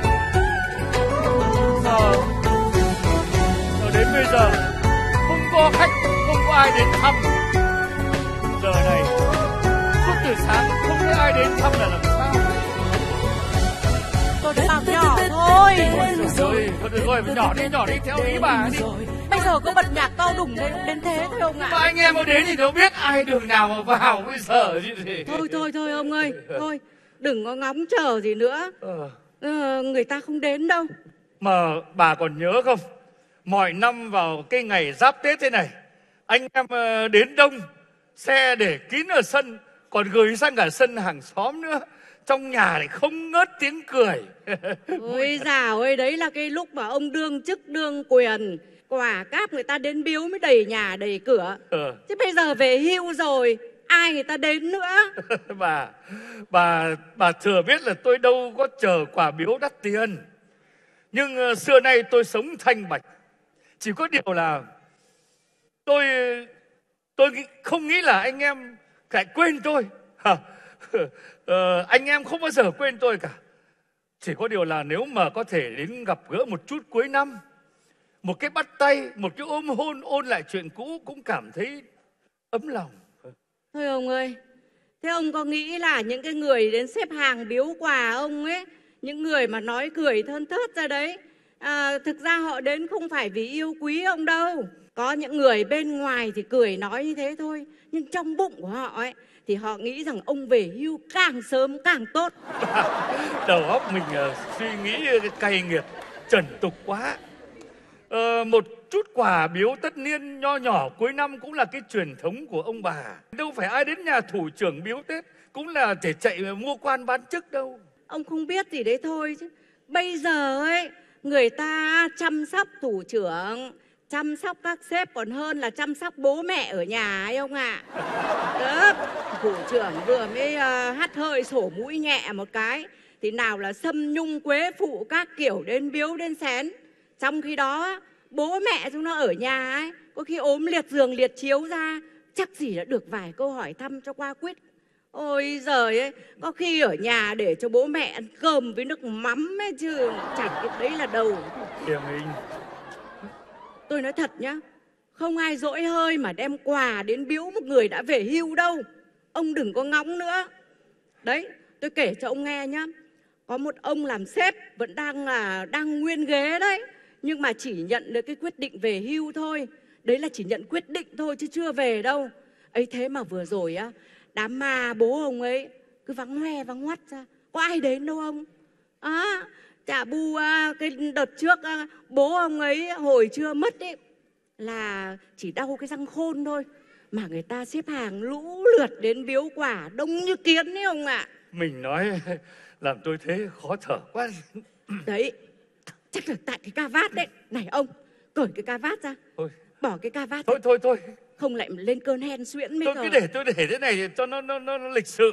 Đến bây giờ không có khách, không có ai đến thăm. Giờ này suốt từ sáng không có ai đến thăm là làm sao? Tôi đã làm nhỏ thôi. Thôi được rồi, nhỏ đi theo ý bà đi. Bây giờ có bật nhạc to đùng đến thế thôi ông ạ. Mà anh em có đến thì đâu biết ai đường nào mà vào bây giờ chứ gì. Thôi ông ơi, thôi đừng có ngóng chờ gì nữa. Người ta không đến đâu. Mà bà còn nhớ không? Mọi năm vào cái ngày giáp Tết thế này, anh em đến đông, xe để kín ở sân, còn gửi sang cả sân hàng xóm nữa. Trong nhà thì không ngớt tiếng cười. Ôi dào ơi, đấy là cái lúc mà ông đương chức đương quyền, quà cáp người ta đến biếu mới đầy nhà đầy cửa. Chứ bây giờ về hưu rồi, ai người ta đến nữa. Bà thừa biết là tôi đâu có chờ quà biếu đắt tiền. Nhưng xưa nay tôi sống thanh bạch. Chỉ có điều là tôi không nghĩ là anh em lại quên tôi. Anh em không bao giờ quên tôi cả. Chỉ có điều là nếu mà có thể đến gặp gỡ một chút cuối năm, một cái bắt tay, một cái ôm hôn, ôn lại chuyện cũ cũng cảm thấy ấm lòng. Thôi ông ơi, thế ông có nghĩ là những cái người đến xếp hàng biếu quà ông ấy, những người mà nói cười thơn thớt ra đấy, thực ra họ đến không phải vì yêu quý ông đâu. Có những người bên ngoài thì cười nói như thế thôi, nhưng trong bụng của họ ấy thì họ nghĩ rằng ông về hưu càng sớm càng tốt. Đầu óc mình suy nghĩ cay nghiệt, trần tục quá. Một chút quà biếu tất niên nho nhỏ cuối năm cũng là cái truyền thống của ông bà. Đâu phải ai đến nhà thủ trưởng biếu Tết cũng là để chạy mua quan bán chức đâu. Ông không biết gì đấy thôi chứ. Bây giờ ấy, người ta chăm sóc thủ trưởng, chăm sóc các sếp còn hơn là chăm sóc bố mẹ ở nhà ấy ông ạ. Thủ trưởng vừa mới hắt hơi sổ mũi nhẹ một cái thì nào là Sâm Nhung Quế Phụ các kiểu đến biếu đến xén. Trong khi đó bố mẹ chúng nó ở nhà ấy, có khi ốm liệt giường liệt chiếu ra, chắc gì đã được vài câu hỏi thăm cho qua quýt. Ôi giời ấy, có khi ở nhà để cho bố mẹ ăn cơm với nước mắm ấy chứ, chẳng cái đấy là đâu. Hiền Hình, tôi nói thật nhá, không ai dỗi hơi mà đem quà đến biếu một người đã về hưu đâu. Ông đừng có ngóng nữa. Đấy, tôi kể cho ông nghe nhá. Có một ông làm sếp vẫn đang nguyên ghế đấy, nhưng mà chỉ nhận được cái quyết định về hưu thôi. Đấy là chỉ nhận quyết định thôi chứ chưa về đâu. Ấy thế mà vừa rồi á, đám ma bố ông ấy cứ vắng hoe vắng ngoắt ra, có ai đến đâu ông. Chả bu cái đợt trước bố ông ấy hồi chưa mất ấy là chỉ đau cái răng khôn thôi, mà người ta xếp hàng lũ lượt đến biếu quà đông như kiến ấy ông ạ. Mình nói làm tôi thấy khó thở quá. Đấy, chắc là tại cái ca vát đấy. Này ông, cởi cái ca vát ra. Thôi. Bỏ cái ca vát. Thôi. Không lại lên cơn hen suyễn mới. Tôi để thế này cho nó lịch sự.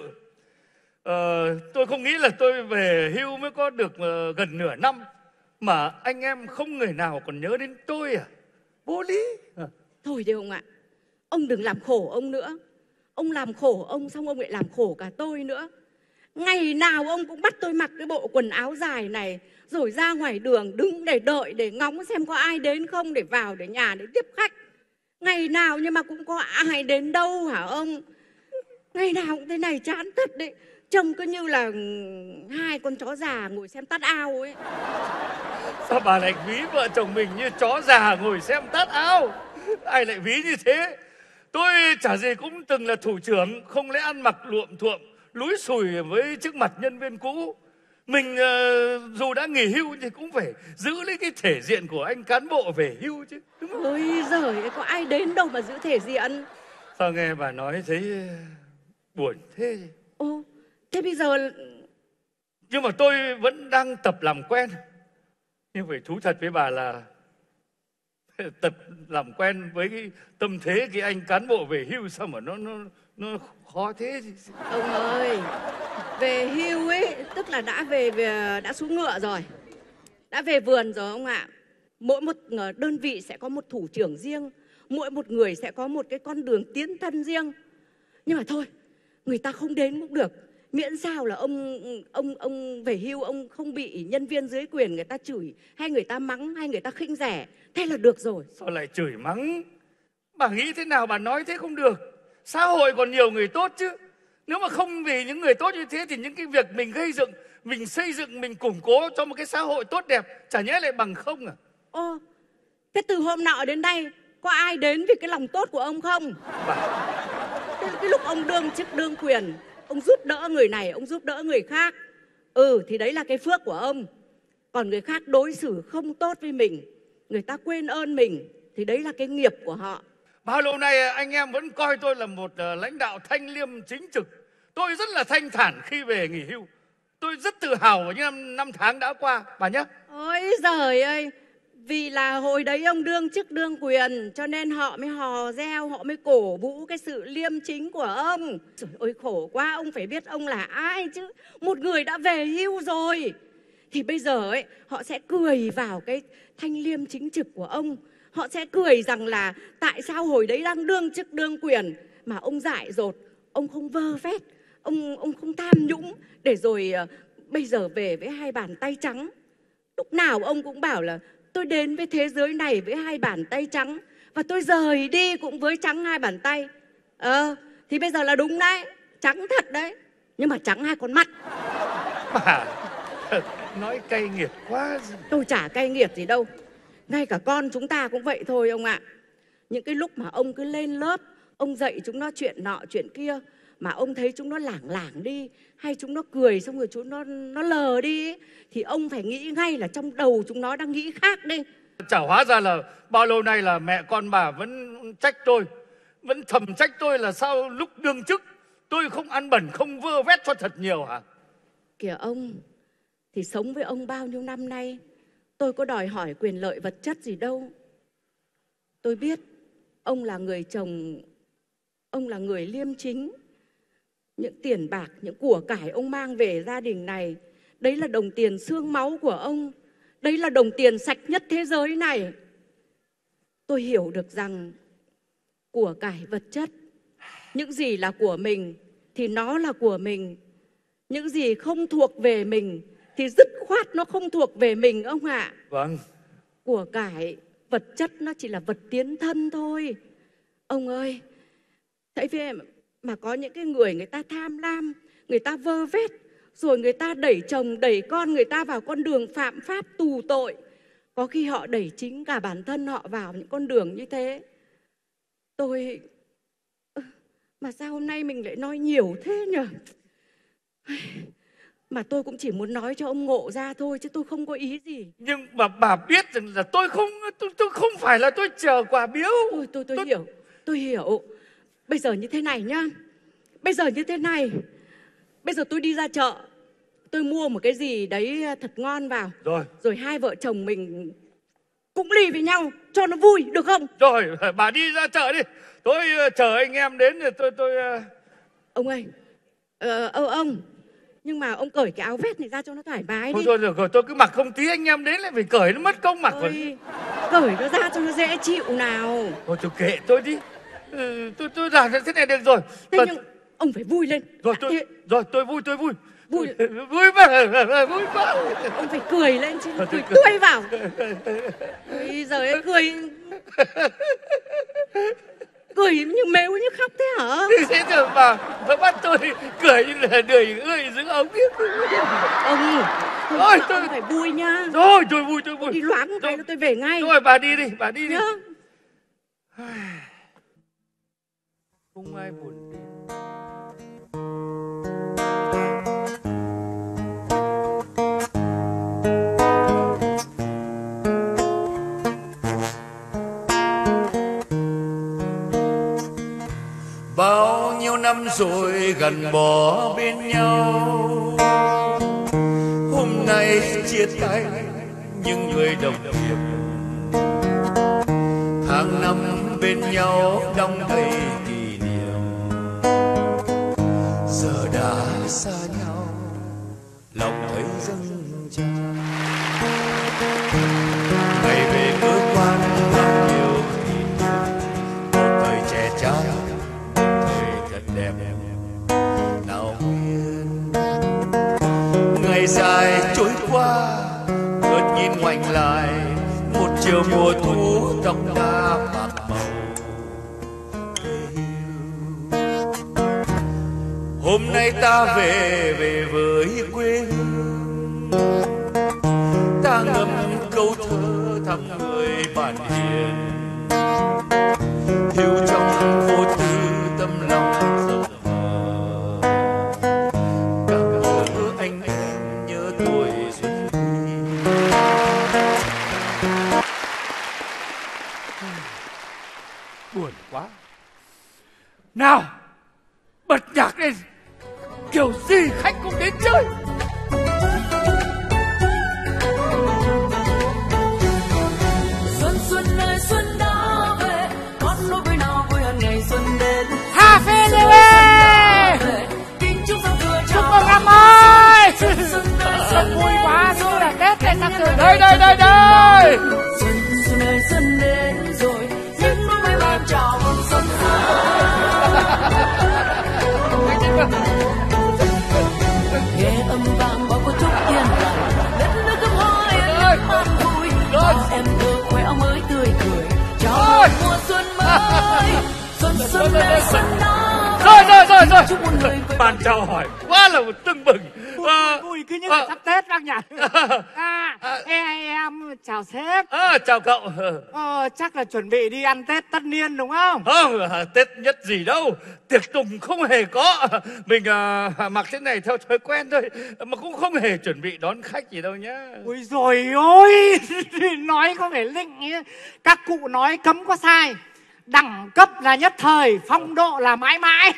Tôi không nghĩ là tôi về hưu mới có được gần nửa năm mà anh em không người nào còn nhớ đến tôi à? Vô lý. Thôi đi ông ạ, ông đừng làm khổ ông nữa. Ông làm khổ ông xong ông lại làm khổ cả tôi nữa. Ngày nào ông cũng bắt tôi mặc cái bộ quần áo dài này, rồi ra ngoài đường đứng để đợi, để ngóng xem có ai đến không, để vào để nhà để tiếp khách. Ngày nào nhưng mà cũng có ai đến đâu hả ông? Ngày nào cũng thế này chán thật đấy. Trông cứ như là hai con chó già ngồi xem tát ao ấy. Sao bà lại ví vợ chồng mình như chó già ngồi xem tát ao? Ai lại ví như thế? Tôi chả gì cũng từng là thủ trưởng, không lẽ ăn mặc luộm thuộm, lúi xùi với trước mặt nhân viên cũ. Mình dù đã nghỉ hưu thì cũng phải giữ lấy cái thể diện của anh cán bộ về hưu chứ, đúng không? Ôi giời, có ai đến đâu mà giữ thể diện. Sao nghe bà nói thấy buồn thế? Ồ, thế bây giờ... Nhưng mà tôi vẫn đang tập làm quen. Nhưng phải thú thật với bà là tập làm quen với cái tâm thế cái anh cán bộ về hưu sao mà nó khó thế. Ông ơi, về hưu ấy tức là đã xuống ngựa rồi, đã về vườn rồi ông ạ. Mỗi một đơn vị sẽ có một thủ trưởng riêng, mỗi một người sẽ có một cái con đường tiến thân riêng. Nhưng mà thôi, người ta không đến cũng được, miễn sao là ông về hưu, ông không bị nhân viên dưới quyền người ta chửi hay người ta mắng hay người ta khinh rẻ, thế là được rồi. Sao lại chửi mắng? Bà nghĩ thế nào bà nói thế không được. Xã hội còn nhiều người tốt chứ. Nếu mà không vì những người tốt như thế thì những cái việc mình gây dựng, mình xây dựng, mình củng cố cho một cái xã hội tốt đẹp chả nhẽ lại bằng không à? Ô, thế từ hôm nọ đến nay có ai đến vì cái lòng tốt của ông không? Cái lúc ông đương chức đương quyền, ông giúp đỡ người này, ông giúp đỡ người khác, thì đấy là cái phước của ông. Còn người khác đối xử không tốt với mình, người ta quên ơn mình, thì đấy là cái nghiệp của họ. Bao lâu nay anh em vẫn coi tôi là một lãnh đạo thanh liêm chính trực. Tôi rất là thanh thản khi về nghỉ hưu. Tôi rất tự hào vào những năm tháng đã qua, bà nhé. Ôi giời ơi, vì là hồi đấy ông đương chức đương quyền cho nên họ mới hò reo, họ mới cổ vũ cái sự liêm chính của ông. Trời ơi khổ quá, ông phải biết ông là ai chứ. Một người đã về hưu rồi thì bây giờ ấy họ sẽ cười vào cái thanh liêm chính trực của ông. Họ sẽ cười rằng là tại sao hồi đấy đang đương chức đương quyền mà ông dại dột, ông không vơ vét, ông không tham nhũng, để rồi bây giờ về với hai bàn tay trắng. Lúc nào ông cũng bảo là tôi đến với thế giới này với hai bàn tay trắng và tôi rời đi cũng với trắng hai bàn tay. Thì bây giờ là đúng đấy, trắng thật đấy, nhưng mà trắng hai con mắt. Bà nói cay nghiệt quá. Tôi chả cay nghiệt gì đâu. Ngay cả con chúng ta cũng vậy thôi ông ạ. Những cái lúc mà ông cứ lên lớp, ông dạy chúng nó chuyện nọ chuyện kia, mà ông thấy chúng nó lảng đi, hay chúng nó cười xong rồi chúng nó lờ đi ấy, thì ông phải nghĩ ngay là trong đầu chúng nó đang nghĩ khác đi. Chả hóa ra là bao lâu nay là mẹ con bà vẫn trách tôi, vẫn thầm trách tôi là sao lúc đương chức tôi không ăn bẩn, không vơ vét cho thật nhiều hả? Kìa ông, thì sống với ông bao nhiêu năm nay, tôi có đòi hỏi quyền lợi vật chất gì đâu. Tôi biết ông là người chồng, ông là người liêm chính. Những tiền bạc, những của cải ông mang về gia đình này, đấy là đồng tiền xương máu của ông. Đấy là đồng tiền sạch nhất thế giới này. Tôi hiểu được rằng của cải vật chất, những gì là của mình thì nó là của mình. Những gì không thuộc về mình thì dứt khoát nó không thuộc về mình ông ạ. Vâng. Của cải vật chất nó chỉ là vật tiến thân thôi. Ông ơi, thấy vậy mà có những cái người ta tham lam, người ta vơ vét, rồi người ta đẩy chồng đẩy con người ta vào con đường phạm pháp tù tội. Có khi họ đẩy chính cả bản thân họ vào những con đường như thế. Mà sao hôm nay mình lại nói nhiều thế nhỉ? Mà tôi cũng chỉ muốn nói cho ông ngộ ra thôi, chứ tôi không có ý gì. Nhưng mà bà biết rằng là tôi không phải là tôi chờ quà biếu. Tôi hiểu. Bây giờ như thế này nhá. Bây giờ tôi đi ra chợ, tôi mua một cái gì đấy thật ngon vào. Rồi hai vợ chồng mình cũng ly với nhau cho nó vui, được không? Rồi, bà đi ra chợ đi. Tôi chờ anh em đến rồi tôi... Ông ơi, ông, nhưng mà ông cởi cái áo vest này ra cho nó thoải mái đi. Thôi được rồi, tôi cứ mặc không tí anh em đến lại phải cởi, nó mất công mặc. Cởi nó ra cho nó dễ chịu nào. Thôi tôi kệ tôi đi. Tôi làm thế này được rồi. Thế nhưng ông phải vui lên. Tôi vui. Vui quá. Ông phải cười lên chứ, cười tươi vào. Bây giờ ấy cười như mếu như khóc thế hả? Thế rồi mà bắt tôi cười như là đời ơi giữ ống biết. Ông tôi phải vui nha. Rồi tôi vui. Đi loáng một cái là tôi về ngay. Rồi bà đi đi. Không ai buồn đi. rồi gắn bó bên nhau. Hôm nay chia tay những người đồng nghiệp, tháng năm bên nhau đong đầy kỷ niệm. Giờ đã xa nhau, lòng thấy dâng tràn. Ngày về cơ quan bao nhiêu kỷ niệm, một thời trẻ trai, một thời thật đẹp nào nguyên. Ngày dài trôi qua, chợt nhìn ngoảnh lại, một chiều mùa thu tóc đã bạc màu. Hôm nay ta về với quê hương, ta ngâm câu thơ thăm người bạn hiền, hiểu trong vô tư tâm lòng rộng mở. Cảm nhớ anh em, nhớ tuổi xuân thi. Buồn quá. Nào, bật nhạc lên, kiểu gì khách cũng đến chơi. Xuân xuân ơi xuân đã về, con nỗi vui nào vui hơn ngày xuân đến. Happy New Year! Kính chúc giao thừa chúc mừng năm mới. Xuân vui quá, xuân là Tết này sắp rồi. Đây đây đây đây. Xuân xuân ơi xuân đến rồi, những nỗi vui làm chào mừng xuân nghe âm vang bao câu chúc yên lặng, đất nước cơm hoa yên an vui. Em thơ khoe áo mới tươi cười, chào mùa xuân mới. Xuân xuân ơi xuân đã Rồi. Bạn chào hỏi quá là một tưng bừng. Vui cứ như là sắp Tết bác nhỉ. Em chào sếp. Chào cậu. Chắc là chuẩn bị đi ăn Tết tất niên đúng không? Không, Tết nhất gì đâu. Tiệc tùng không hề có. Mình mặc thế này theo thói quen thôi, mà cũng không hề chuẩn bị đón khách gì đâu nhá. Ôi rồi ôi, nói có vẻ lịnh ấy. Các cụ nói cấm có sai. Đẳng cấp là nhất thời, phong độ là mãi mãi.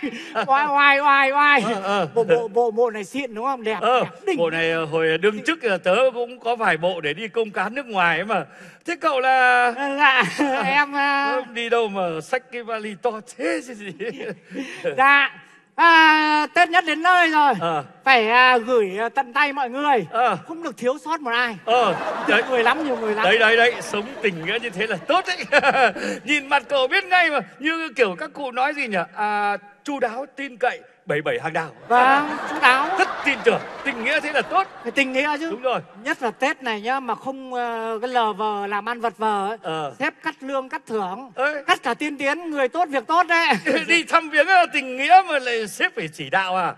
Oai. Bộ này xịn đúng không? Đẹp. Bộ này hồi đương chức tớ cũng có vài bộ để đi công cán nước ngoài ấy mà. Thế cậu là... Dạ, em... Đi đâu mà xách cái vali to thế gì? Dạ, Tết nhất đến nơi rồi. Phải gửi tận tay mọi người. Không được thiếu sót một ai. Đấy. Nhiều người lắm. Đấy, sống tình nghĩa như thế là tốt đấy. Nhìn mặt cậu biết ngay mà. Như kiểu các cụ nói gì nhỉ? Chu đáo, tin cậy, 77 hàng đào. Vâng, chu đáo. Rất tin tưởng, tình nghĩa thế là tốt. Phải tình nghĩa chứ. Đúng rồi. Nhất là Tết này nhá, mà không cái lờ vờ làm ăn vật vờ ấy. Sếp cắt lương, cắt thưởng, cắt cả tiên tiến, người tốt việc tốt đấy. Đi thăm viếng tình nghĩa mà lại sếp phải chỉ đạo à?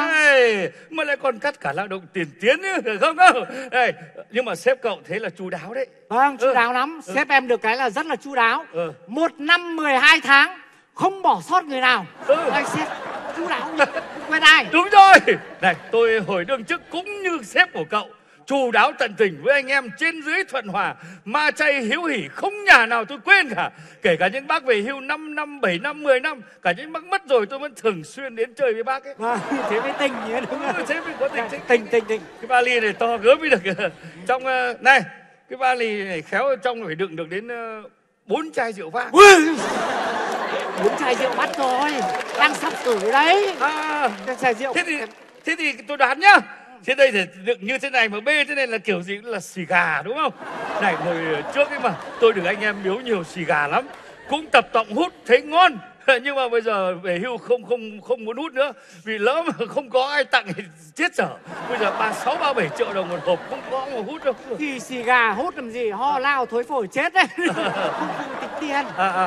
Mà lại còn cắt cả lao động tiền tiến nữa, không? Đây, nhưng mà sếp cậu thế là chu đáo đấy. Vâng, chu đáo lắm. Sếp em được cái là rất là chu đáo. 1 năm 12 tháng không bỏ sót người nào. Anh sếp chu đáo quên ai. Đúng rồi. Này, tôi hồi đương chức cũng như sếp của cậu, chu đáo tận tình với anh em trên dưới thuận hòa, ma chay hiếu hỉ, không nhà nào tôi quên cả. Kể cả những bác về hưu 5 năm, 7 năm, 10 năm, cả những bác mất rồi tôi vẫn thường xuyên đến chơi với bác ấy. Thế mới tình nhé, đúng không? Thế mới có tình. Tình. Cái vali này to gớm mới được. Trong này, cái vali này khéo trong phải đựng được đến 4 chai rượu vang. 4 chai rượu bắt rồi, đang sắp sửa đấy. Chai rượu. Thế thì tôi đoán nhá. Thế đây thì đựng như thế này mà bê thế này là kiểu gì cũng là xì gà đúng không? Này hồi trước ấy mà tôi được anh em biếu nhiều xì gà lắm, cũng tập tọng hút thấy ngon. Nhưng mà bây giờ về hưu không muốn hút nữa, vì lỡ mà không có ai tặng thì chết dở. Bây giờ 36-37 triệu đồng một hộp không có mà hút đâu. Thì xì gà hút làm gì, ho lao thối phổi chết đấy. Không tính tiền.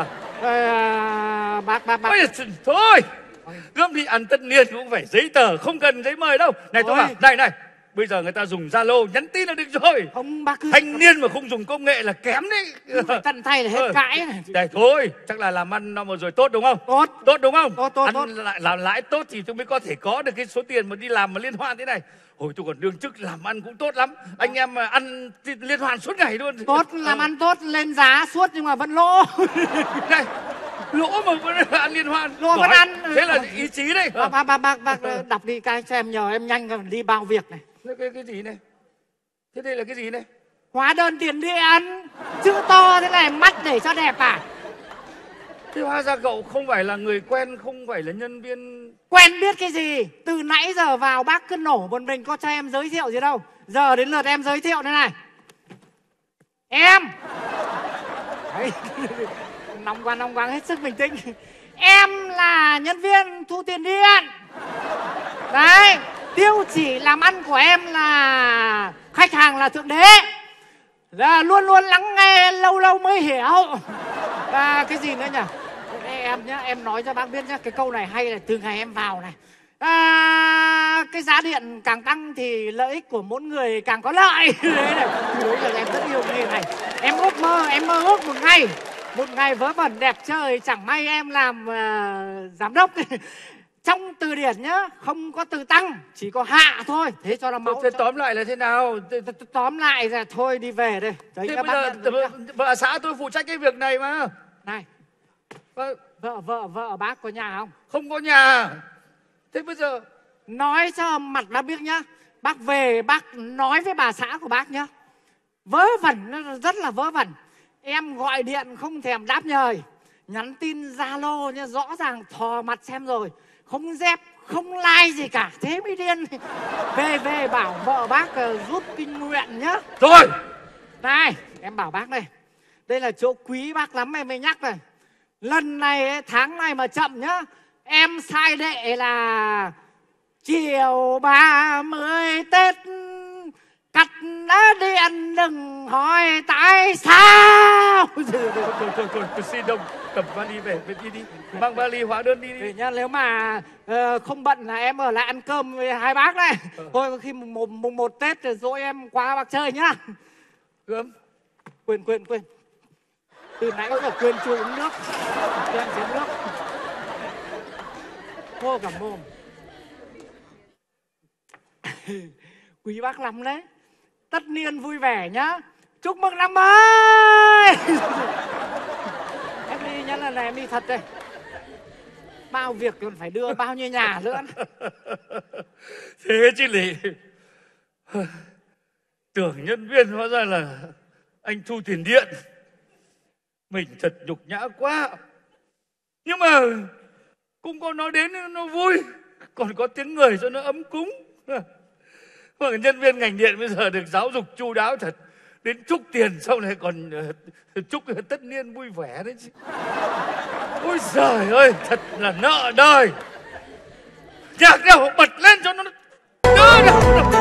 Bác. Thôi, gươm thì ăn tất niên cũng phải giấy tờ, không cần giấy mời đâu. Này tôi bảo, này, bây giờ người ta dùng Zalo nhắn tin là được rồi. Không bác cứ... Thanh niên mà không dùng công nghệ là kém đấy. Tận tay là hết cãi. Đây thôi, chắc là làm ăn năm vừa rồi tốt đúng không? Tốt đúng không? Tốt. Ăn lại làm lãi tốt thì tôi mới có thể có được cái số tiền mà đi làm mà liên hoan thế này. Hồi tôi còn đương chức làm ăn cũng tốt lắm. Anh em mà ăn liên hoan suốt ngày luôn. Tốt, làm ăn tốt, lên giá suốt nhưng mà vẫn lỗ. Này, Lỗ mà vẫn ăn liên hoan. Lỗ vẫn ăn. Thế là ý chí đấy. Bác đọc đi cái xem nhờ em nhanh đi bao việc này. Cái gì này? Thế đây là cái gì này? Hóa đơn tiền điện. Chữ to thế này, mắt để cho đẹp à? Thế hóa ra cậu không phải là người quen, không phải là nhân viên. Quen biết cái gì? Từ nãy giờ vào bác cứ nổ một mình, có cho em giới thiệu gì đâu. Giờ đến lượt em giới thiệu đây này. Em. Đấy. Nóng quá hết sức bình tĩnh. Em là nhân viên thu tiền điện. Đấy. Tiêu chỉ làm ăn của em là khách hàng là thượng đế. Là luôn luôn lắng nghe, lâu lâu mới hiểu. Và cái gì nữa nhỉ? Em nhá, em nói cho bác biết nhá, cái câu này hay là từ ngày em vào này. Cái giá điện càng tăng thì lợi ích của mỗi người càng có lợi. Đấy là em rất yêu nghề này. Em mơ ước một ngày vớ vẩn đẹp trời, chẳng may em làm giám đốc. Trong từ điển nhá, không có từ tăng, chỉ có hạ thôi. Thế cho nó máu. Thế tóm lại là thế nào? Tóm lại là thôi đi về đây. Đấy, thế bây giờ vợ xã tôi phụ trách cái việc này mà. Này, vợ bác có nhà không? Không có nhà. Thế bây giờ nói cho mặt bác biết nhá. Bác về bác nói với bà xã của bác nhá. Vớ vẩn, rất là vớ vẩn. Em gọi điện không thèm đáp nhời, nhắn tin Zalo nhá, rõ ràng thò mặt xem rồi, không dép, không like gì cả, thế mới điên. Về bảo vợ bác rút kinh nguyện nhá. Rồi. Này, em bảo bác này, đây là chỗ quý bác lắm em mới nhắc này. Lần này, tháng này mà chậm nhá, em sai đệ là chiều 30 Tết cắt điện đừng hỏi tại sao. Thôi, xin đồng cầm vali về đi. Mang vali hóa đơn đi. Nhá, nếu mà không bận là em ở lại ăn cơm với hai bác này. Thôi có khi mùng 1 Tết rồi dỗ em qua bác chơi nhá. Gớm. Quên. Từ nãy giờ quên chưa uống nước. Quên uống nước. Khô cả mồm. Quý bác lắm đấy. Tất niên vui vẻ nhá. Chúc mừng năm mới. Em đi nhá, lần này em đi thật đây. Bao việc còn phải đưa bao nhiêu nhà nữa. Thế chứ lì. Tưởng nhân viên hóa ra là anh thu tiền điện. Mình thật nhục nhã quá. Nhưng mà cũng có nói đến nó vui. Còn có tiếng người cho nó ấm cúng. Mà nhân viên ngành điện bây giờ được giáo dục chu đáo thật. Đến chúc tiền sau này còn chúc tất niên vui vẻ đấy chứ. Ôi giời ơi, thật là nợ đời. Nhạc nào bật lên cho nó đỡ nào.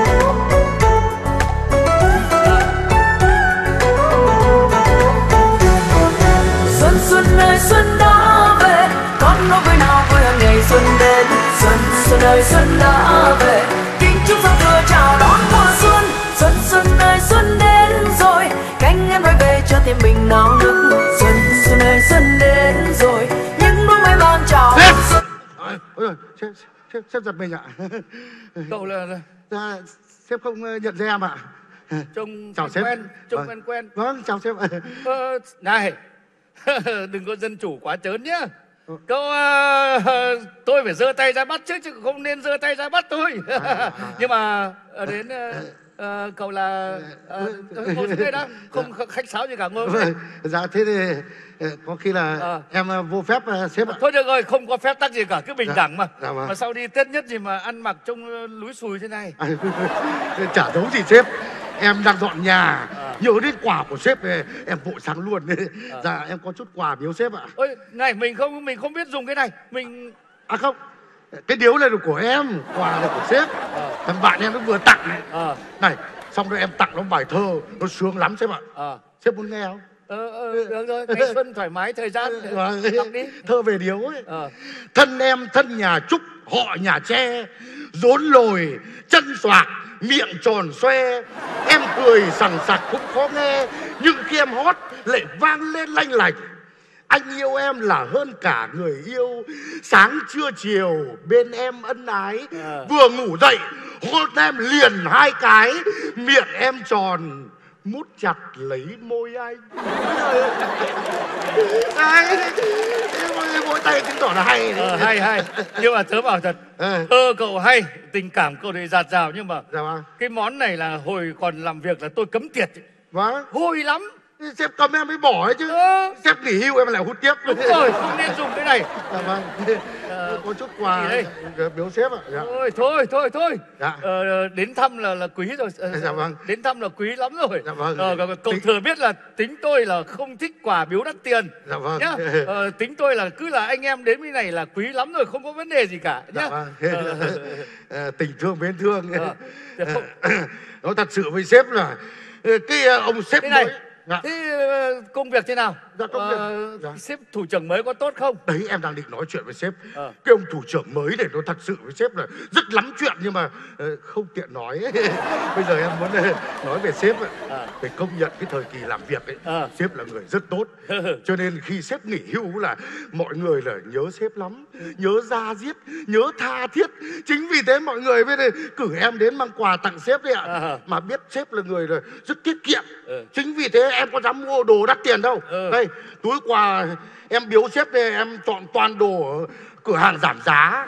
Xuân xuân ơi xuân đã về, con nó vui nào vui hàng ngày xuân đến. Xuân ơi xuân đã về, kính chúc giao thừa chào đón mùa xuân. Xuân ơi xuân đến rồi, cánh em nói về cho tim mình náo nức. Xuân ơi xuân đến rồi, những đôi mây mang chào xuân. Ôi giời, sếp giật mình ạ. Cậu là sếp không nhận ra em ạ. Trông chào sếp. Quen. Vâng, chào sếp. Này, đừng có dân chủ quá trớn nhá. Cậu tôi phải giơ tay ra bắt chứ không nên giơ tay ra bắt tôi. Nhưng mà đến cậu là ngồi xuống đây đó, không khách sáo gì cả, ngồi xuống đây. Dạ thế thì có khi là em vô phép sếp ạ. Thôi được rồi, không có phép tắc gì cả, cứ bình đẳng mà. Dạ vâng. Mà sau đi Tết nhất gì mà ăn mặc trông lúi xùi thế này. Chả giấu gì sếp, em đang dọn nhà. Nhớ đến quà của sếp em vội sáng luôn. Dạ em có chút quà biếu sếp ạ. Ôi này, mình không biết dùng cái này. Mình không, cái điếu này là của em, quà này của sếp. Thằng bạn em nó vừa tặng này. Này, xong rồi em tặng nó bài thơ, nó sướng lắm sếp ạ. Sếp muốn nghe không? Được rồi, ngày xuân thoải mái thời gian, đọc đi. Thơ về điếu ấy. Thân em thân nhà Trúc, họ nhà Tre, rốn lồi, chân xoạc, miệng tròn xoe. Em cười sằng sặc cũng khó nghe, nhưng khi em hót lại vang lên lanh lạch. Anh yêu em là hơn cả người yêu, sáng trưa chiều bên em ân ái. Vừa ngủ dậy hôn em liền 2 cái, miệng em tròn mút chặt lấy môi anh. Môi tay chứng tỏ là hay. Hay. Nhưng mà tớ bảo thật, thơ cậu hay, tình cảm cậu thì dạt dào, nhưng mà cái món này là hồi còn làm việc là tôi cấm tiệt. Vâng. Hôi lắm. Sếp cấm em mới bỏ ấy chứ. Sếp nghỉ hưu em lại hút tiếp. Đúng rồi, không nên dùng cái này. Dạ vâng. Có chút quà biếu sếp ạ. Dạ. Thôi. Dạ. Đến thăm là quý rồi. Dạ vâng. Đến thăm là quý lắm rồi. Dạ vâng. Cậu thừa biết là tính tôi là không thích quà biếu đắt tiền. Dạ vâng. Nhá. Tính tôi là cứ là anh em đến cái này là quý lắm rồi, không có vấn đề gì cả. Nhá. Dạ vâng. Tình thương mến thương. Nói thật sự với sếp là cái ông sếp thế này. mới. Dạ. Thế công việc thế nào? Dạ, công việc. Dạ. Sếp thủ trưởng mới có tốt không? Đấy em đang định nói chuyện với sếp. Cái ông thủ trưởng mới này nó thật sự với sếp là rất lắm chuyện nhưng mà không tiện nói. Bây giờ em muốn nói về sếp phải công nhận cái thời kỳ làm việc ấy, sếp là người rất tốt. Cho nên khi sếp nghỉ hưu là mọi người là nhớ sếp lắm, nhớ da diết, nhớ tha thiết. Chính vì thế mọi người mới cử em đến mang quà tặng sếp đấy ạ. Mà biết sếp là người là rất tiết kiệm. Chính vì thế em có dám mua đồ đắt tiền đâu. Đây, túi quà em biếu sếp đây, em chọn toàn đồ ở cửa hàng giảm giá.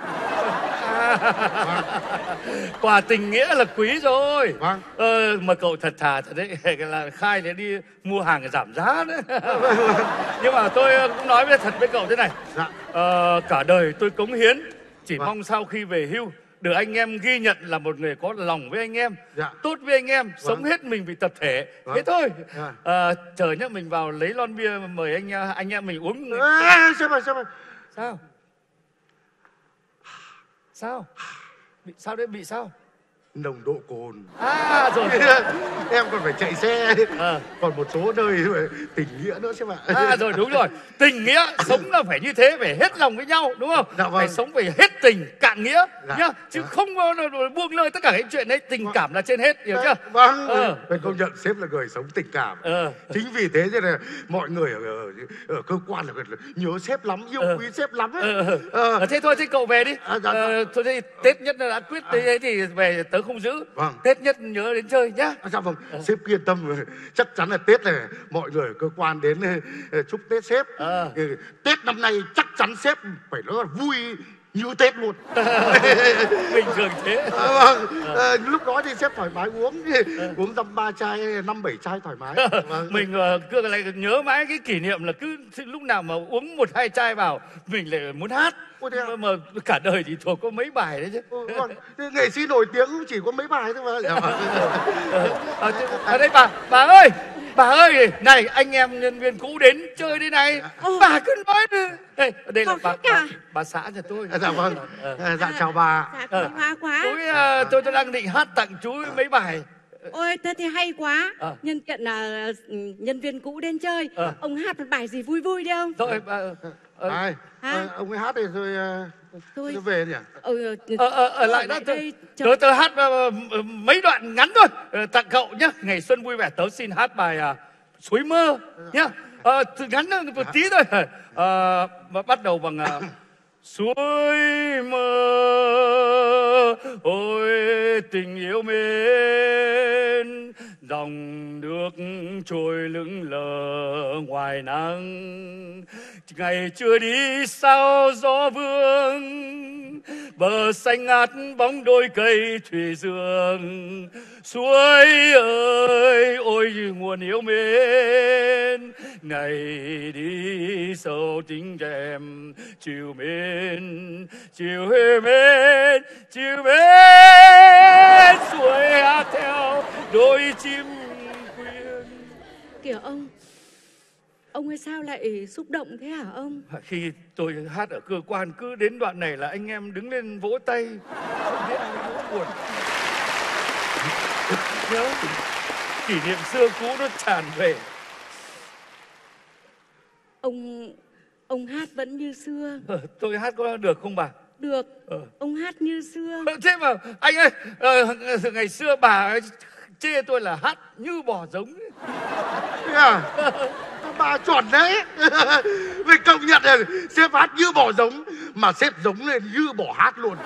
Quà tình nghĩa là quý rồi. Mà cậu thật thà thật đấy, là khai để đi mua hàng giảm giá nữa. Nhưng mà tôi cũng nói với thật với cậu thế này. Cả đời tôi cống hiến, chỉ mong sau khi về hưu được anh em ghi nhận là một người có lòng với anh em, tốt với anh em, sống hết mình vì tập thể. Thế thôi. Chờ nhá, mình vào lấy lon bia mời anh em mình uống. Sếp ơi. Sao? Sao đấy, bị sao? Nồng độ cồn. Rồi. Em còn phải chạy xe. Còn một số nơi tình nghĩa nữa chứ mà. Rồi, đúng rồi. Tình nghĩa, sống là phải như thế, phải hết lòng với nhau, đúng không? Dạ, vâng. Phải sống phải hết tình, cạn nghĩa nhá. Chứ không buông lơi tất cả cái chuyện đấy. Tình cảm là trên hết, hiểu chưa? Vâng. Phải công nhận sếp là người sống tình cảm. Chính vì thế cho nên mọi người ở cơ quan là nhớ sếp lắm, yêu quý sếp lắm ấy. Thế thôi, thế cậu về đi. Thôi thì Tết nhất là đã quyết thế thì về tớ không giữ. Tết nhất nhớ đến chơi nhá. Dạ vâng, sếp yên tâm. Chắc chắn là Tết này mọi người ở cơ quan đến chúc Tết sếp. Tết năm nay chắc chắn sếp phải nói là vui như Tết luôn. Bình thường thế. Lúc đó thì sếp thoải mái uống dăm 3 chai, 5-7 chai thoải mái. Mình cứ lại nhớ mãi cái kỷ niệm là cứ lúc nào mà uống 1-2 chai vào mình lại muốn hát. Mà cả đời thì thuộc có mấy bài đấy chứ. Nghệ sĩ nổi tiếng cũng chỉ có mấy bài thôi mà. Đây bà ơi, này anh em nhân viên cũ đến chơi đây này. Bà cứ nói đây là bà xã nhà tôi. Dạ vâng. Dạ chào bà. Dạ hoa quá. Tôi đang định hát tặng chú mấy bài. Ôi thế thì hay quá. Nhân tiện là nhân viên cũ đến chơi, ông hát một bài gì vui vui đi không? Rồi ông ấy hát thì tôi về nhỉ? Ở lại đó tớ hát mấy đoạn ngắn thôi tặng cậu nhá. Ngày xuân vui vẻ tớ xin hát bài Suối Mơ nhá. Ngắn một tí thôi. Bắt đầu bằng suối mơ ôi tình yêu mến, dòng nước trôi lững lờ ngoài nắng, ngày chưa đi sao gió vương, bờ xanh ngát bóng đôi cây thủy dương. Suối ơi ôi nguồn yêu mến, ngày đi sâu tình em chiều mến, chiều mến, chiều mến. Suối hát theo đôi chim quyên. Kìa ông ơi sao lại xúc động thế hả ông? Khi tôi hát ở cơ quan cứ đến đoạn này là anh em đứng lên vỗ tay, không biết ai vỗ buồn. Nhớ kỷ niệm xưa cũ nó tràn về. Ông hát vẫn như xưa. Tôi hát có được không bà? Được. Ông hát như xưa. Thế mà anh ơi, ngày xưa bà ấy chê tôi là hát như bò giống. Bà chuẩn đấy. Mình công nhận là sếp hát như bò giống, mà sếp giống lên như bò hát luôn.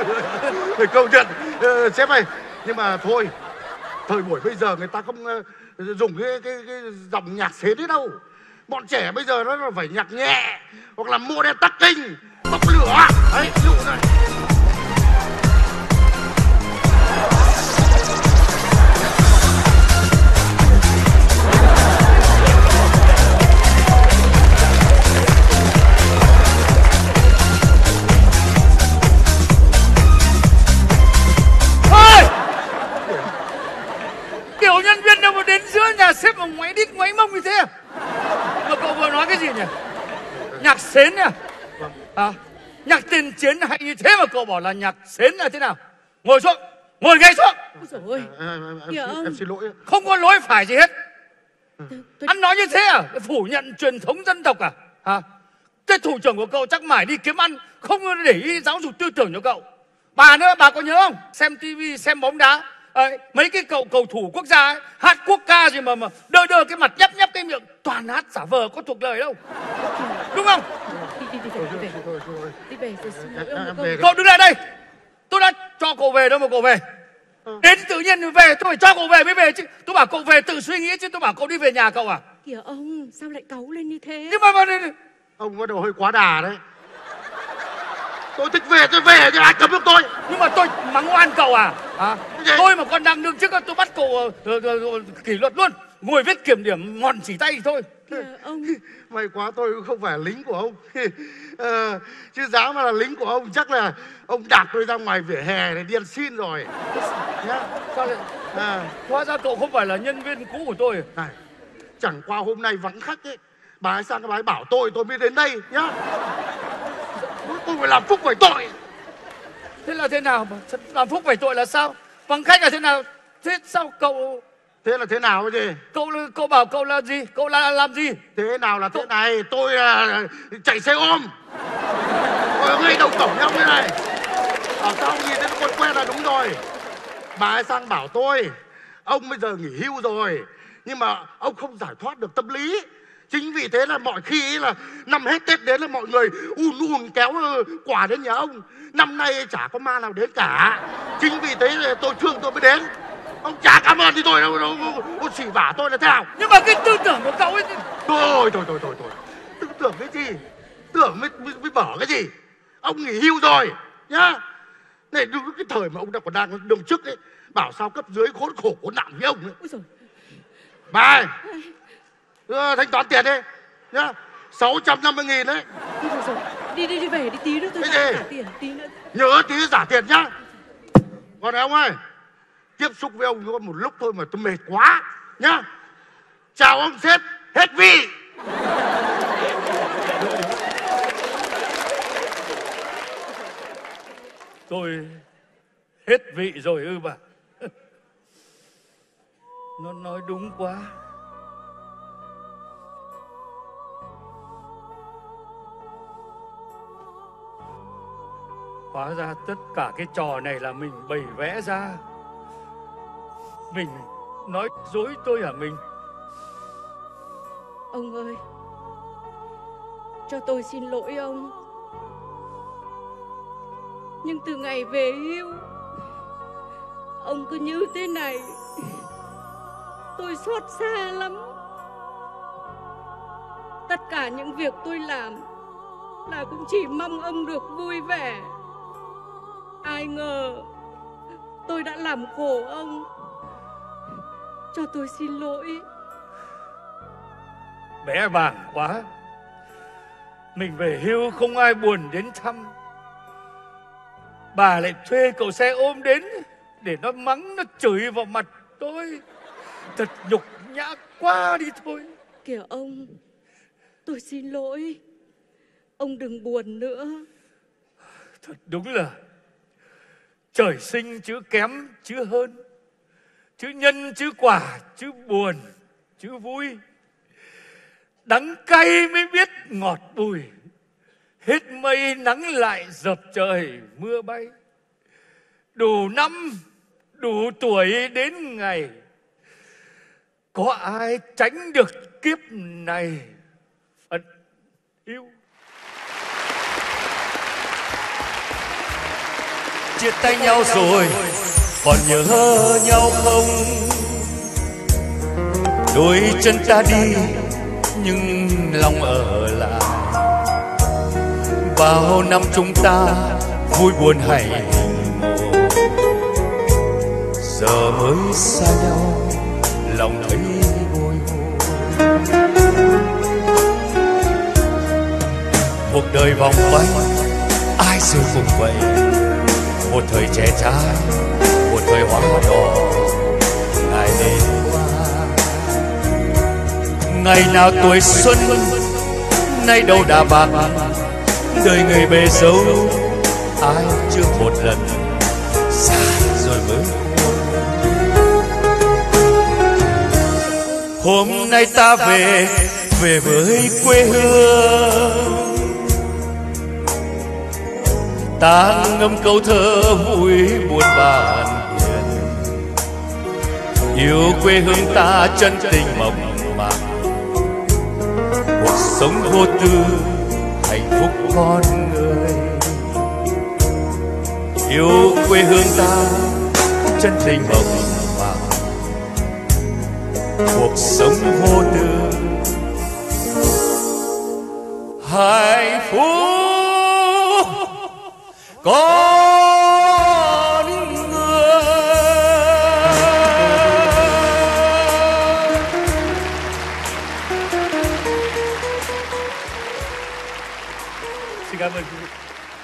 Mình công nhận. Sếp ơi, nhưng mà thôi, thời buổi bây giờ người ta dùng cái dòng nhạc xến ấy đâu. Bọn trẻ bây giờ nó phải nhạc nhẹ hoặc là modern talking, bốc lửa đấy, ví dụ này. Kiểu nhân viên đâu mà đến giữa nhà xếp mà ngoáy đít ngoáy mông như thế. Mà cậu vừa nói cái gì nhỉ? Nhạc xến à? À, nhạc tiền chiến hay như thế mà cậu bảo là nhạc xến là thế nào? Ngồi xuống, ngồi ngay xuống. Ôi dồi ôi, em xin lỗi. Không có lỗi phải gì hết. Ăn nói như thế à? Phủ nhận truyền thống dân tộc à? Hả? Thế thủ trưởng của cậu chắc mải đi kiếm ăn, không để ý giáo dục tư tưởng cho cậu. Bà nữa, bà có nhớ không? Xem tivi, xem bóng đá, mấy cái cầu thủ quốc gia ấy, hát quốc ca gì mà đơ cái mặt nhấp cái miệng, toàn hát giả vờ có thuộc lời đâu, đúng không? Đi về rồi xin lỗi ông. Cậu đứng lại đây, tôi đã cho cậu về đâu mà cậu về. Đến tự nhiên về tôi phải cho cậu về mới về chứ. Tôi bảo cậu về tự suy nghĩ chứ tôi bảo cậu đi về nhà cậu à? Kìa ông, sao lại cáu lên như thế? Nhưng mà ông bắt đầu hơi quá đà đấy. Tôi thích về tôi về chứ ai cấm được tôi. Nhưng mà tôi mắng oan cậu à? Tôi mà còn đang đương chức tôi bắt cậu kỷ luật luôn, ngồi viết kiểm điểm ngọn chỉ tay thì thôi. Ông may quá tôi không phải lính của ông. Chứ giá mà là lính của ông chắc là ông đạp tôi ra ngoài vỉa hè để đi ăn xin rồi nhá. Sao lại hóa ra cậu không phải là nhân viên cũ của tôi này. Chẳng qua hôm nay vắng khách ấy, bà ấy sang, bà ấy bảo tôi mới đến đây nhá. Tôi phải làm phúc phải tội. Thế là thế nào mà làm phúc phải tội là sao? Vắng khách là thế nào? Thế sao cậu? Thế là thế nào cái gì? Cậu bảo cậu là gì? Cậu là làm gì? Thế nào là thế này? Tôi là chạy xe ôm. Tôi ở ngay đầu cổng nhau thế này. Ở sao nhìn thấy con quen là đúng rồi. Bà ấy sang bảo tôi, ông bây giờ nghỉ hưu rồi nhưng mà ông không giải thoát được tâm lý. Chính vì thế là mọi khi ấy là năm hết Tết đến là mọi người ùn kéo quà đến nhà ông. Năm nay chả có ma nào đến cả. Chính vì thế tôi thương tôi mới đến. Ông chả cảm ơn thì tôi đâu, ông chỉ vả tôi là thế nào. Nhưng mà cái tư tưởng của cậu ấy Thôi tư tưởng cái gì? Tưởng mới mở cái gì? Ông nghỉ hưu rồi nhá. Này đúng cái thời mà ông còn đang đương chức ấy, bảo sao cấp dưới khốn khổ khốn nạn với ông ấy. Bà ơi, thanh toán tiền đi nhá, 650.000 đấy. Đi về đi, tí nữa tôi trả tiền, tí nữa. Nhớ tí trả tiền nhá. Còn này ông ơi, tiếp xúc với ông có một lúc thôi mà tôi mệt quá nhá. Chào ông sếp, hết vị. Tôi hết vị rồi ư bà? Nó nói đúng quá. Hóa ra tất cả cái trò này là mình bày vẽ ra. Mình nói dối tôi hả mình? Ông ơi, cho tôi xin lỗi ông. Nhưng từ ngày về hưu, ông cứ như thế này, tôi xót xa lắm. Tất cả những việc tôi làm là cũng chỉ mong ông được vui vẻ. Ai ngờ tôi đã làm khổ ông. Cho tôi xin lỗi. Bé bàng quá. Mình về hưu không ai buồn đến thăm. Bà lại thuê cậu xe ôm đến để nó mắng, nó chửi vào mặt tôi. Thật nhục nhã quá đi thôi. Kìa ông, tôi xin lỗi. Ông đừng buồn nữa. Thật đúng là trời sinh chữ kém chữ hơn, chữ nhân chữ quả, chữ buồn chữ vui. Đắng cay mới biết ngọt bùi. Hết mây nắng lại dợp trời mưa bay. Đủ năm đủ tuổi đến ngày, có ai tránh được kiếp này phận yêu. Chia tay nhau rồi còn nhớ nhau không? đôi chân ta đi nhưng lòng ở lại. Bao năm chúng ta vui buồn hay ngộ, giờ mới xa nhau lòng thấy bồi hồi. Cuộc đời vòng quanh ai rồi cũng vậy, một thời trẻ trai, một thời hoa đỏ ngày lên qua. Ngày nào tuổi xuân nay đâu đã bạc, đời người bề dâu ai chưa một lần xa rồi mới hôm nay ta về với quê hương. Ta ngâm câu thơ vui buồn bàn hiền, yêu quê hương ta chân tình mộc mạc, cuộc sống vô tư hạnh phúc con người. Yêu quê hương ta chân tình mộc mạc, cuộc sống vô tư hạnh phúc con người. Xin cảm ơn quý vị.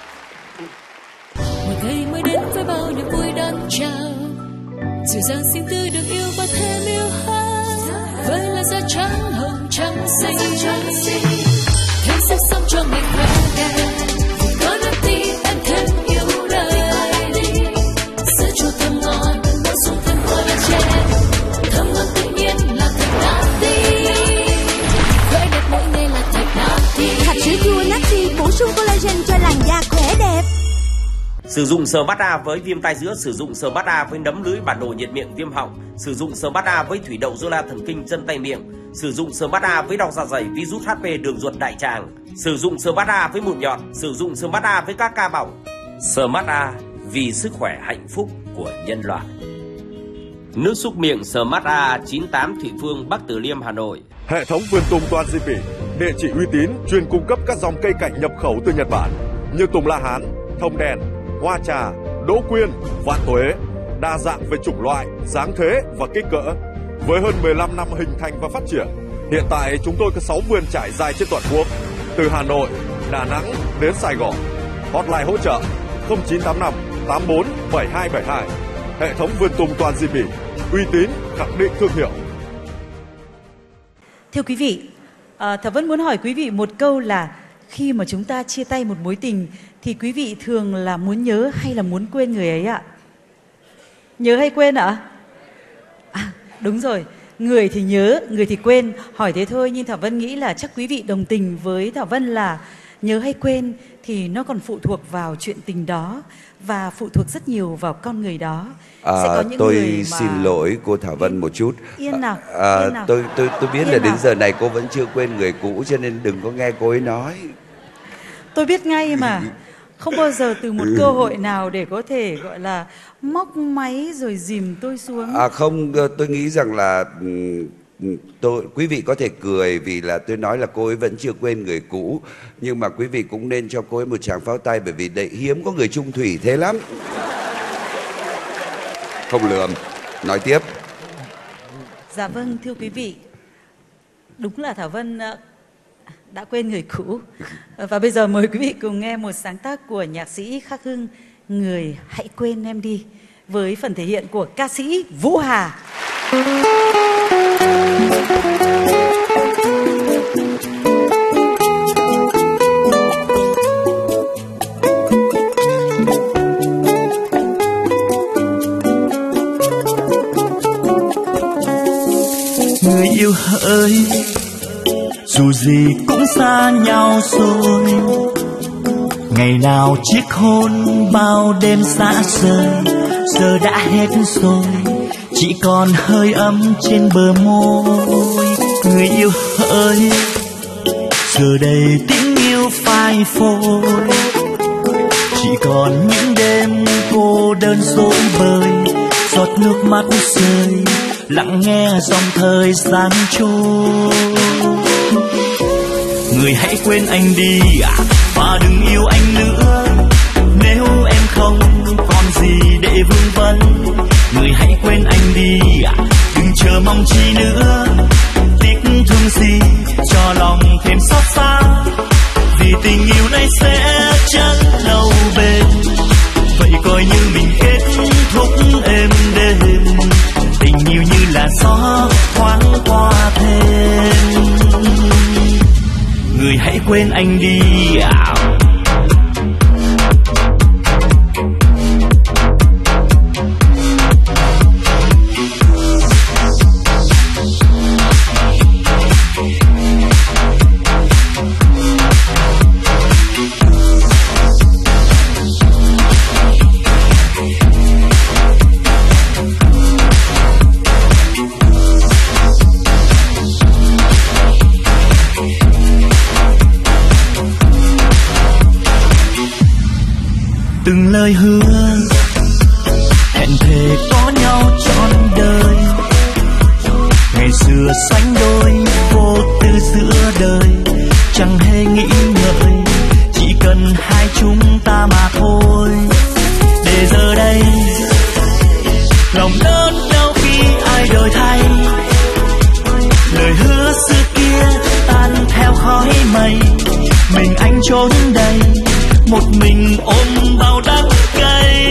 Một ngày mới đến với bao niềm vui đón chào, dịu dàng xinh tươi được yêu và thêm yêu hơn. Với là da trắng hồng trắng xinh, thêm sắc sống cho mình khỏe đẹp. Có niềm tin em thêm yêu đời, sữa chua thơm ngon bổ sung thêm hoa lá chè, thơm ngon tự nhiên là thạch natty, khỏe đẹp mỗi ngày là thạch natty. Thạch sữa chua natty bổ sung collagen cho làn da khỏe đẹp. Sử dụng Smart A với viêm tai giữa, sử dụng Smart A với nấm lưỡi bản đồ nhiệt miệng viêm họng, sử dụng Smart A với thủy đậu zona thần kinh chân tay miệng, sử dụng Smart A với đau dạ dày virus HP đường ruột đại tràng, sử dụng Smart A với mụn nhọt, sử dụng Smart A với các ca bỏng. Smart A vì sức khỏe hạnh phúc của nhân loại. Nước súc miệng Smart A 98 Thụy Phương, Bắc Từ Liêm, Hà Nội. Hệ thống vườn tùng Toàn Di Pỉ, địa chỉ uy tín, chuyên cung cấp các dòng cây cảnh nhập khẩu từ Nhật Bản như tùng La Hán, thông đen, hoa trà, đỗ quyên, vạn tuế, đa dạng về chủng loại, dáng thế và kích cỡ. Với hơn 15 năm hình thành và phát triển, hiện tại chúng tôi có 6 vườn trải dài trên toàn quốc, từ Hà Nội, Đà Nẵng đến Sài Gòn. Hotline hỗ trợ 0985 84 7272. Hệ thống vườn tùng Toàn Di Bỉ, uy tín, khẳng định thương hiệu. Thưa quý vị, Thảo Vân muốn hỏi quý vị một câu là khi mà chúng ta chia tay một mối tình thì quý vị thường là muốn nhớ hay là muốn quên người ấy ạ? Nhớ hay quên ạ? Đúng rồi, người thì nhớ, người thì quên. Hỏi thế thôi nhưng Thảo Vân nghĩ là chắc quý vị đồng tình với Thảo Vân là nhớ hay quên thì nó còn phụ thuộc vào chuyện tình đó và phụ thuộc rất nhiều vào con người đó. Sẽ có những tôi người mà... xin lỗi cô Thảo Vân một chút. Yên nào, yên nào. Tôi biết Yên là đến nào. giờ này cô vẫn chưa quên người cũ cho nên đừng có nghe cô ấy nói. Tôi biết ngay mà. Không bao giờ từ một cơ hội nào để có thể gọi là móc máy rồi dìm tôi xuống. Không, tôi nghĩ rằng là quý vị có thể cười vì là tôi nói là cô ấy vẫn chưa quên người cũ, nhưng mà quý vị cũng nên cho cô ấy một tràng pháo tay, bởi vì đấy hiếm có người chung thủy thế lắm. Không lườm. Nói tiếp. Dạ vâng, thưa quý vị, đúng là Thảo Vân đã quên người cũ. Và bây giờ mời quý vị cùng nghe một sáng tác của nhạc sĩ Khắc Hưng, Người Hãy Quên Em Đi, với phần thể hiện của ca sĩ Vũ Hà. Người yêu hỡi, dù gì cũng xa nhau rồi, ngày nào chiếc hôn bao đêm xa rời giờ đã hết rồi, chỉ còn hơi ấm trên bờ môi. Người yêu hỡi, giờ đây tình yêu phai phôi, chỉ còn những đêm cô đơn dối bời, giọt nước mắt rơi lặng nghe dòng thời gian trôi. Người hãy quên anh đi và đừng yêu anh nữa, nếu em không còn gì để vương vấn. Người hãy quên anh đi, đừng chờ mong chi nữa, tiếc thương gì cho lòng thêm xót xa, vì tình yêu này sẽ chẳng lâu bền. Vậy coi như mình kết thúc êm đềm, tình yêu như là gió thoáng qua thêm. Người hãy quên anh đi. Từng lời hứa hẹn thề có nhau trọn đời, ngày xưa sánh đôi vô tư giữa đời, chẳng hề nghĩ ngợi, chỉ cần hai chúng ta mà thôi. Để giờ đây lòng đớn đau khi ai đổi thay, lời hứa xưa kia tan theo khói mây, mình anh trốn đây một mình ôm bao đắng cay.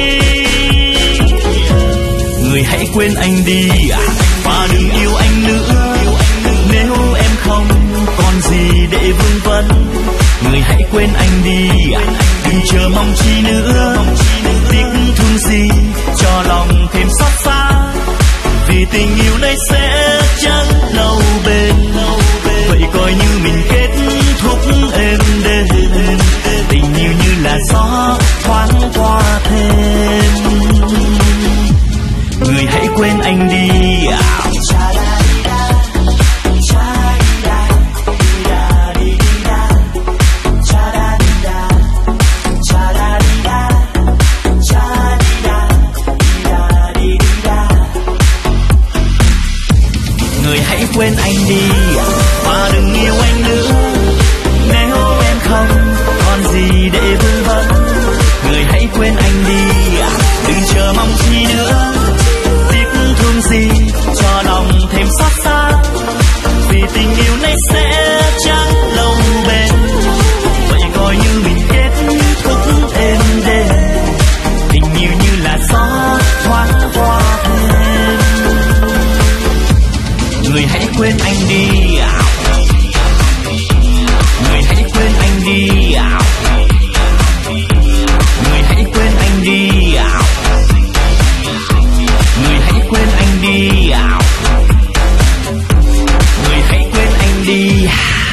Người hãy quên anh đi và đừng yêu anh nữa, nếu em không còn gì để vương vấn. Người hãy quên anh đi, đừng chờ mong chi nữa, tiếc thương gì cho lòng thêm xót xa, vì tình yêu này sẽ chẳng lâu bền. Vậy coi như mình kết thúc êm đềm, tình yêu như là gió thoáng qua thêm. Người hãy quên anh đi. Người hãy quên anh đi và đừng yêu anh nữa, nếu em không còn gì để vương vấn. Người hãy quên anh đi, đừng chờ mong chi nữa, tiếc thương gì cho lòng thêm xót xa, vì tình yêu này sẽ chẳng lâu bền. Vậy coi như mình kết thúc êm đềm, tình yêu như là gió thoáng qua thêm. Người hãy quên anh đi, người hãy quên anh đi, người hãy quên anh đi, người hãy quên anh đi, người hãy quên anh đi.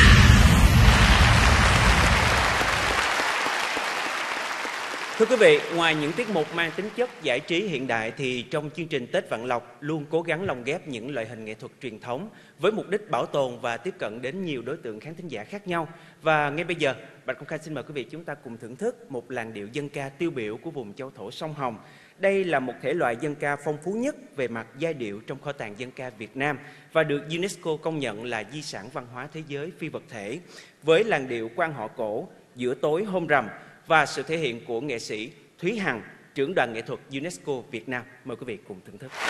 Thưa quý vị, ngoài những tiết mục mang tính chất giải trí hiện đại thì trong chương trình Tết Vạn Lộc luôn cố gắng lồng ghép những loại hình nghệ thuật truyền thống với mục đích bảo tồn và tiếp cận đến nhiều đối tượng khán thính giả khác nhau. Và ngay bây giờ, Bạch Công Khai xin mời quý vị chúng ta cùng thưởng thức một làn điệu dân ca tiêu biểu của vùng châu thổ sông Hồng. Đây là một thể loại dân ca phong phú nhất về mặt giai điệu trong kho tàng dân ca Việt Nam và được UNESCO công nhận là di sản văn hóa thế giới phi vật thể, với làn điệu quan họ cổ Giữa tối hôm rằm và sự thể hiện của nghệ sĩ Thúy Hằng, trưởng đoàn nghệ thuật UNESCO Việt Nam. Mời quý vị cùng thưởng thức.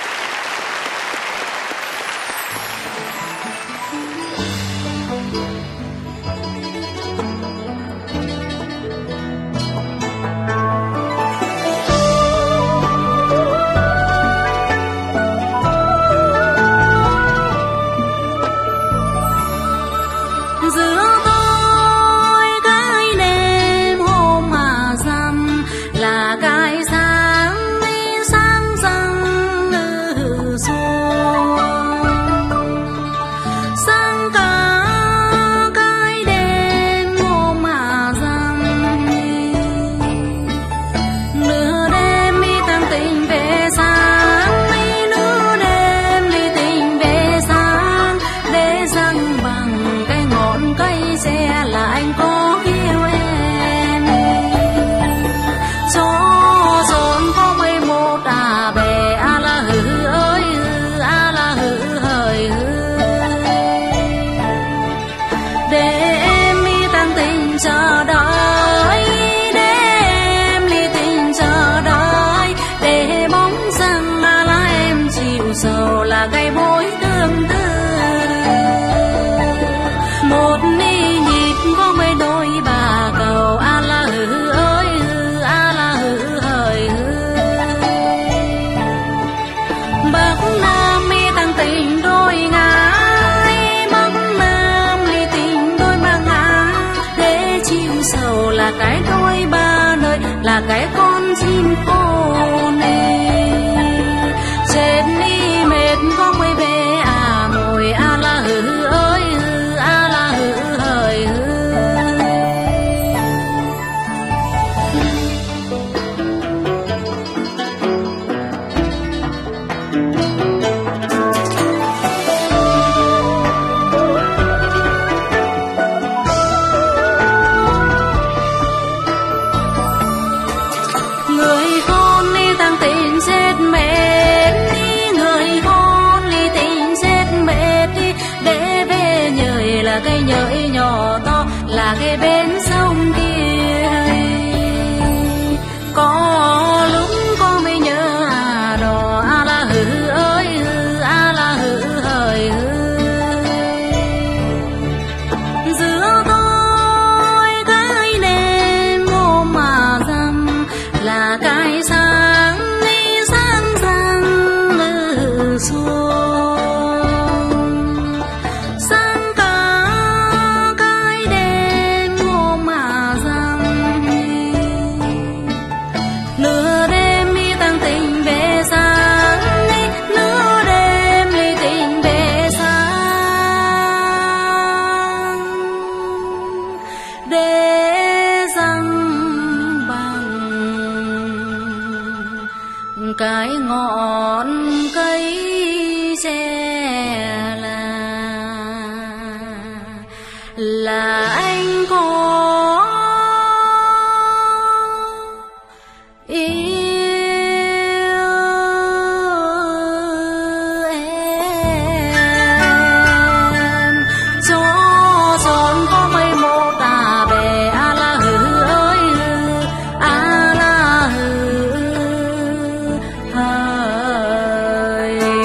Sang cả gái con chim cô này chết đi mệt có quay về à ngồi a la hừ ơi hừ a la hừ hời hừ. Người con đi tăng tình chết mệt đi, người con đi tình chết mệt đi, để về nhời là cây nhợi nhỏ to là cây bên sông kia. Có lúc con mới nhớ à đò a la hừ ơi hừ a la hừ hời hừ. Giữa tôi cái đêm ôm mà dầm là cái sáng đi sáng sáng lư xuống sáng cả cái đêm ôm mà dầm nửa đêm đi tăng tình về sáng đi nửa đêm đi tình về sáng để răng bằng cái ngọn cây tre là anh có yêu em cho tròn có mây mô tà bè a la hừ ơi hừ a la hừ hời hừ.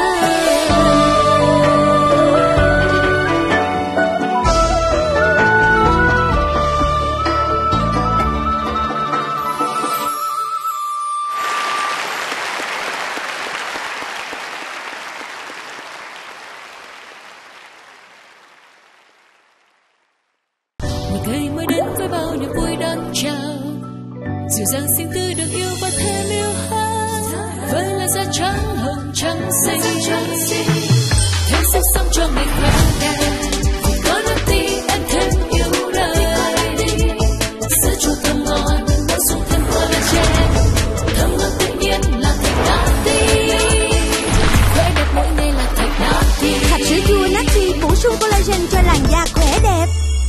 một ngày mới đến với bao niềm vui đón chào, dịu dàng xinh tươi được yêu và thêm yêu hơn với làn da trắng hồng trắng xinh thêm sức sống cho mình khỏe đẹp vì có niềm tin em thêm yêu đời sữa chua thơm ngon bổ sung thêm collagen thơm ngon tự nhiên là thạch natty khỏe đẹp mỗi ngày là thạch natty. Hạt sữa chua natty bổ sung collagen cho làn da khỏe đẹp.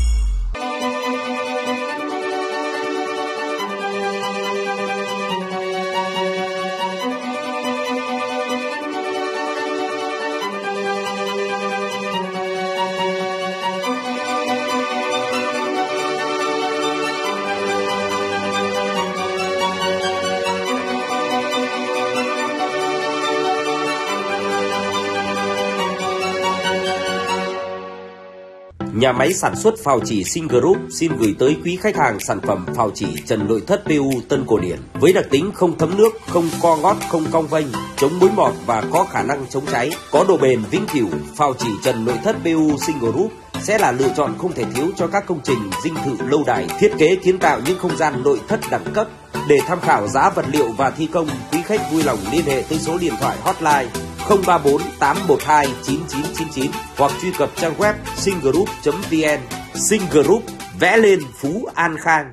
Nhà máy sản xuất phào chỉ Sinh Group xin gửi tới quý khách hàng sản phẩm phào chỉ trần nội thất PU Tân Cổ Điển với đặc tính không thấm nước, không co ngót, không cong vênh, chống mối mọt và có khả năng chống cháy, có độ bền vĩnh cửu. Phào chỉ trần nội thất PU Sinh Group sẽ là lựa chọn không thể thiếu cho các công trình dinh thự lâu đài, thiết kế kiến tạo những không gian nội thất đẳng cấp. Để tham khảo giá vật liệu và thi công, quý khách vui lòng liên hệ tới số điện thoại hotline 034 812 9999 hoặc truy cập trang web singgroup.vn. Sinh Group, vẽ lên Phú An Khang.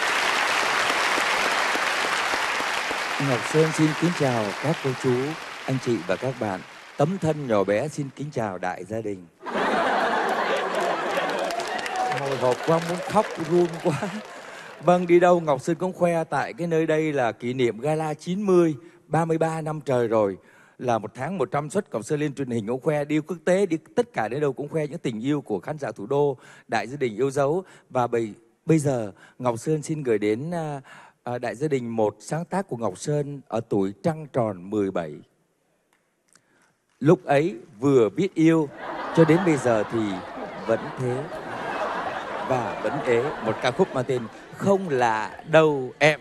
Ngọc Sơn xin kính chào các cô chú, anh chị và các bạn. Tấm thân nhỏ bé xin kính chào đại gia đình. Hồi hộp quá, muốn khóc, run quá. Vâng, đi đâu Ngọc Sơn cũng khoe tại cái nơi đây là kỷ niệm gala 90, 33 năm trời rồi. Là một tháng 100 suất Ngọc Sơn lên truyền hình cũng khoe, đi quốc tế, đi tất cả đến đâu cũng khoe những tình yêu của khán giả thủ đô, đại gia đình yêu dấu. Và bây giờ Ngọc Sơn xin gửi đến đại gia đình một sáng tác của Ngọc Sơn ở tuổi trăng tròn 17. Lúc ấy vừa biết yêu cho đến bây giờ thì vẫn thế và vẫn ế, một ca khúc mang tên Không Lạ Đâu Em.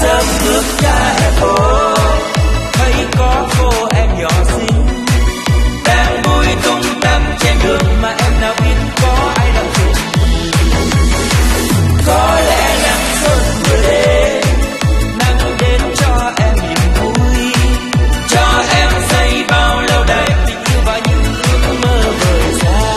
sớm bước ra hè phố, thấy có cô em nhỏ xinh đang vui tung tăng trên đường mà em nào biết có ai đang chụp. Có lẽ nắng xuân vừa đến, nắng đến cho em niềm vui, cho em xây bao lâu đài tình yêu và những ước mơ vời xa.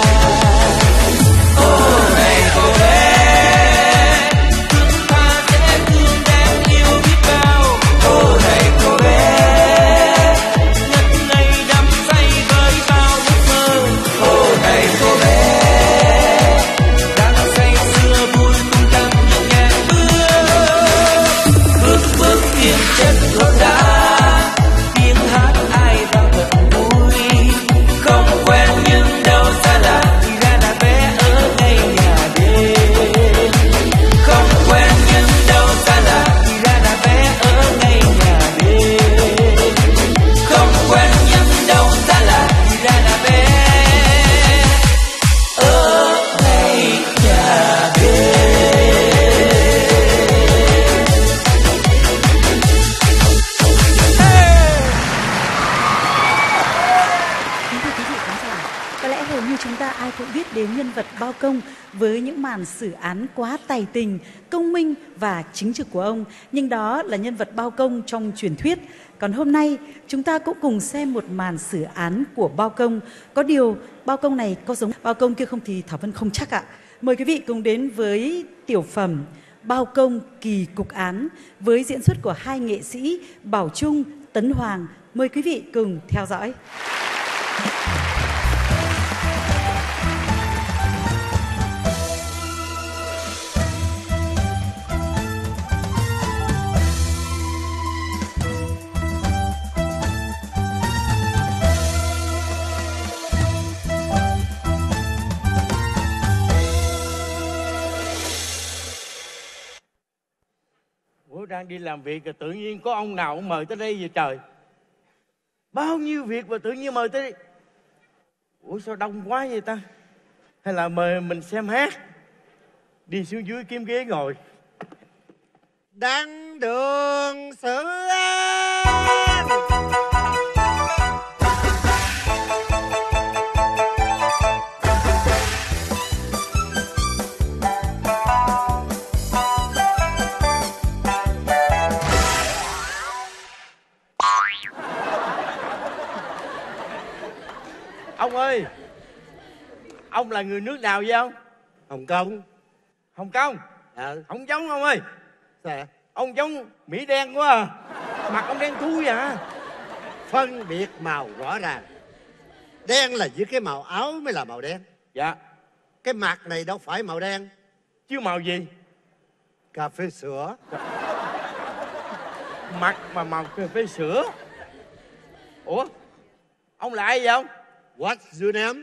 Ô này cô bé, thương tha dễ thương đáng yêu biết bao. Ô này cô bé, ngất ngây đắm say với bao ước mơ. Ô này cô bé, đang say sưa vui tung tăng nhịp nhàng bước bước tiếng chân thốt đá, tiếng hát ai vang thật vui. Không quen nhưng đâu xa lạ thì ra là bé ở ngay nhà đêm. Không quen nhưng đâu xa lạ thì ra là bé ở ngay nhà đêm. Không quen nhưng đâu xa lạ thì ra là bé ở ngay nhà đêm. Kính thưa quý vị khán giả, có lẽ hầu như chúng ta ai cũng biết đến nhân vật Bao Công với những màn xử án quá tài tình, công minh và chính trực của ông. Nhưng đó là nhân vật Bao Công trong truyền thuyết. Còn hôm nay chúng ta cũng cùng xem một màn xử án của Bao Công. Có điều Bao Công này có giống Bao Công kia không thì Thảo Vân không chắc ạ. Mời quý vị cùng đến với tiểu phẩm Bao Công kỳ cục án với diễn xuất của hai nghệ sĩ Bảo Trung, Tấn Hoàng. Mời quý vị cùng theo dõi. Ủa đang đi làm việc rồi tự nhiên có ông nào cũng mời tới đây vậy trời? Bao nhiêu việc mà tự nhiên mời tới đây? Ủa sao đông quá vậy ta? Hay là mời mình xem hát? Đi xuống dưới kiếm ghế ngồi. Đăng đường xử án. Ông ơi, ông là người nước nào vậy ông? Hồng Kông. Hồng Kông? Không giống ông ơi. Sao? Ông giống Mỹ đen quá à. Mặt ông đen thui à. Phân biệt màu rõ ràng. Đen là với cái màu áo mới là màu đen. Dạ. Cái mặt này đâu phải màu đen. Chứ màu gì? Cà phê sữa. Mặt mà màu cà phê sữa. Ủa, ông là ai vậy ông? What's your name?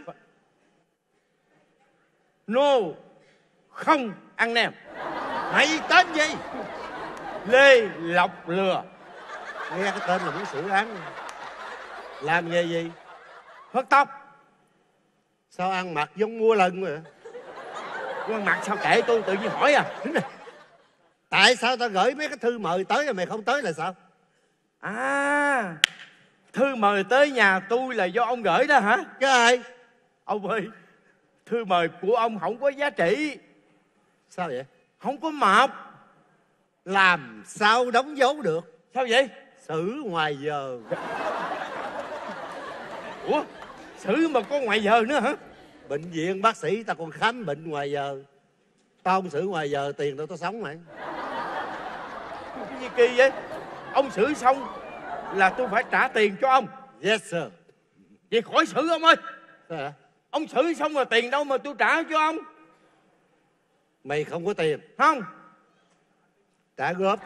No, không ăn nem. Mày tên gì? Lê Lọc Lừa. Nghe cái tên là muốn xử án. Làm nghề gì? Hớt tóc. Sao ăn mặc giống mua lần rồi? Ăn mặc sao kệ tôi tự nhiên hỏi à? Tại sao tao gửi mấy cái thư mời tới rồi mày không tới là sao? À, thư mời tới nhà tôi là do ông gửi đó hả? Cái ai? Ông ơi, thư mời của ông không có giá trị. Sao vậy? Không có mập. Làm sao đóng dấu được? Sao vậy? Xử ngoài giờ. Ủa, xử mà có ngoài giờ nữa hả? Bệnh viện bác sĩ tao còn khám bệnh ngoài giờ. Tao không xử ngoài giờ tiền đâu tao sống mày. Cái gì kỳ vậy? Ông xử xong là tôi phải trả tiền cho ông. Yes sir. Vậy khỏi xử ông ơi. Sao hả? Ông xử xong rồi tiền đâu mà tôi trả cho ông? Mày không có tiền? Không. Trả góp.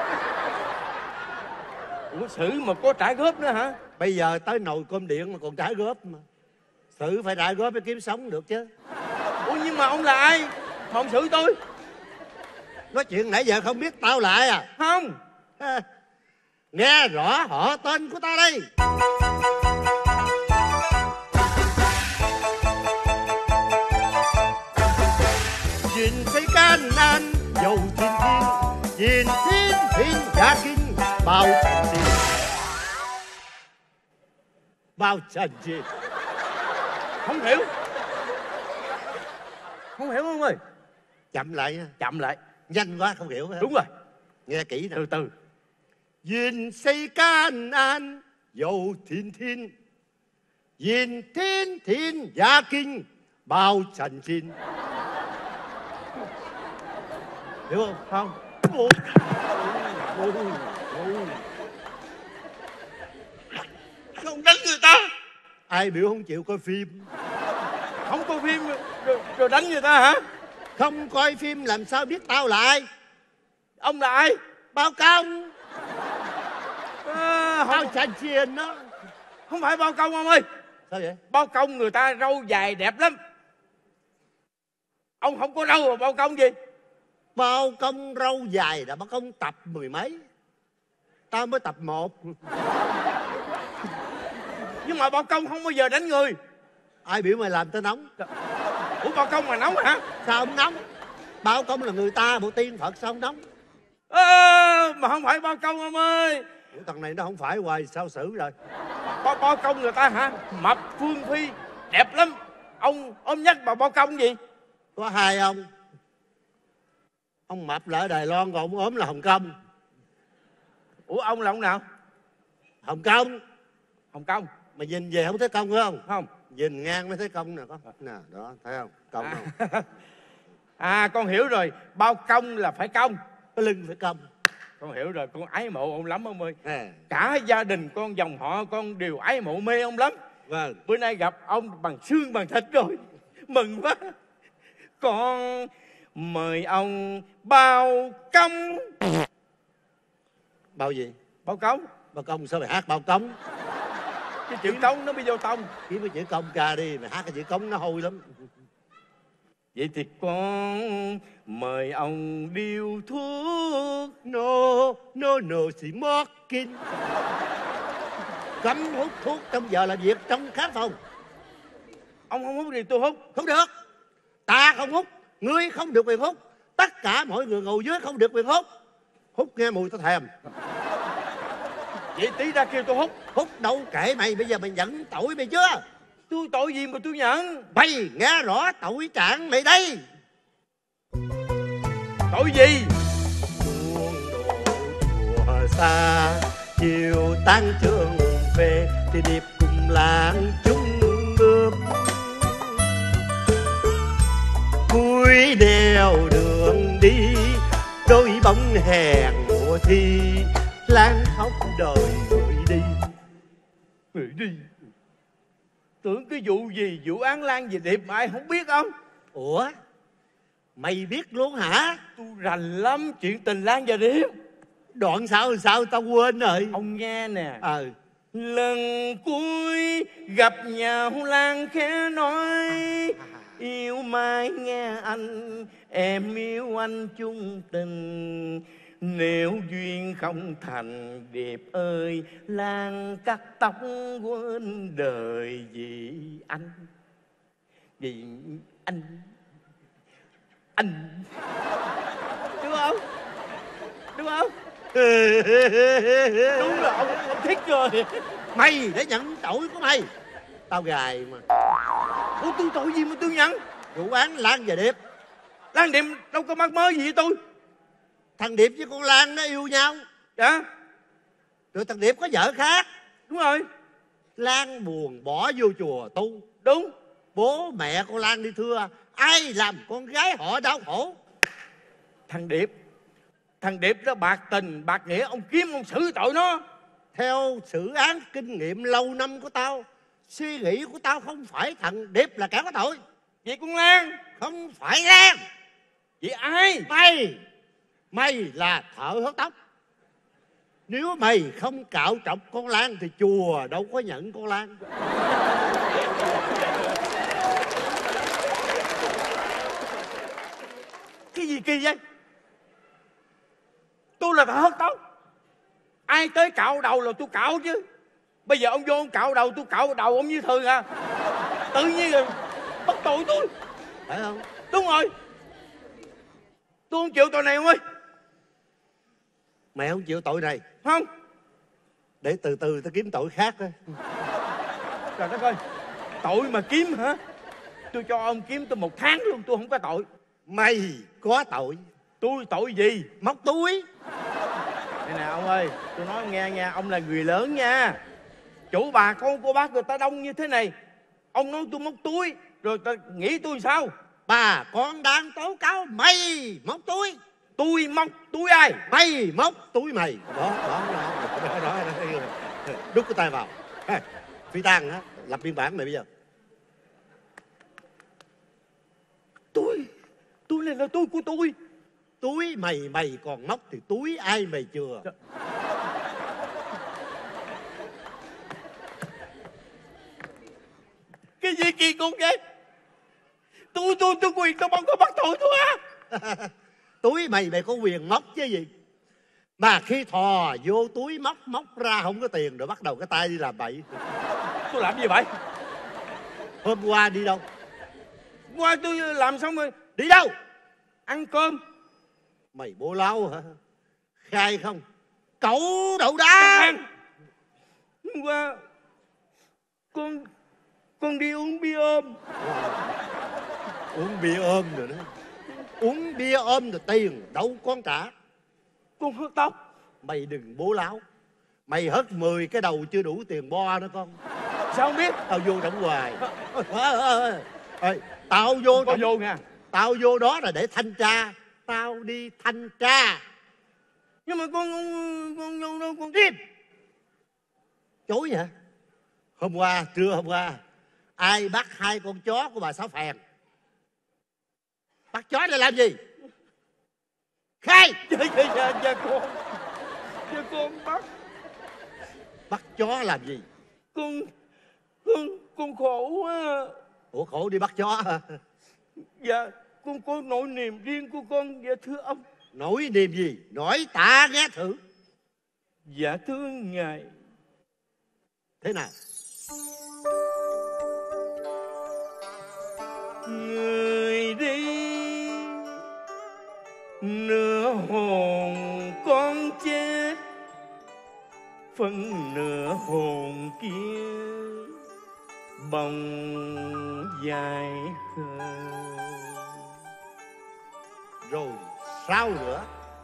Ủa xử mà có trả góp nữa hả? Bây giờ tới nồi cơm điện mà còn trả góp mà. Xử phải trả góp để kiếm sống được chứ. Ủa nhưng mà ông là ai mà ông xử tôi? Nói chuyện nãy giờ không biết tao là ai à? Không. Nghe rõ họ tên của tao đây. Nhìn thấy can nan dầu thiên thiên, nhìn thiên thiên gia kinh bao trần gì. Bao trần gì? Không hiểu. Không hiểu ông ơi. Chậm lại nha. Chậm lại. Nhanh quá không hiểu. Đúng rồi. Nghe kỹ nè. Từ từ. Duyên xây can an dầu thiên thiên, nhìn thiên thiên gia kinh bao trần chín. Hiểu không? Không. Không đánh người ta. Ai biểu không chịu coi phim? Không coi phim rồi đánh người ta hả? Không coi phim làm sao biết tao là ai? Ông là ai? Bao Công. Bao Trần Chiên đó. Không phải Bao Công ông ơi. Sao vậy? Bao Công người ta râu dài đẹp lắm. Ông không có râu mà Bao Công gì? Bao Công râu dài đã Bao Công tập mười mấy. Tao mới tập 1. Nhưng mà Bao Công không bao giờ đánh người. Ai biểu mày làm tao nóng? Ủa Bao Công mà nóng hả? Sao không nóng? Bao Công là người ta, bộ tiên Phật, sao không nóng? Mà không phải Bao Công ông ơi. Ủa, thằng này nó không phải hoài sao xử rồi? Bao Công người ta hả? Mập Phương Phi đẹp lắm. Ông ôm nhắc bà Bao Công gì? Có hai ông. Ông mập là ở Đài Loan, còn ông ốm là Hồng Kông. Ủa ông là ông nào? Hồng Kông. Hồng Kông. Mà nhìn về không thấy công phải không? Không. Nhìn ngang mới thấy công nè, có nè, đó thấy không? Công không? Con hiểu rồi. Bao công là phải công, cái lưng phải công. Con hiểu rồi, con ái mộ ông lắm ông ơi. Cả gia đình con, dòng họ con đều ái mộ mê ông lắm. Vâng. Bữa nay gặp ông bằng xương bằng thịt rồi, mừng quá. Con mời ông Bao Công. Bao gì? Bao Công. Bao Công sao mày hát Bao Công? Cái chữ công nó bị vô tông. Kiếm cái chữ công ca đi, mày hát cái chữ công nó hôi lắm. Vậy thì con mời ông điêu thuốc. No smoking. Cấm hút thuốc trong giờ làm việc trong khán phòng. Ông không hút thì tôi hút. Không được. Ta không hút, ngươi không được quyền hút. Tất cả mọi người ngồi dưới không được quyền hút. Hút nghe mùi tao thèm. Vậy tí ra kêu tôi hút. Hút đâu kệ mày, bây giờ mày nhận tội mày chưa? Tôi tội gì mà tôi nhận? Mày nghe rõ tội trạng mày đây. Tội gì? Buông đồ chùa xa, chiều tan trường về thì điệp cùng làng chung bước. Cuối đèo đường đi, đôi bóng hẹn mùa thi, láng khóc đời người đi. Người đi. Tưởng cái vụ gì, vụ án Lan về Điệp mà ai không biết không? Ủa? Mày biết luôn hả? Tôi rành lắm chuyện tình Lan và Điệp. Đoạn sao tao quên rồi. Ông nghe nè. Lần cuối gặp nhau Lan khẽ nói yêu mai nghe anh, em yêu anh chung tình. Nếu duyên không thành Điệp ơi, Lan cắt tóc quên đời vì anh. Vì anh. Đúng không? Đúng không? Đúng là ông thích rồi. Mày để nhận tội của mày. Tao gài mà. Ủa tôi tội gì mà tôi nhận? Vụ án Lan và Điệp. Lan Điệp đâu có mắc mớ gì với tôi. Thằng Điệp với con Lan nó yêu nhau. Dạ. Rồi thằng Điệp có vợ khác. Đúng rồi. Lan buồn bỏ vô chùa tu. Đúng. Bố mẹ con Lan đi thưa, ai làm con gái họ đau khổ. Thằng Điệp đó bạc tình bạc nghĩa, ông kiếm ông xử tội nó. Theo xử án kinh nghiệm lâu năm của tao, suy nghĩ của tao không phải thằng Điệp là kẻ có tội. Vậy con Lan? Không phải Lan. Vậy ai? Mày là thợ hớt tóc. Nếu mày không cạo trọc con Lan thì chùa đâu có nhận con Lan. Cái gì kỳ vậy? Tôi là thợ hớt tóc. Ai tới cạo đầu là tôi cạo chứ. Bây giờ ông vô ông cạo đầu, tôi cạo đầu ông như thường à. Tự nhiên là bắt tội tôi. Phải không? Đúng rồi. Tôi không chịu tội này ông ơi. Mày không chịu tội này. Không. Để từ từ tao kiếm tội khác thôi. Trời đất ơi, tội mà kiếm hả? Tôi cho ông kiếm tôi 1 tháng luôn, tôi không có tội. Mày có tội. Tôi tội gì? Móc túi. Đây nè ông ơi, tôi nói ông nghe nha, ông là người lớn nha. Chủ bà con cô bác người ta đông như thế này, ông nói tôi móc túi, rồi ta nghĩ tôi sao? Bà con đang tố cáo mày móc túi. Tôi móc túi ai? Mày móc túi mày. Đó. Đút cái tay vào. Phi Tang á, lập biên bản mày bây giờ. Túi này là túi của tôi. Túi mày còn móc thì túi ai mày chừa. Cái gì kỳ cục vậy? Tôi quyền tao không có bắt tội tôi á. Túi mày có quyền móc chứ gì. Mà khi thò vô túi móc ra không có tiền rồi bắt đầu cái tay đi làm bậy. Tôi làm gì vậy? Hôm qua đi đâu? Qua tôi làm xong rồi. Đi đâu? Ăn cơm. Mày bố láo hả? Khai không? Cậu đậu đá. Hôm qua con đi uống bia ôm. Uống bia ôm rồi đó. Uống bia ôm rồi tiền đâu con trả. Con hớt tóc. Mày đừng bố láo. Mày hất 10 cái đầu chưa đủ tiền bo nữa con. Sao không biết? Tao vô đóng hoài. Tao vô con vô nha. Tao vô đó là để thanh tra. Tao đi thanh tra. Nhưng mà con vô đâu con tiếp. Chối hả? Trưa hôm qua ai bắt 2 con chó của bà Sáu Phèn? Bắt chó để làm gì? Khai. Dạ con bắt chó làm gì? Con khổ quá. Ủa khổ đi bắt chó hả? Dạ con có nỗi niềm riêng của con. Dạ thưa ông. Nỗi niềm gì? Nói tả nghe thử. Dạ thưa ngài. Thế nào? Người đi nửa hồn con chết, phân nửa hồn kia bồng dài khờ. Rồi sao nữa?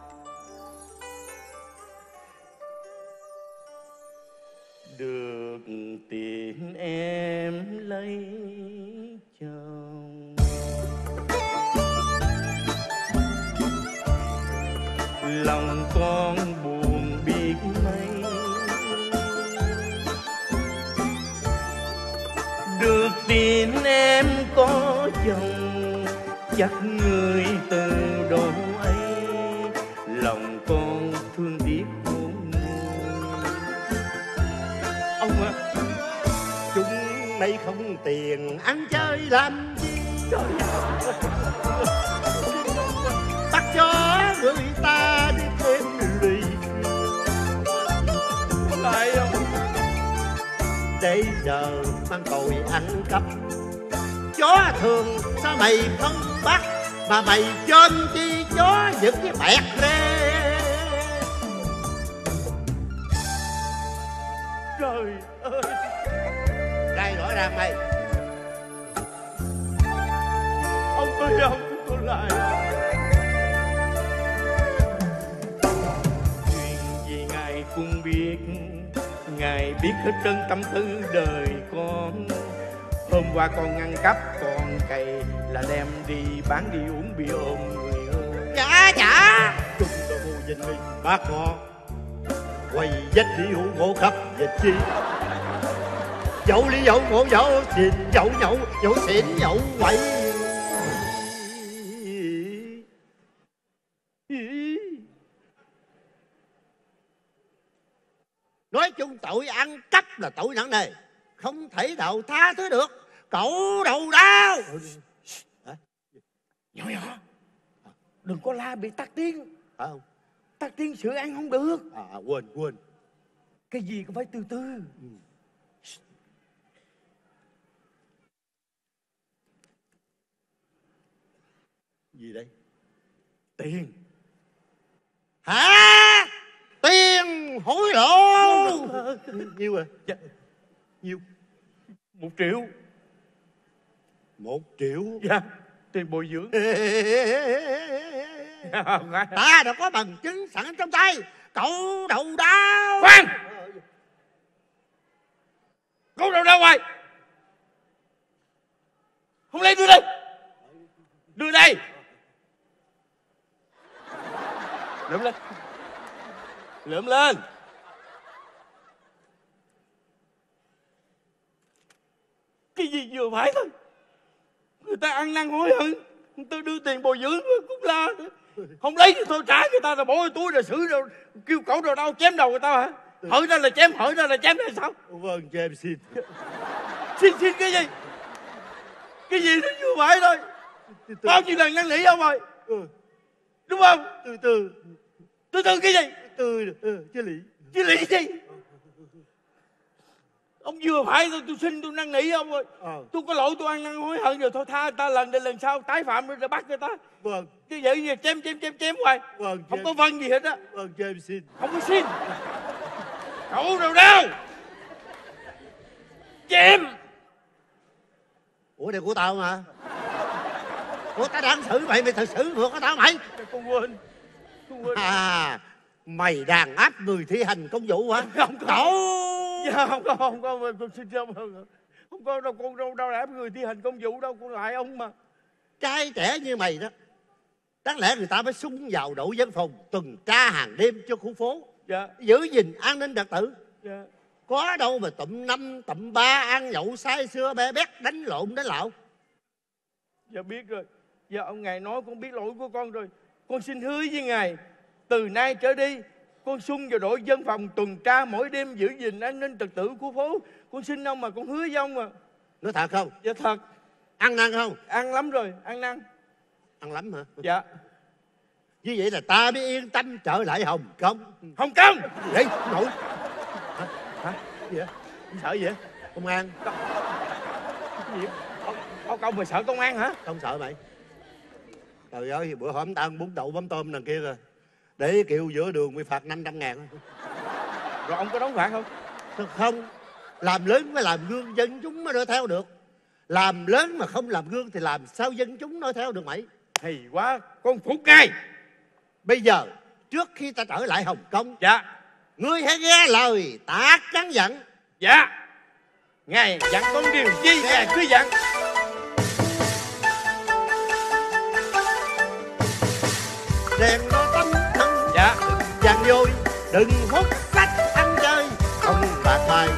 Được tiền em lấy chồng, lòng con buồn biết mấy. Được tin em có chồng, chắc người từ độ ấy lòng con thương tiếc khôn nguôi. Ông ạ, chúng đây không tiền ăn chơi làm gì. Trời bắt chó người ta đi thêm lùi lại không? Để giờ mang tội ăn cắp. Chó thường sao mày không bắt, mà mày chôm chi chó những cái bẹt rê. Trời ơi, đây rõ ràng mày. Ông ơi ông có lại. Chuyện gì ngài cũng biết, ngài biết hết trơn tâm tư đời con. Hôm qua con ngăn cắp con cày là đem đi bán đi uống bia ôm người ơi. Chả chúng tôi vô dinh mình bác ngọt quay dách đi hữu ngộ khắp dịch chi. Dẫu lý dẫu ngộ dẫu xịn dẫu nhậu dẫu xịn dẫu quậy. Nói chung tội ăn cắp là tội nặng nề, không thể nào tha thứ được. Cậu đầu đau. Nhỏ đừng có la bị tắc tiếng. Phải không? Tắc tiếng sửa ăn không được. Quên. Cái gì cũng phải từ từ. Gì đây? Tiền. Hả? Nhiêu rồi? Dạ. Nhiêu? 1 triệu. 1 triệu? Dạ. Tiền bồi dưỡng. Ta đã có bằng chứng sẵn trong tay. Cậu đầu đau. Khoan! Cậu đầu đau hoài. Không lấy đưa đây. Đưa đây. Lượm lên. Lượm lên. Cái gì vừa phải thôi. Người ta ăn năn hối hận. Tôi đưa tiền bồi dưỡng cũng la. Không lấy thì thôi trả người ta, rồi bỏ vào túi rồi xử rồi kêu cậu đầu đau chém đầu người ta hả? Hở ra là chém, hở ra là chém hay sao? Vâng, cho em xin. Xin cái gì? Cái gì nó vừa phải thôi. Bao nhiêu lần năn nỉ ông rồi. Đúng không? Từ từ cái gì? Chứ lị. Chứ lị gì? Ông vừa phải thôi, tôi xin tôi năn nỉ ông rồi. Tôi có lỗi tôi ăn năn hối hận rồi, thôi tha người ta lần này lần sau tái phạm rồi bắt người ta. Vâng. Chứ vậy như chém hoài. Vâng. Không có vân gì hết á. Vâng, cho em xin. Không có xin. Cậu đâu đâu. Chém. Ủa đây của tao mà. Ủa tao đang xử mày, mày thật xử ngược của tao mày. Con quên. À, mày đàn áp người thi hành công vụ hả? Không có. Cậu. Dạ, không có không có đâu, con đâu áp người thi hành công vụ đâu, con lại ông mà. Trai trẻ như mày đó, đáng lẽ người ta mới xung vào đội dân phòng tuần tra hàng đêm cho khu phố. Dạ. Giữ gìn an ninh trật tự. Dạ. Có đâu mà tụm 5, tụm 3 ăn nhậu say sưa be bét đánh lộn đánh lạo. Dạ biết rồi. Dạ ông ngài nói con biết lỗi của con rồi. Con xin hứa với ngài, từ nay trở đi con xung vào đội dân phòng tuần tra mỗi đêm giữ gìn an ninh trật tự của phố. Con xin ông mà, con hứa với ông mà. Nói thật không? Dạ thật. Ăn năn không? Ăn lắm rồi, ăn năn. Ăn lắm hả? Dạ. Như vậy là ta mới yên tâm trở lại Hồng Kông. Hồng Kông? Vậy nội. Hả? Gì vậy? Sợ gì vậy? Công an. Gì ông mày sợ công an hả? Không sợ mày. Trời ơi, bữa hôm tao ăn bún đậu mắm tôm đằng kia rồi. Để kêu giữa đường bị phạt 500.000. Rồi ông có đóng phạt không? Không. Làm lớn mới làm gương, dân chúng mới nói theo được. Làm lớn mà không làm gương thì làm sao dân chúng nói theo được mày? Hay quá, con phục ngài. Bây giờ, trước khi ta trở lại Hồng Kông, dạ, ngươi hãy nghe lời ta căn dặn. Dạ. Ngài dặn con điều chi ngài cứ dặn. Đèn nó tâm thân. Dạ. Chàng vui, đừng hút sách ăn chơi, không bạc bài.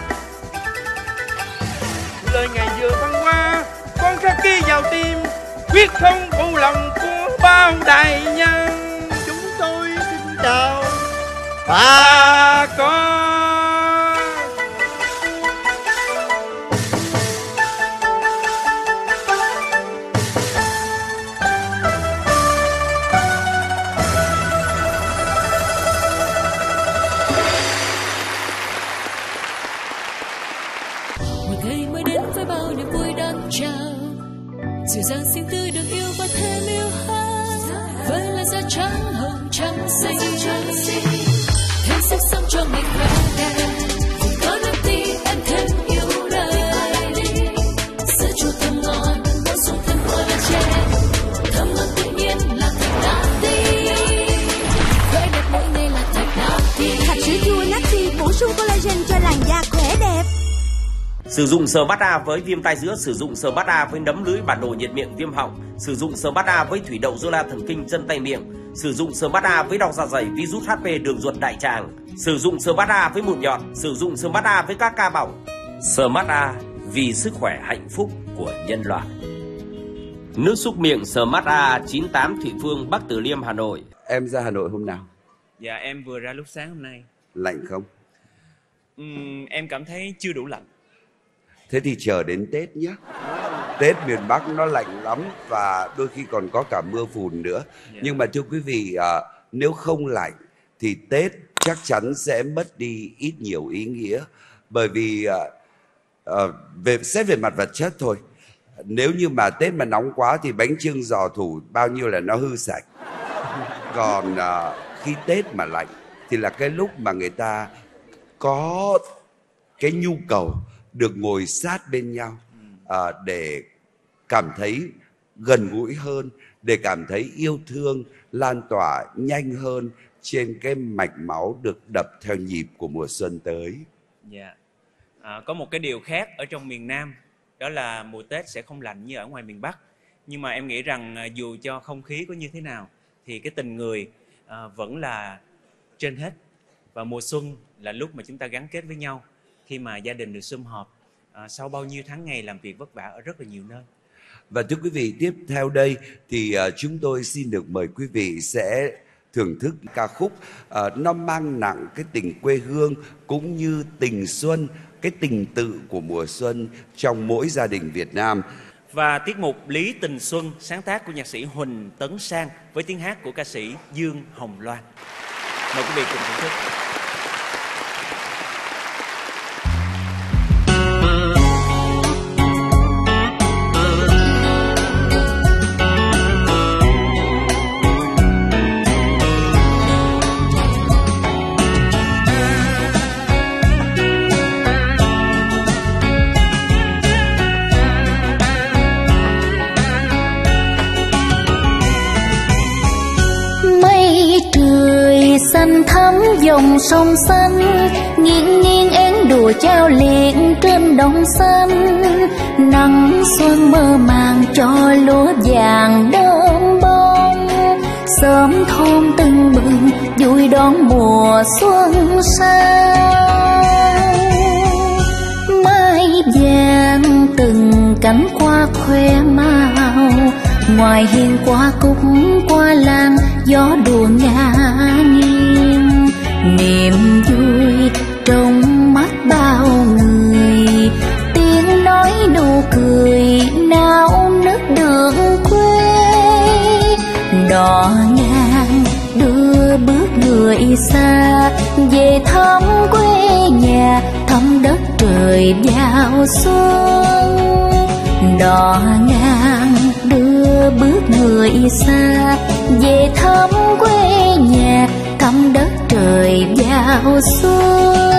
Lời ngài vừa văn qua, con khắc ghi vào tim, quyết không phụ lòng của bao đại nhân. Chúng tôi xin chào bà con. dịu dàng xinh tươi được yêu và thêm yêu hơn với làn da trắng hồng trắng xinh thêm sắc sống cho ngày khỏe đẹp vì có niềm tin em thêm yêu đời sữa chua thơm ngon món xuông thêm mùa là trẻ thơm ngon tự nhiên là thạch nati vẻ đẹp mỗi ngày là thạch nati hạt sữa chua nati bổ sung collagen cho làn da khỏe đẹp. Sử dụng Smart A với viêm tai giữa, sử dụng Smart A với nấm lưới bản đồ nhiệt miệng viêm họng, sử dụng Smart A với thủy đậu zona thần kinh chân tay miệng, sử dụng Smart A với đau dạ dày virus HP đường ruột đại tràng, sử dụng Smart A với mụn nhọt, sử dụng Smart A với các ca bỏng. Smart A vì sức khỏe hạnh phúc của nhân loại. Nước súc miệng Smart A 98 Thụy Phương, Bắc Từ Liêm, Hà Nội. Em ra Hà Nội hôm nào? Dạ em vừa ra lúc sáng hôm nay. Lạnh không? Em cảm thấy chưa đủ lạnh. Thế thì chờ đến Tết nhé. Tết miền Bắc nó lạnh lắm và đôi khi còn có cả mưa phùn nữa. Nhưng mà thưa quý vị, nếu không lạnh thì Tết chắc chắn sẽ mất đi ít nhiều ý nghĩa. Bởi vì xét về mặt vật chất thôi, nếu như mà Tết mà nóng quá thì bánh chưng giò thủ bao nhiêu là nó hư sạch. Còn khi Tết mà lạnh thì là cái lúc mà người ta có cái nhu cầu được ngồi sát bên nhau để cảm thấy gần gũi hơn, để cảm thấy yêu thương lan tỏa nhanh hơn trên cái mạch máu được đập theo nhịp của mùa xuân tới. Dạ. Có một cái điều khác ở trong miền Nam, đó là mùa Tết sẽ không lạnh như ở ngoài miền Bắc. Nhưng mà em nghĩ rằng dù cho không khí có như thế nào thì cái tình người vẫn là trên hết. Và mùa xuân là lúc mà chúng ta gắn kết với nhau, khi mà gia đình được sum họp sau bao nhiêu tháng ngày làm việc vất vả ở rất là nhiều nơi. Và thưa quý vị, tiếp theo đây thì chúng tôi xin được mời quý vị sẽ thưởng thức ca khúc nó mang nặng cái tình quê hương cũng như tình xuân, cái tình tự của mùa xuân trong mỗi gia đình Việt Nam. Và tiết mục Lý Tình Xuân, sáng tác của nhạc sĩ Huỳnh Tấn Sang với tiếng hát của ca sĩ Dương Hồng Loan. Mời quý vị cùng thưởng thức. Xanh thắm dòng sông xanh, nghiêng nghiêng én đùa trao liệng trên đồng xanh. Nắng xuân mơ màng cho lúa vàng đơm bông, sớm thôn tưng bừng vui đón mùa xuân sang. Mai vàng từng cánh hoa khoe màu, ngoài hiên qua cúc qua lan gió đùa ngả nghiêng. Niềm vui trong mắt bao người, tiếng nói nụ cười nao nức đường quê. Đò ngang đưa bước người xa về thăm quê nhà, thăm đất trời vào xuân. Đò ngang đưa bước người xa về thăm quê nhà, thăm đất trời vào xuân.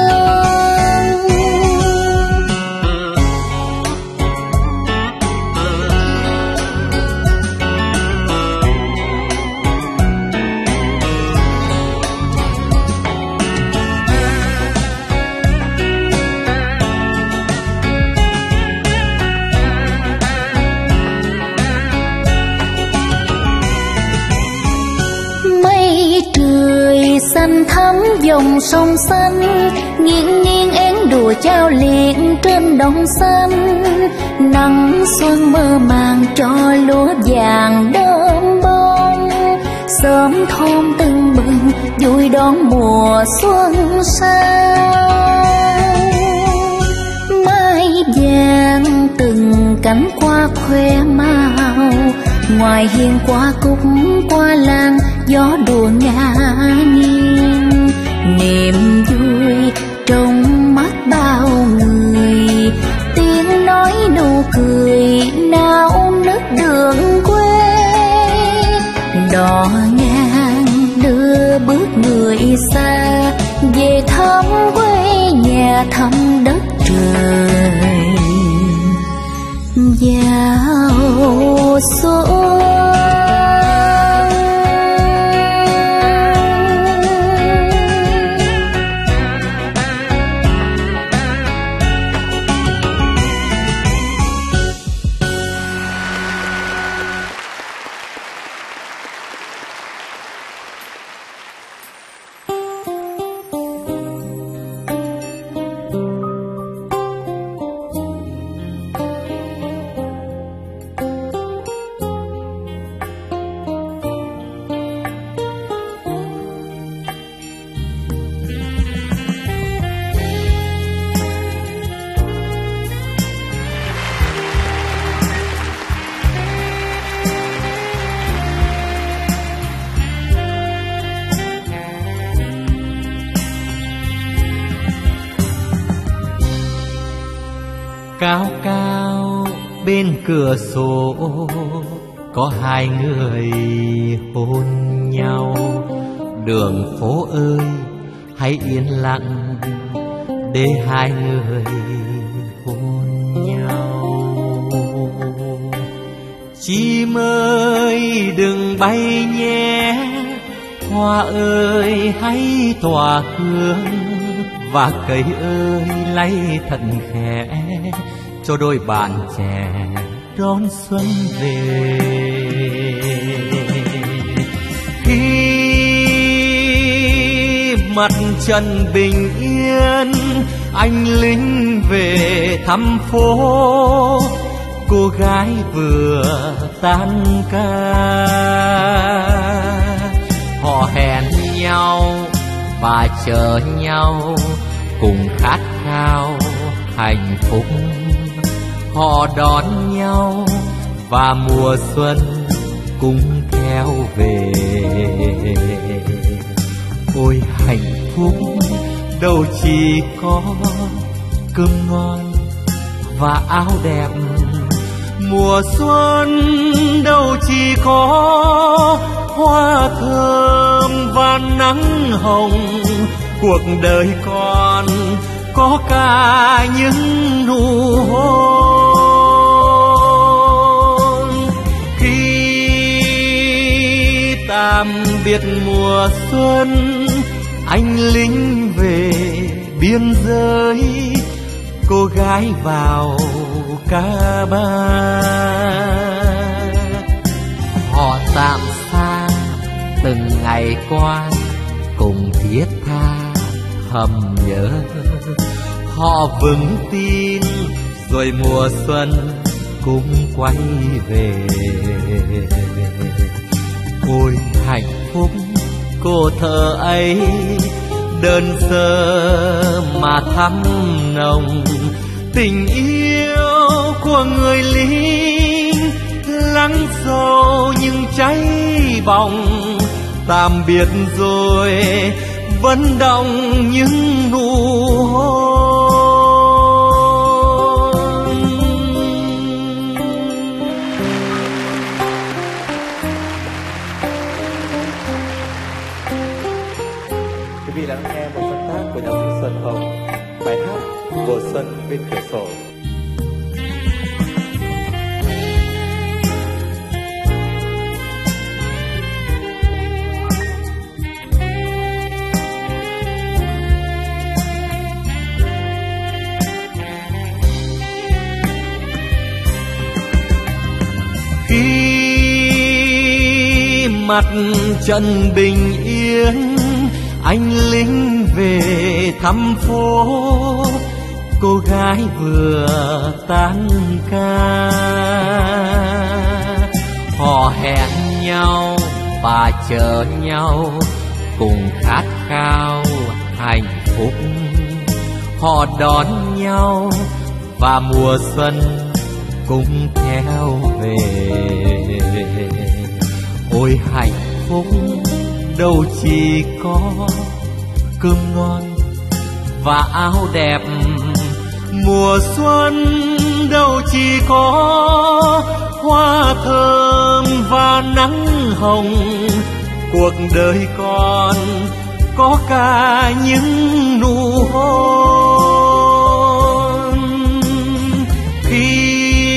Xanh thắm dòng sông xanh, nghiêng nghiêng én đùa trao liệng trên đồng xanh. Nắng xuân mơ màng cho lúa vàng đơm bông, sớm thôn tưng bừng vui đón mùa xuân sang. Mai vàng từng cánh hoa khoe màu, ngoài hiên qua cúc qua lan gió đùa ngả nghiêng. Niềm vui trong mắt bao người, tiếng nói nụ cười nao nức đường quê. Đò ngang đưa bước người xa về thăm quê nhà, thăm đất trời vào xuân. Cao cao bên cửa sổ có hai người hôn nhau. Đường phố ơi hãy yên lặng, để hai người hôn nhau. Chim ơi đừng bay nhé, hoa ơi hãy tỏa hương, và cây ơi lay thật khẽ cho đôi bạn trẻ đón xuân về. Khi mặt trần bình yên, anh lính về thăm phố, cô gái vừa tan ca. Họ hẹn nhau và chờ nhau cùng khát khao hạnh phúc. Họ đón nhau và mùa xuân cùng theo về. Ôi hạnh phúc đâu chỉ có cơm ngon và áo đẹp, mùa xuân đâu chỉ có hoa thơm và nắng hồng. Cuộc đời còn có cả những nụ hôn. Khi tạm biệt mùa xuân, anh lính về biên giới, cô gái vào ca ba. Họ tạm xa từng ngày qua, cùng thiết tha thầm nhớ. Họ vững tin rồi mùa xuân cũng quay về. Ôi hạnh phúc cô thơ ấy, đơn sơ mà thắm nồng. Tình yêu của người lính lắng sâu nhưng cháy bỏng. Tạm biệt rồi vẫn đọng những nụ hôn. Quý vị lắng nghe một sáng tác của nhạc sĩ Xuân Hồng, bài hát Mùa Xuân Bên Cửa Sổ. Khi mặt trận bình yên, anh lính về thăm phố, cô gái vừa tan ca. Họ hẹn nhau và chờ nhau cùng khát khao hạnh phúc. Họ đón nhau và mùa xuân cùng theo về. Ôi hạnh phúc đâu chỉ có cơm ngon và áo đẹp, mùa xuân đâu chỉ có hoa thơm và nắng hồng. Cuộc đời còn có cả những nụ hôn. Khi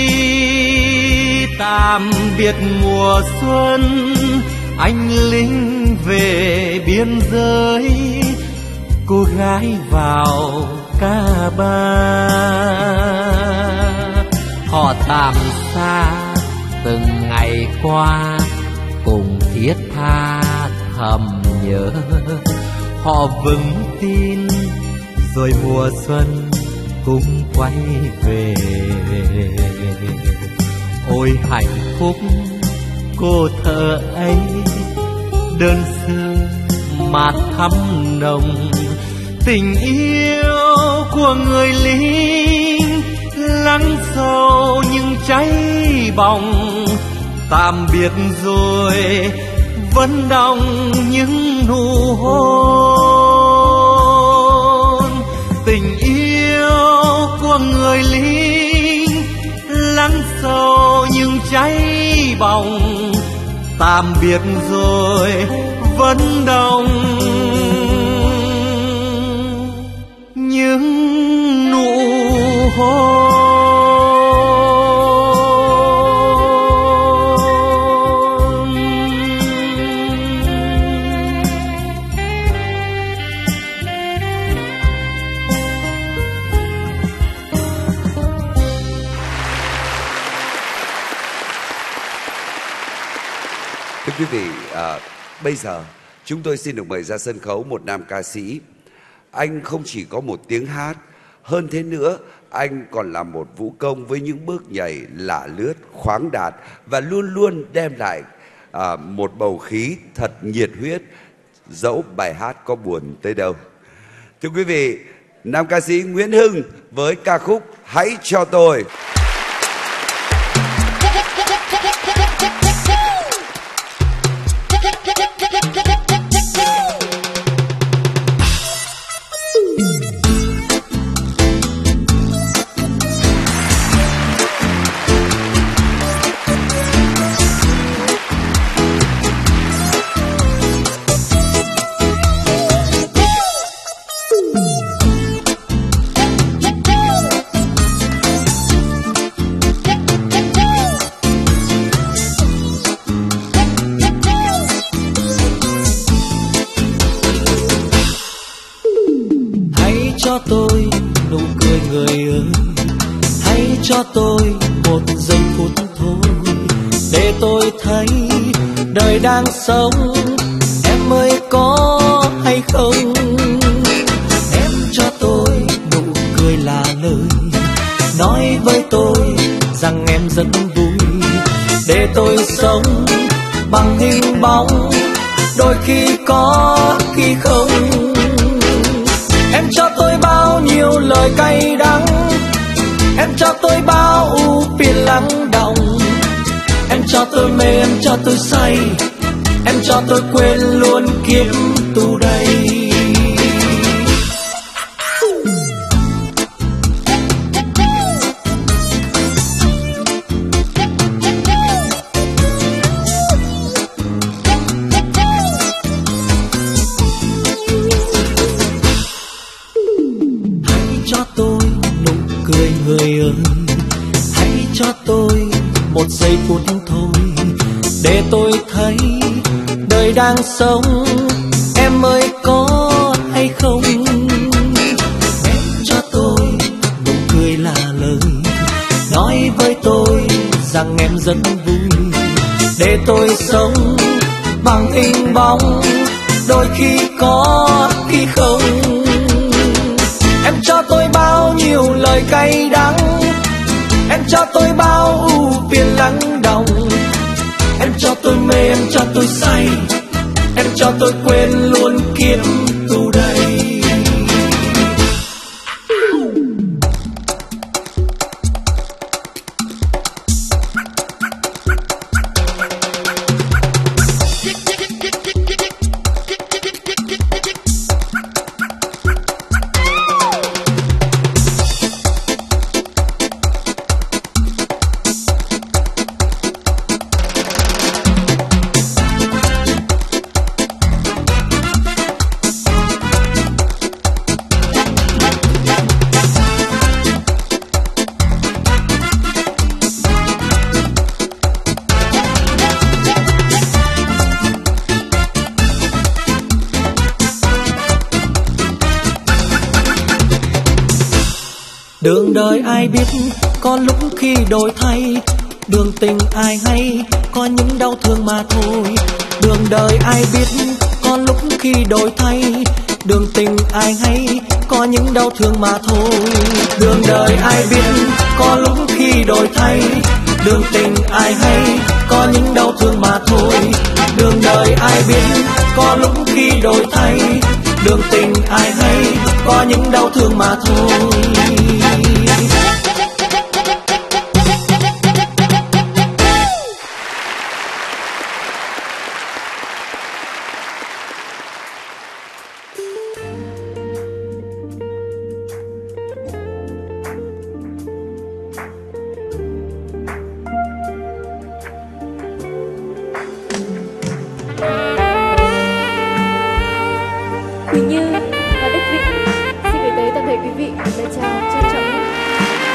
tạm biệt mùa xuân, anh lính về biên giới, cô gái vào ca ba. Họ tạm xa từng ngày qua, cùng thiết tha thầm nhớ. Họ vững tin rồi mùa xuân cũng quay về. Ôi hạnh phúc cô thơ ấy, đơn sơ mà thắm nồng. Tình yêu của người lính lắng sâu nhưng cháy bỏng. Tạm biệt rồi vẫn đọng những nụ hôn. Tình yêu của người lính lắng sâu nhưng cháy bỏng. Tạm biệt rồi vẫn đọng những Thưa quý vị, bây giờ chúng tôi xin được mời ra sân khấu một nam ca sĩ. Anh không chỉ có một tiếng hát, hơn thế nữa, anh còn là một vũ công với những bước nhảy lả lướt, khoáng đạt và luôn luôn đem lại một bầu khí thật nhiệt huyết, dẫu bài hát có buồn tới đâu. Thưa quý vị, nam ca sĩ Nguyễn Hưng với ca khúc Hãy Cho Tôi. Cho tôi nụ cười người ơi, hãy cho tôi một giây phút thôi để tôi thấy đời đang sống em ơi có hay không. Em cho tôi nụ cười là lời nói với tôi rằng em rất vui để tôi sống bằng hình bóng, đôi khi có khi không. Em cho tôi bao nhiêu lời cay đắng, em cho tôi bao ưu phiền lắng đọng. Em cho tôi mê, em cho tôi say, em cho tôi quên luôn kiếp tù đầy. Người ơi, hãy cho tôi một giây phút thôi để tôi thấy đời đang sống em ơi có hay không. Em cho tôi nụ cười là lời nói với tôi rằng em rất vui để tôi sống bằng hình bóng, đôi khi có khi không. Em cho tôi bao nhiêu lời cay đắng, em cho tôi bao ưu phiền lắng đọng. Em cho tôi mê, em cho tôi say, em cho tôi quên luôn kiếp tù đầy. Đường đời ai biết có lúc khi đổi thay, đường tình ai hay có những đau thương mà thôi. Đường đời ai biết có lúc khi đổi thay, đường tình ai hay có những đau thương mà thôi. Đường đời ai biết có lúc khi đổi thay, đường tình ai hay có những đau thương mà thôi. Đường đời ai biết có lúc khi đổi thay, đường tình ai hay có những đau thương mà thôi. Quỳnh Như và Đức Vĩnh xin gửi tới toàn thể quý vị lời chào trân trọng nhất.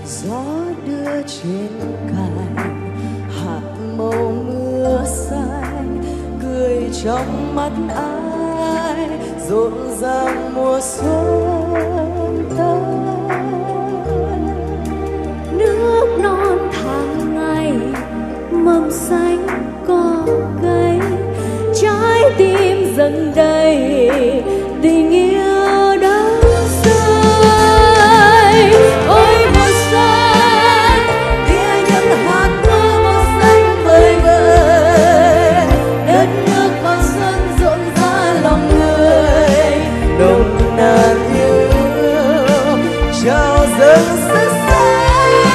gió đưa trên cành hạt màu mưa xanh, cười trong mắt ai rộn ràng mùa xuân tới. Nước non tháng ngày mầm xanh cỏ cây, trái tim dần đầy tình yêu đắm say. Ôi mùa xuân tia những hạt mưa màu xanh vời vợi, đất nước vào xuân rộn rã lòng người, nồng nàn yêu trao dâng sức sống.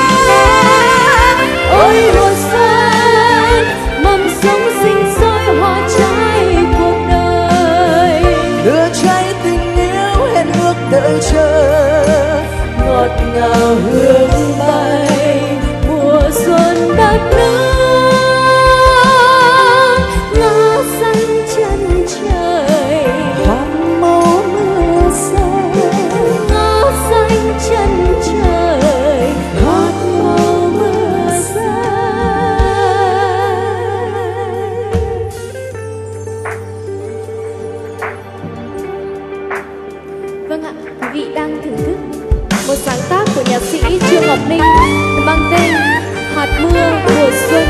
ôi mùa xuân mầm sống sinh sôi hoa trái cuộc đời, đưa trái tình yêu hẹn ước đợi chờ, ngọt ngào hương bay mùa xuân đất nước ngã xanh chân trời, hoa màu mưa xanh ngã xanh chân trời, hoa màu mưa xanh. Vâng ạ, quý vị đang thưởng thức một sáng tác của nhạc sĩ Trương Ngọc Ninh mang tên Hạt mưa mùa xuân.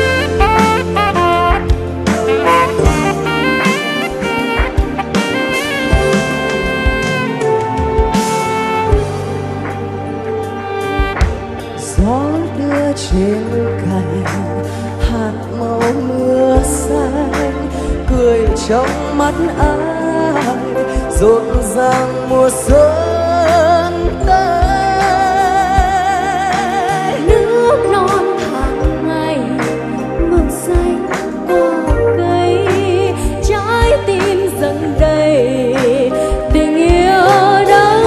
Gió đưa trên cành hạt màu mưa xanh, cười trong mắt ai rộn ràng mùa xuân tới. Nước non tháng ngày mầm xanh cỏ cây, trái tim dần đầy tình yêu đắm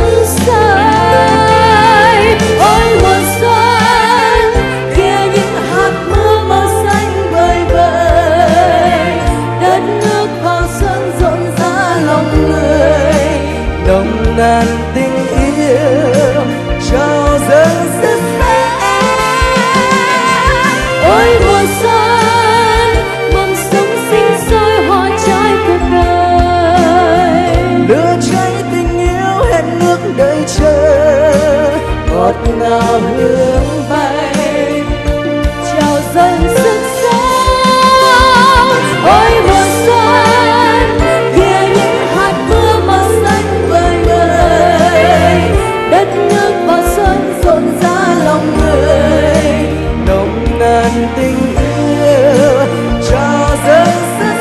say. Ôi mùa xuân kia những hạt mưa màu xanh vời vợi, đất nước vào xuân rộn rã lòng người, nồng nàn tình yêu trao dâng sức sống. Ôi mùa xuân mầm sống sinh sôi hoa trái cuộc đời, đưa trái tình yêu hẹn ước đợi chờ, ngọt ngào hương bay chào dâng sức sống. ôi mùa xuân kia những hạt mưa màu xanh vời vợi, đất nước vào xuân rộn rã lòng người, nồng nàn tình yêu trao dâng sức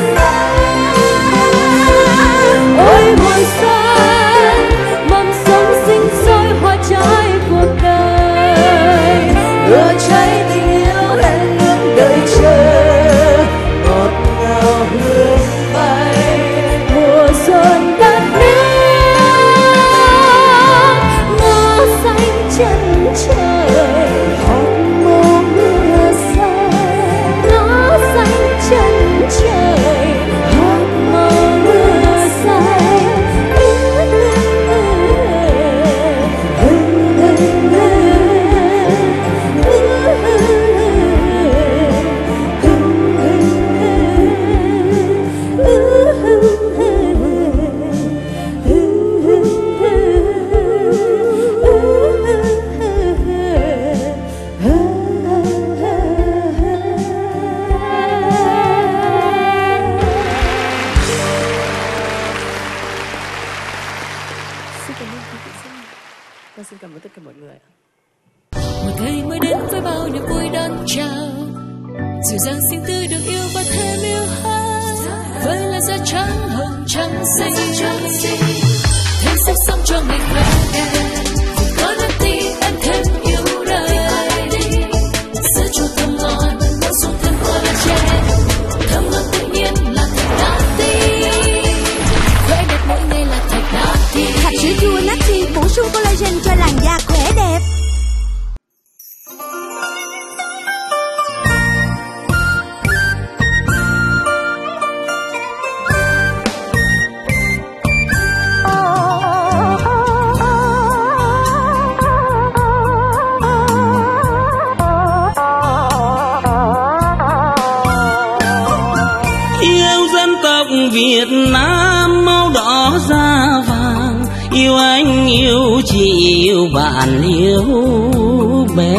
sống. Ôi mùa xuân mầm sống sinh sôi hoa trái cuộc đời, đưa trái tình yêu hẹn ước đợi chờ, ngọt ngào hương bay mùa xuân đất nước ngã xanh chân trời, hạt màu mưa xanh ngã xanh chân trời, hạt màu mưa xanh. Xin cảm ơn tất cả mọi người. Một ngày mới đến với bao niềm vui đón chào, dịu dàng xinh tươi được yêu và thêm yêu hơn, với làn da trắng hồng trắng xinh, thêm sức sống cho ngày khoe đẹp. Có nắng tí em thêm yêu đời, sữa chua thơm ngon, bổ sung thêm collagen, thơm ngon tự nhiên là thạch Nati, khoe đẹp mỗi ngày là thạch Nati. Hạt sữa chua Nati bổ sung collagen cho làn da khỏe đẹp. Việt Nam màu đỏ da vàng, yêu anh yêu chị yêu bạn yêu bè,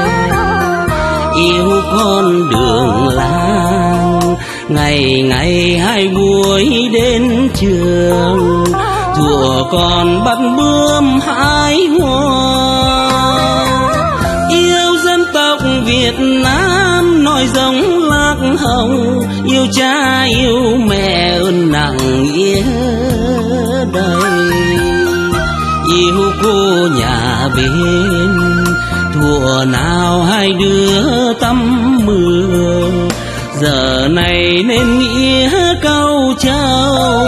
yêu con đường làng ngày ngày hai buổi đến trường, thuở còn bắt bướm hái hoa. Yêu dân tộc Việt Nam nòi giống lạc hồng, yêu cha yêu mẹ ơn nặng nghĩa đầy, yêu cô nhà bên thuở nào hai đứa tâm mưa, giờ này nên nghĩa câu trao.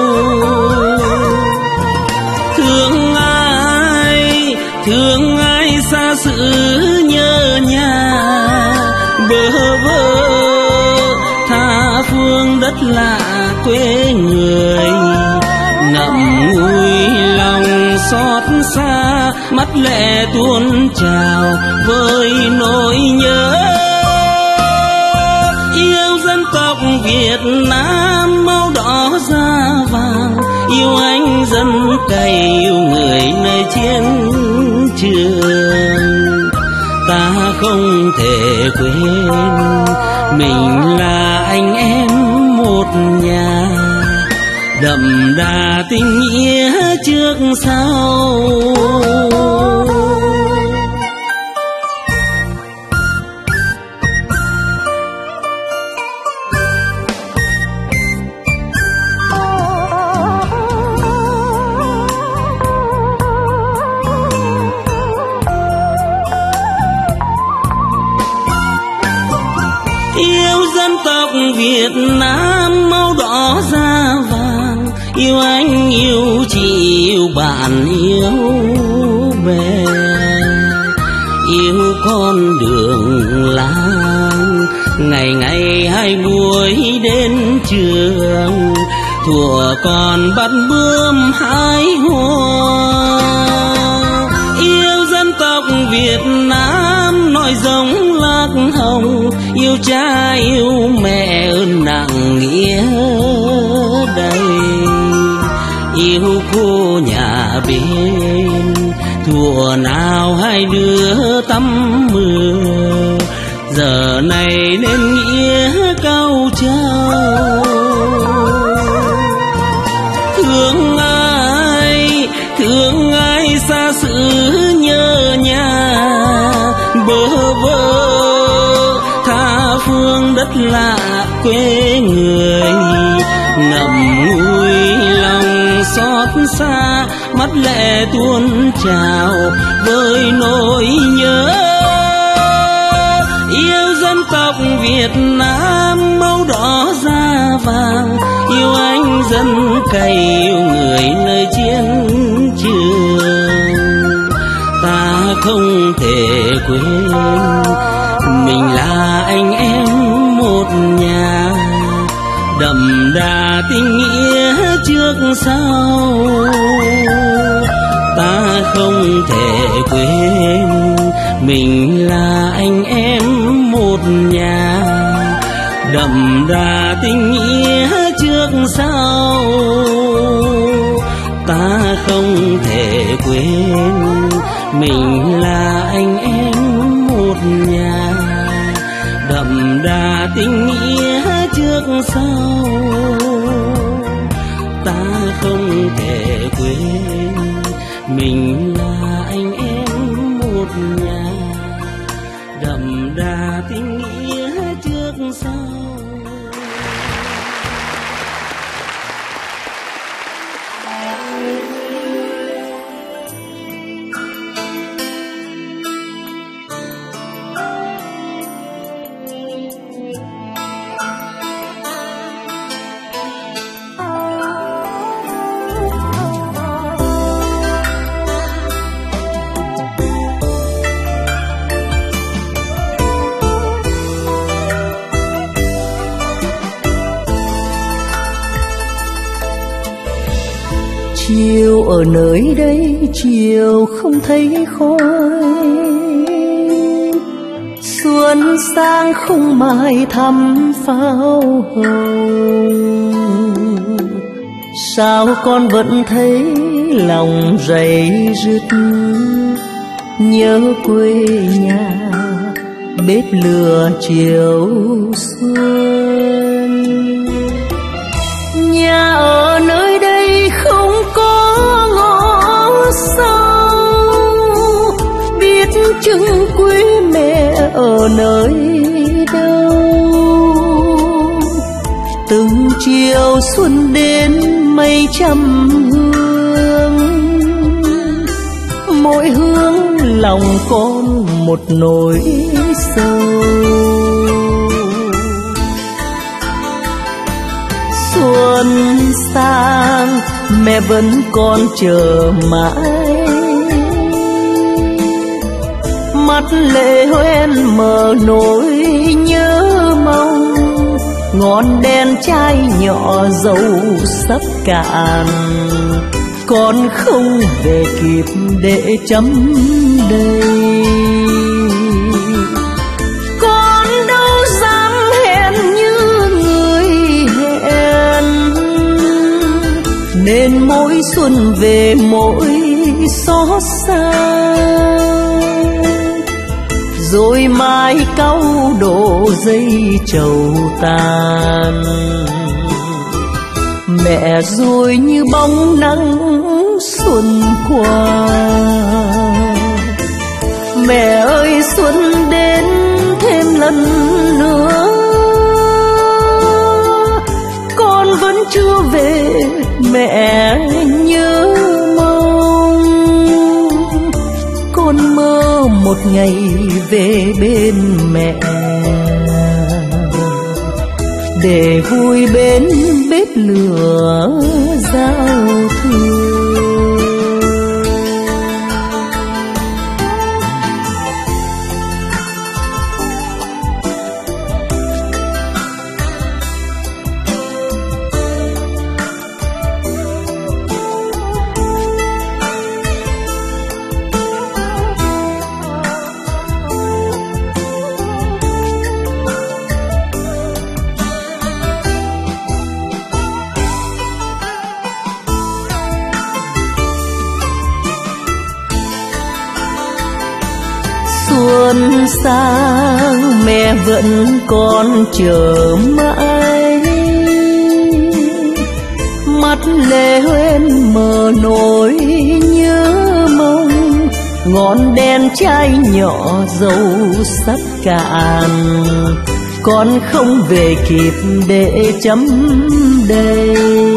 Thương ai xa xứ nhớ nhà, bơ vơ tha phương đất lạ quê người, ngậm ngùi lòng xót xa, mắt lệ tuôn trào với nỗi nhớ. Yêu dân tộc Việt Nam màu đỏ da vàng, yêu anh dân cày yêu người nơi chiến trường. Ta không thể quên mình là anh em một nhà, đậm đà tình nghĩa trước sau. Việt Nam màu đỏ da vàng, yêu anh yêu chị yêu bạn yêu bè, yêu con đường làng ngày ngày hai buổi đến trường, thuở còn bắt bướm hái hoa. Yêu dân tộc Việt Nam nòi giống lạc hồng, yêu cha yêu mẹ ơn nặng nghĩa đầy, yêu cô nhà bên thuở nào hai đứa tâm mưa, giờ này nên nghĩa câu trao. Thương ai xa xứ nhớ nhà, bơ vơ tha phương đất lạ quê người, ngậm ngùi lòng xót xa, mắt lệ tuôn trào với nỗi nhớ. Yêu dân tộc Việt Nam màu đỏ da vàng, yêu anh dân cày yêu người nơi chiến trường. Ta không thể quên mình là anh em một nhà, đậm đà tình nghĩa trước sau. Ta không thể quên mình là anh em một nhà, đậm đà tình nghĩa trước sau. Ta không thể quên mình là anh em một nhà, đậm đà tình nghĩa trước sau. Ta không thể quên mình là anh em một nhà, đậm đà tình nghĩa trước sau. Chiều ở nơi đây chiều không thấy khói, xuân sang không mai thăm pháo hồng. sao con vẫn thấy lòng rầy rứt, nhớ quê nhà bếp lửa chiều xuân. Nhà ở nơi đây không có ngõ sâu, biết chừng quê mẹ ở nơi đâu. Từng chiều xuân đến mây trăm hương, mỗi hướng lòng con một nỗi sâu. Xuân sang mẹ vẫn còn chờ mãi, mắt lệ hoen mờ nỗi nhớ mong. Ngọn đèn chai nhỏ dầu sắp cạn, con không về kịp để chấm đầy. Con đâu dám hẹn như người hẹn, nên mỗi xuân về mỗi xót xa. Rồi mai cau đổ dây trầu tàn, mẹ rồi như bóng nắng xuân qua. Mẹ ơi xuân đến thêm lần nữa, con vẫn chưa về mẹ nhớ mong. Con mơ một ngày về bên mẹ, để vui bên bếp lửa giao thừa. Xuân sang mẹ vẫn còn chờ mãi, mắt lệ hoen mờ nỗi nhớ mong. Ngọn đèn chai nhỏ dầu sắp cạn, con không về kịp để chấm đầy.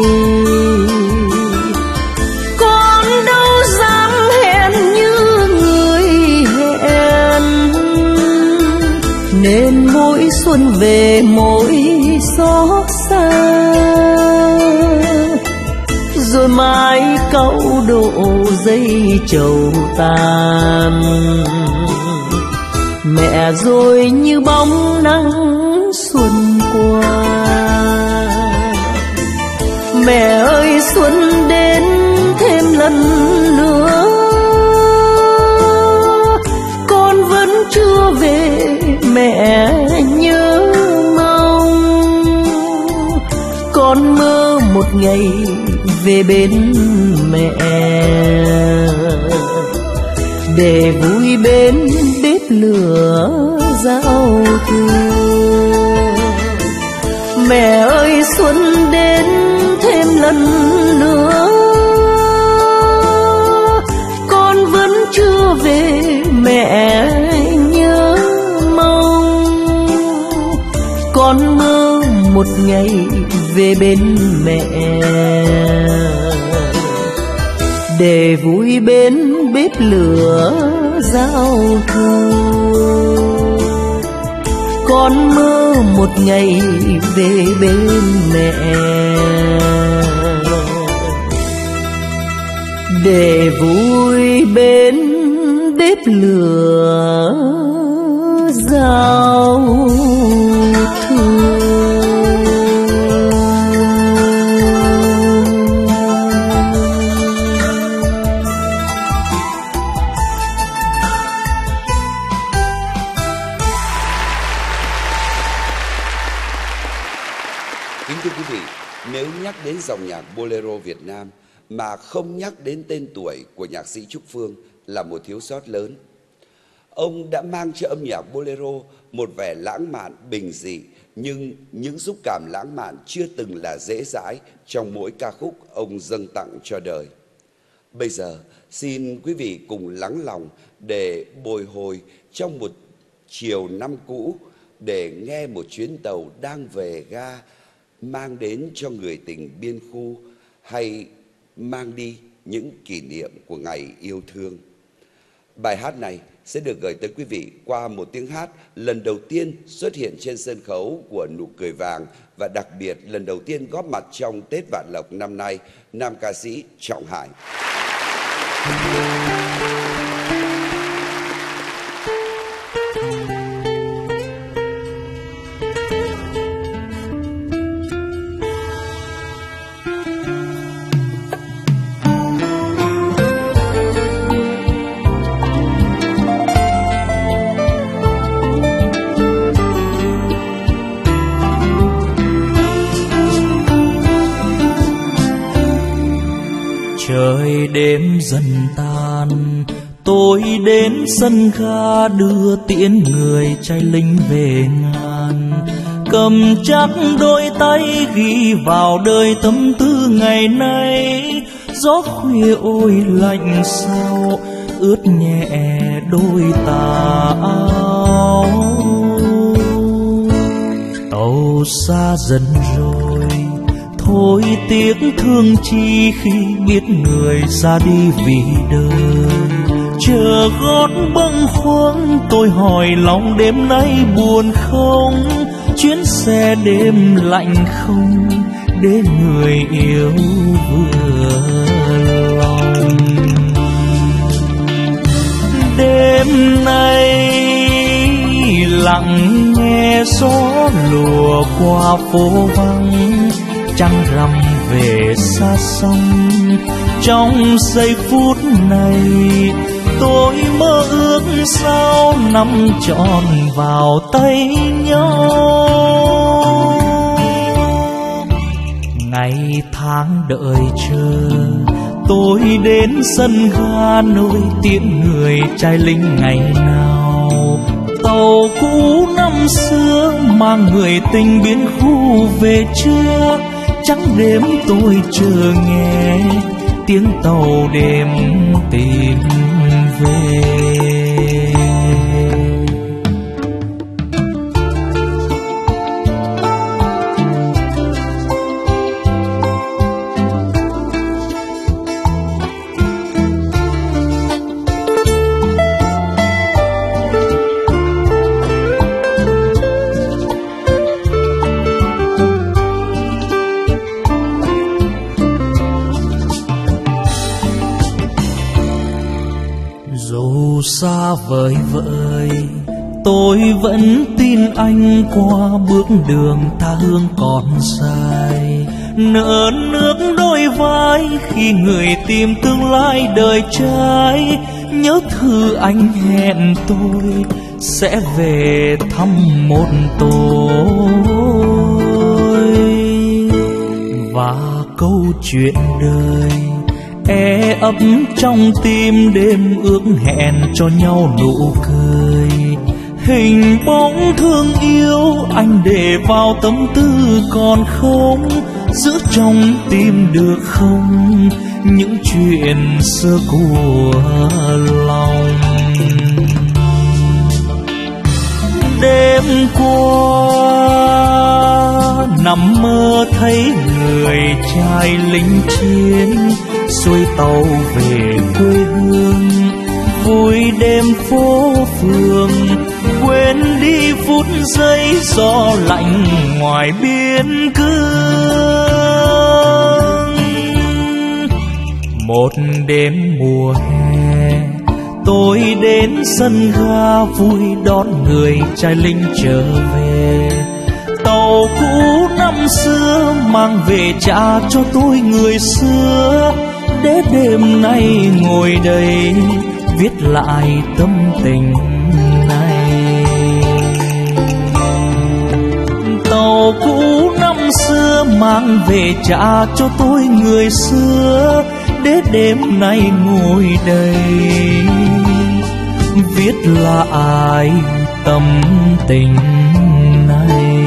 Con đâu dám hẹn như người hẹn, nên mỗi xuân về mỗi xót xa. Rồi mai cau đổ dây trầu tàn, mẹ rồi như bóng nắng xuân qua. Mẹ ơi xuân đến thêm lần nữa, con vẫn chưa về mẹ nhớ mong. Con mơ một ngày về bên mẹ, để vui bên bếp lửa giao thừa. Mẹ ơi xuân đến thêm lần nữa, con vẫn chưa về mẹ nhớ mong. Con mơ một ngày về bên mẹ, để vui bên bếp lửa giao thừa. Con mơ một ngày về bên mẹ, để vui bên bếp lửa giao thừa. Kính thưa quý vị, Nếu nhắc đến dòng nhạc bolero Việt Nam mà không nhắc đến tên tuổi của nhạc sĩ Trúc Phương là một thiếu sót lớn. Ông đã mang cho âm nhạc bolero một vẻ lãng mạn bình dị, nhưng những xúc cảm lãng mạn chưa từng là dễ dãi trong mỗi ca khúc ông dâng tặng cho đời. Bây giờ, xin quý vị cùng lắng lòng để bồi hồi trong một chiều năm cũ, để nghe một chuyến tàu đang về ga mang đến cho người tình biên khu, hay mang đi những kỷ niệm của ngày yêu thương. Bài hát này sẽ được gửi tới quý vị qua một tiếng hát lần đầu tiên xuất hiện trên sân khấu của Nụ Cười Vàng, và đặc biệt lần đầu tiên góp mặt trong Tết Vạn Lộc năm nay, nam ca sĩ Trọng Hải. Trời đêm dần tan, tôi đến sân ga đưa tiễn người trai lính về ngàn. Cầm chắc đôi tay ghi vào đời tâm tư ngày nay. Gió khuya ôi lạnh sao ướt nhẹ đôi tà áo. Tàu xa dần rồi, thôi tiếc thương chi khi biết người ra đi vì đời. Chờ gót bâng khuâng tôi hỏi lòng đêm nay buồn không? Chuyến xe đêm lạnh không để người yêu vừa lòng. Đêm nay lặng nghe gió lùa qua phố vắng, trăng rằm về xa xăm. Trong giây phút này tôi mơ ước sao năm trọn vào tay nhau. Ngày tháng đợi chờ tôi đến sân ga nơi tiễn người trai lính ngày nào. Tàu cũ năm xưa mang người tình biến khu về chưa? Trắng đêm tôi chờ nghe tiếng tàu đêm tìm về. Xa vời vợi tôi vẫn tin anh, qua bước đường tha hương còn dài. Nợ nước đôi vai khi người tìm tương lai đời trai. Nhớ thư anh hẹn tôi sẽ về thăm một tối, và câu chuyện đời e ấp trong tim đêm ước hẹn cho nhau nụ cười. Hình bóng thương yêu anh để vào tâm tư còn không? Giữ trong tim được không những chuyện xưa của lòng? Đêm qua nằm mơ thấy người trai lính chiến xuôi tàu về quê hương, vui đêm phố phường, quên đi phút giây gió lạnh ngoài biên cương. Một đêm mùa hè tôi đến sân ga vui đón người trai lính trở về. Tàu cũ năm xưa mang về trả cho tôi người xưa, để đêm nay ngồi đây viết lại tâm tình này. Tàu cũ năm xưa mang mang về trả cho tôi người xưa, để đêm nay ngồi đây viết lại tâm tình này.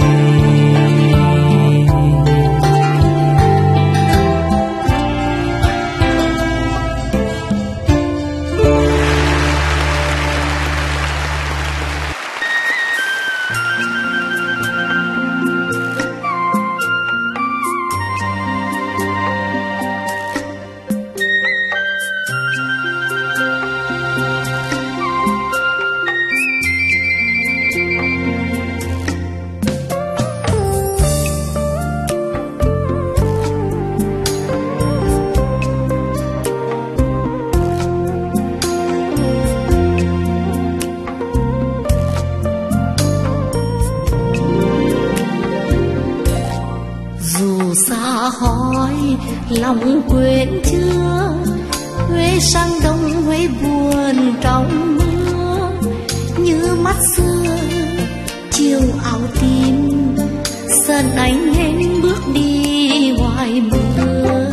Lòng quên chưa Huế sang đông, Huế buồn trong mưa, như mắt xưa chiều áo tím dần anh em bước đi ngoài mưa.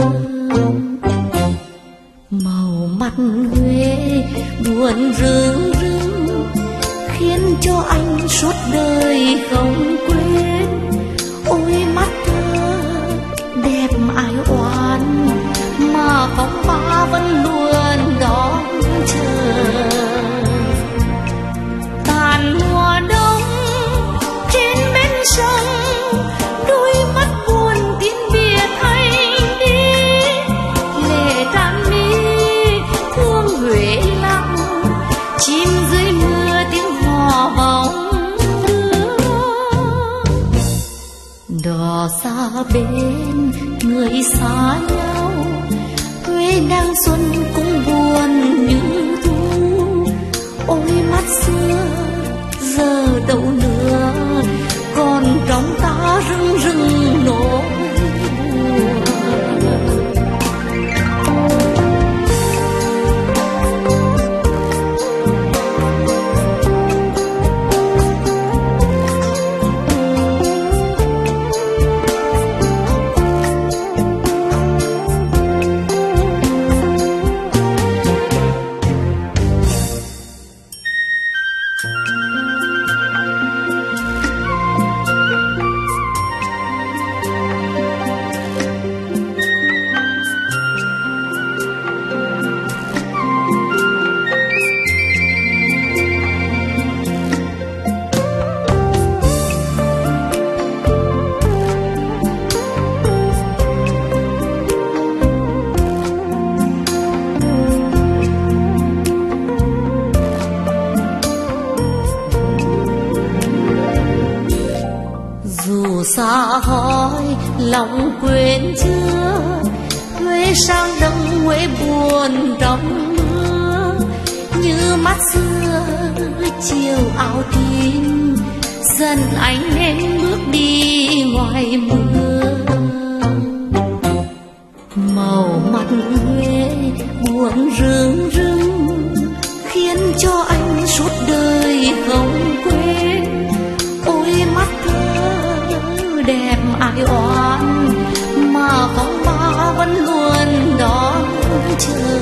Màu mắt Huế buồn rưng rưng khiến cho anh suốt đời không quên. Ôi mắt thơ đẹp ai oán mà phong ba vẫn luôn đón chờ. Tàn mùa đông trên bến sông, đôi mắt buồn tin biệt anh đi. Lệ tràn mi thương Huế lặng, chim dưới mưa tiếng hò bóng đưa. Đò xa bên người xa nhau, Huế đang xuân cũng buồn như thu. Ôi mắt xưa giờ đâu nữa, còn trong ta rưng rưng nỗi buồn. Xa hỏi lòng quên chưa, Huế sang đông, Huế buồn trong mưa, như mắt xưa chiều áo tím dần anh em bước đi ngoài mưa. Màu mắt Huế buồn rưng rưng khiến cho anh suốt đời không quên. Ôi mắt đẹp ai oán mà phong ba vẫn luôn đón chờ.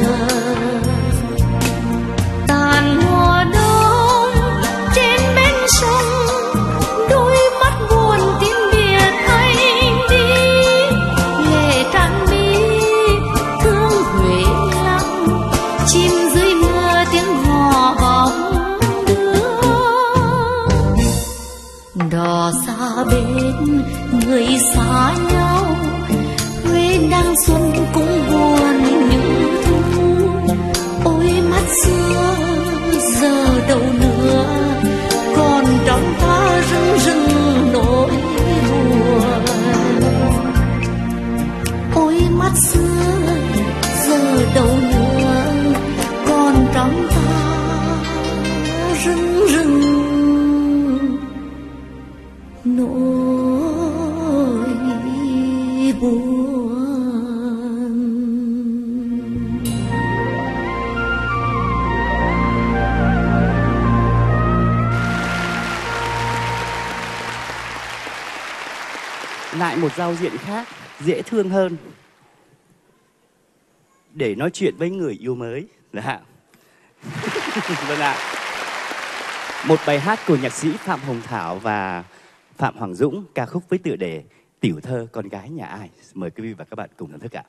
Tàn mùa đông trên bến sông, đôi mắt buồn tin biệt anh đi. Lệ tràn mi thương Huế lặng, chim dưới mưa tiếng hò bóng đưa. Đò xa bên người xa nhau, Huế đang xuân cũng buồn như thu. Ôi mắt xưa giờ đâu nữa, còn trong ta rưng rưng nỗi buồn. Ôi mắt xưa giờ đâu nữa, còn trong ta rưng rưng nỗi buồn. Lại một giao diện khác, dễ thương hơn để nói chuyện với người yêu mới. Dạ. Vâng ạ. Một bài hát của nhạc sĩ Phạm Hồng Thảo và Phạm Hoàng Dũng, ca khúc với tựa đề Tiểu thơ con gái nhà ai. Mời quý vị và các bạn cùng thưởng thức ạ.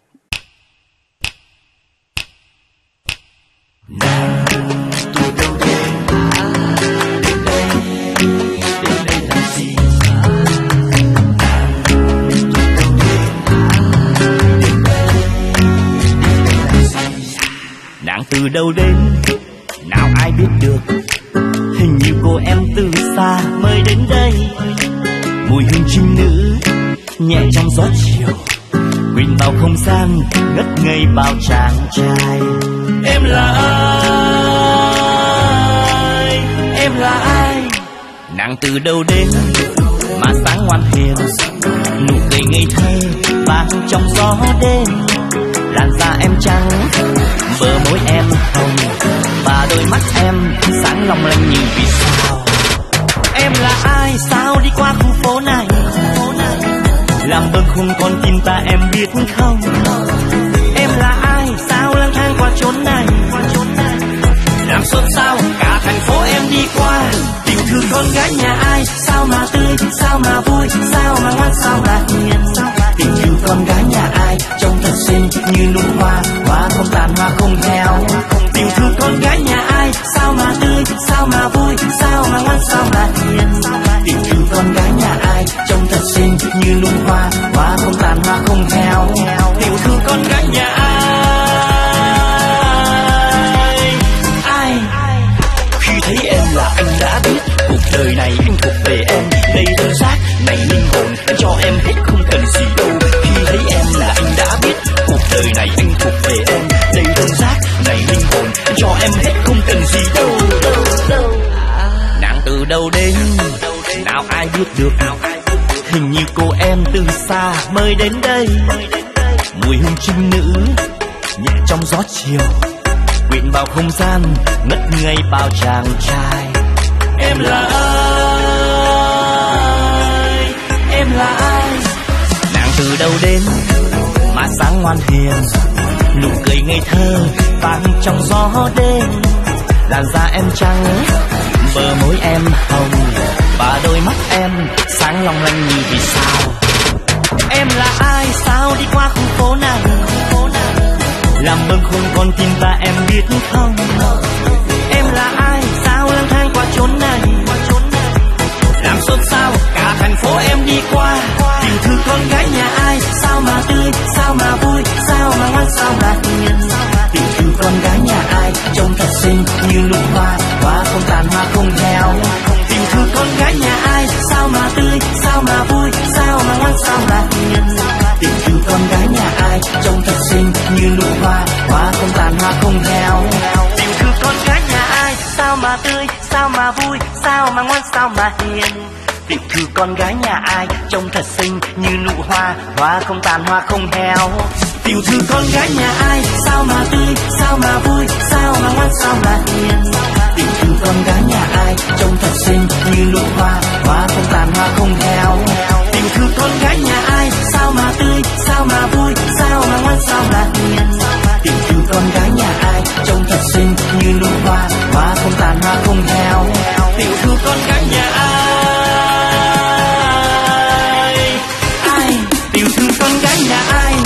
Nàng từ đâu đến, nào ai biết được. Hình như cô em từ xa mới đến đây. Mùi hương trinh nữ nhẹ trong gió chiều, quyện vào không gian ngất ngây bao chàng trai. Em là ai? Em là ai? Nàng từ đâu đến mà sáng ngoan hiền, nụ cười ngây thơ vang trong gió đêm. Làn da em trắng, bờ môi em hồng, và đôi mắt em sáng long lanh như vì sao. Em là ai? Sao đi qua khu phố này, làm bâng khuâng con tim ta em biết không? Em là ai? Sao lang thang qua chốn này, làm xôn xao cả thành phố em đi qua. Tình thương con gái nhà ai? Sao mà tươi, sao mà vui, sao mà ngoan, sao mà hiền. Tình thương con gái nhà ai? Trông thật xinh như nụ hoa, hoa không tàn hoa không héo. Tình thương con gái nhà ai? Sao mà tươi, sao mà vui, sao mà ngoan, sao mà hiền. Tình thương con gái nhà ai? Trông thật xinh như nụ hoa, hoa không tàn hoa không héo. Tình thương con gái nhà ai? Khi thấy em là anh đã biết cuộc đời này anh thuộc về em. Đây thân xác này linh hồn anh cho em hết không cần gì đâu. Khi thấy em là anh đã biết cuộc đời này anh thuộc về em. Đây thân xác này linh hồn anh cho em hết không cần gì đâu. Nàng từ đâu đến, nào ai biết được. Hình như cô em từ xa mới đến đây. Mùi hương trinh nữ nhẹ trong gió chiều, quyện vào không gian ngất ngây bao chàng trai. Em là ai? Em là ai? Nàng từ đâu đến mà sáng ngoan hiền, nụ cười ngây thơ vang trong gió đêm. Làn da em trắng, bờ môi em hồng, và đôi mắt em sáng long lanh như vì sao. Em là ai? Sao đi qua khu phố này, làm bâng khuâng con tim ta em biết không? Em là ai? Sao lang thang qua chốn này, làm xôn xao cả thành phố em đi qua. Tình thương con gái nhà ai? Sao mà tươi, sao mà vui, sao mà ngoan, sao mà hiền. Tình thương con gái nhà ai? Trông thật xinh như nụ hoa, hoa không tàn hoa không héo. Tình thương con gái nhà ai? Sao mà tươi, sao mà vui, sao mà ngoan, sao mà hiền. Tình thương con gái nhà ai? Trông thật xinh như nụ hoa, hoa không tàn hoa không héo. Tình thương con gái nhà ai? Sao mà tươi, sao mà vui, sao mà ngoan, sao mà hiền. Tình thương con gái nhà ai? Trông thật xinh như nụ hoa, hoa không tàn hoa không héo. Tiểu thư con gái nhà ai? Sao mà tươi, sao mà vui, sao mà ngoan, sao mà hiền. Tiểu thư con gái nhà ai? Trông thật xinh như nụ hoa, hoa không tàn hoa không héo. Tiểu thư con gái nhà ai? Sao mà tươi, sao mà vui, sao mà ngoan, sao mà hiền. Tiểu thư con gái nhà ai? Trông thật xinh như nụ hoa, hoa không tàn hoa không héo. Tiểu thư con gái nhà ai? Tiểu thư con gái nhà ai?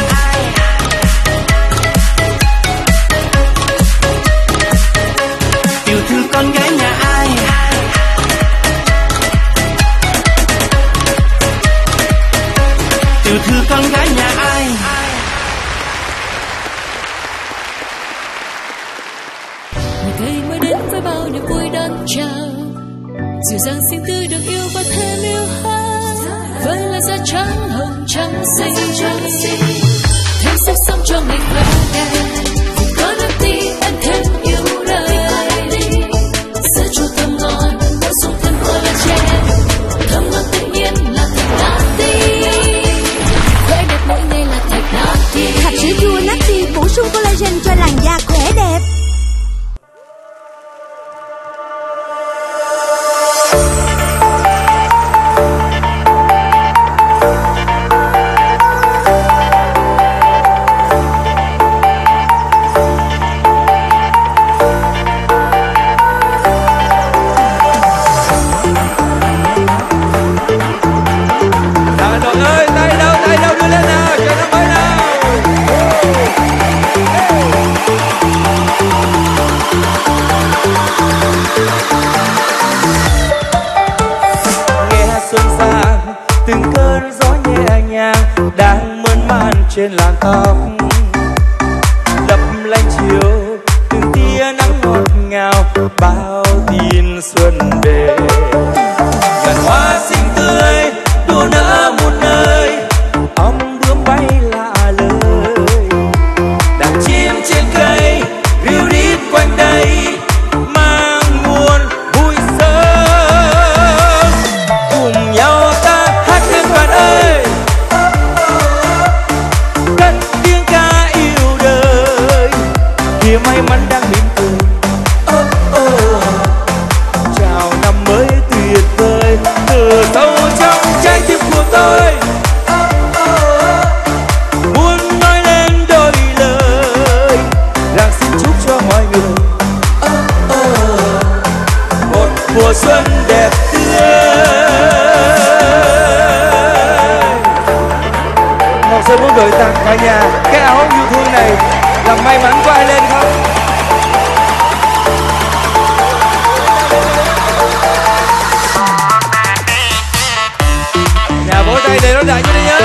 Tiểu thư con gái nhà ai? Tiểu thư con gái nhà ai? Một cây mới đến với bao niềm vui đón chào, dịu dàng xinh tươi được yêu và thêm yêu hơn. Với làn da trắng hồng trắng xinh, thêm sắc sống cho mình vẫn đẹp. Vì có nắm tin em thêm yêu đời, sữa chua thơm ngon bổ sung thêm collagen, thơm ngon tự nhiên là thạch nati. Khỏe đẹp mỗi ngày là thạch nati. Hạt sữa chua Nati bổ sung collagen cho làn da khỏe đẹp. trên làn tóc, lấp lánh chiều từng tia nắng ngọt ngào, bao tin xuân về. Ngàn hoa xinh tươi đua nở một nơi, ong bướm bay lạ lời, đàn chim trên cây ríu rít quanh đây, mang nguồn vui sớm. Cùng nhau ta hát lên bạn ơi, cất tiếng ca yêu đời, kìa may mắn đang mỉm cười. Chào năm mới tuyệt vời từ sâu trong trái tim của tôi, muốn nói lên đôi lời rằng xin chúc cho mọi người một mùa xuân đẹp tươi. Ngọc Sơn muốn gửi tặng cả nhà cái áo yêu thương này, làm may mắn có ai lên không? Nhà vỗ tay để nó đại cho đi nhé.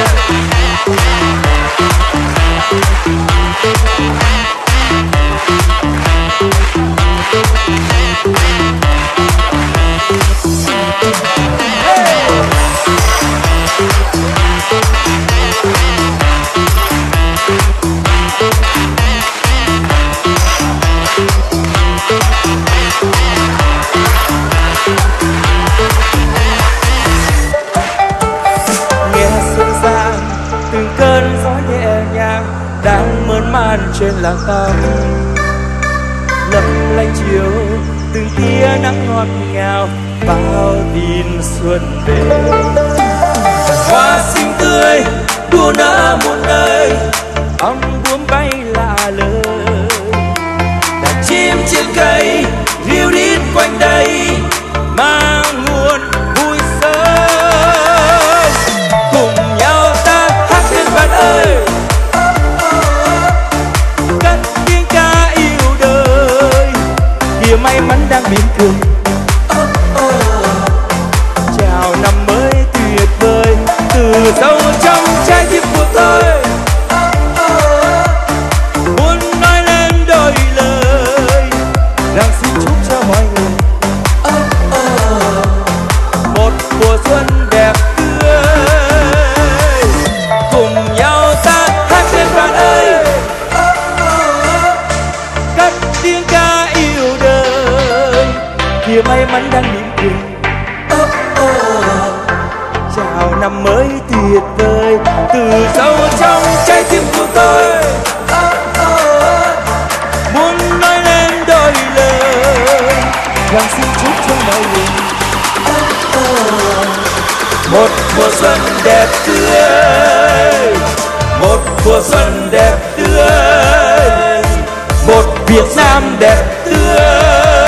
Nghe xuân sang từng cơn gió nhẹ nhàng đang mơn man trên làn tóc, lấp lánh chiều từng tia nắng ngọt ngào, bao tin xuân về. Hoa xinh tươi đua nở một nơi, ong bướm bay lạ lời, đàn chim trên cây ríu rít quanh đây, mang nguồn vui sớm. Cùng nhau ta hát lên bạn ơi, cất tiếng ca yêu đời, kìa may mắn đang mỉm cười. Chào năm mới tuyệt vời từ sâu trong trái tim của tôi, muốn nói lên đôi lời rằng xin chúc cho mọi người một mùa xuân đẹp tươi. Cùng nhau ta hát lên bạn ơi, cất tiếng ca yêu đời, kìa may mắn đang mỉm cười. Chào năm mới tuyệt vời từ sâu trong trái tim của tôi, muốn nói lên đôi lời rằng xin chúc cho mọi người một mùa xuân đẹp tươi, một mùa xuân đẹp tươi, một Việt Nam đẹp tươi.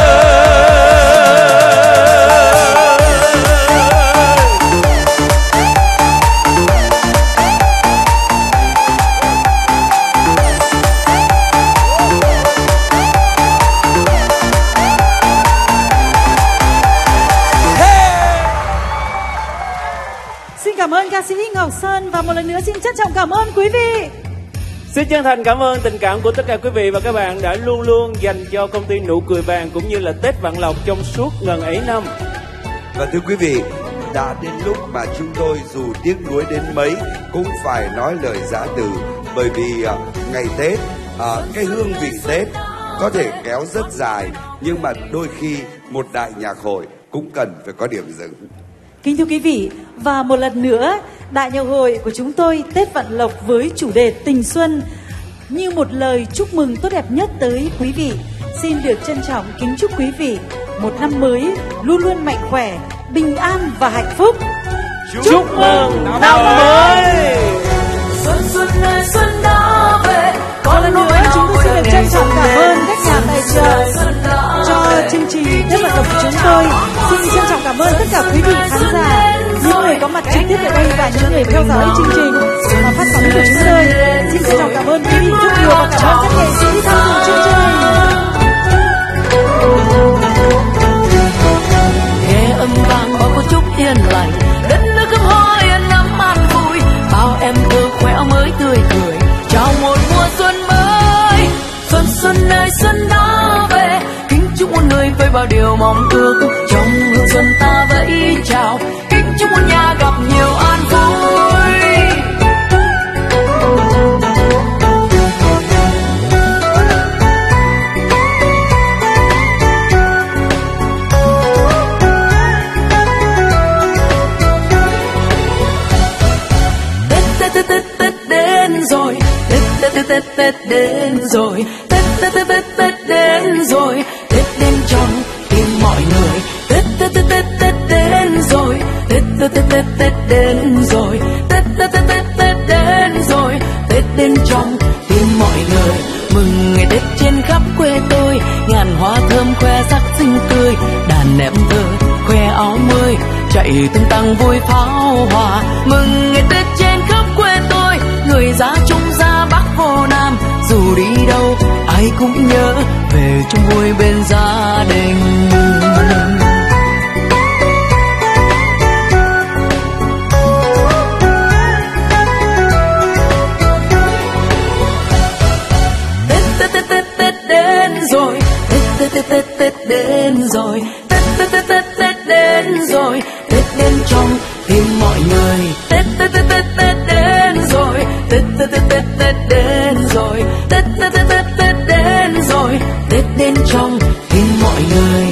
Cảm ơn ca sĩ Ngọc Sơn và một lần nữa xin trân trọng cảm ơn quý vị. Xin chân thành cảm ơn tình cảm của tất cả quý vị và các bạn đã luôn luôn dành cho công ty Nụ Cười Vàng cũng như là Tết Vạn Lộc trong suốt ngần ấy năm. Và thưa quý vị, đã đến lúc mà chúng tôi dù tiếc nuối đến mấy cũng phải nói lời giã từ, bởi vì ngày Tết, cái hương vị Tết có thể kéo rất dài, nhưng mà đôi khi một đại nhạc hội cũng cần phải có điểm dừng. Kính thưa quý vị, và một lần nữa, đại nhạc hội của chúng tôi Tết Vạn Lộc với chủ đề Tình Xuân như một lời chúc mừng tốt đẹp nhất tới quý vị. Xin được trân trọng kính chúc quý vị một năm mới luôn luôn mạnh khỏe, bình an và hạnh phúc. Chúc mừng năm mới. Xuân xuân ơi xuân đã về. Một lần nữa chúng tôi xin được trân trọng cảm ơn các nhà tài trợ cho chương trình Tết Vạn Lộc của chúng tôi. Xin trân trọng cảm ơn tất cả quý vị khán giả, những người có mặt trực tiếp ở đây và những người theo dõi chương trình và phát sóng của chúng tôi. Xin trân trọng cảm ơn quý vị rất nhiều và cảm ơn các nghệ sĩ tham dự chương trình. Nghe âm vang bao có chút yên lành, đất nước hâm hoa yên lắm an vui, bao em thơ khỏe mới tươi cười. mong ước. Trong hương xuân ta vẫy chào, kính chúc muôn nhà gặp nhiều an vui. Tết đến rồi, Tết đến rồi, Tết đến rồi, Tết đến trong tim mọi người. Tết đến rồi, Tết đến rồi, Tết đến rồi, Tết đến trong tim mọi người. Mừng ngày Tết trên khắp quê tôi, ngàn hoa thơm khoe sắc xinh tươi, đàn em thơ khoe áo mới chạy tung tăng vui pháo hoa. Mừng ngày Tết trên khắp quê tôi, người ra Trung ra Bắc vô Nam, dù đi đâu ai cũng nhớ về chung vui bên gia đình. Tết đến rồi, Tết đến rồi, Tết đến rồi, Tết đến trong tim mọi người. Tết đến rồi, Tết đến rồi, Tết đến rồi, Tết đến trong tim mọi người.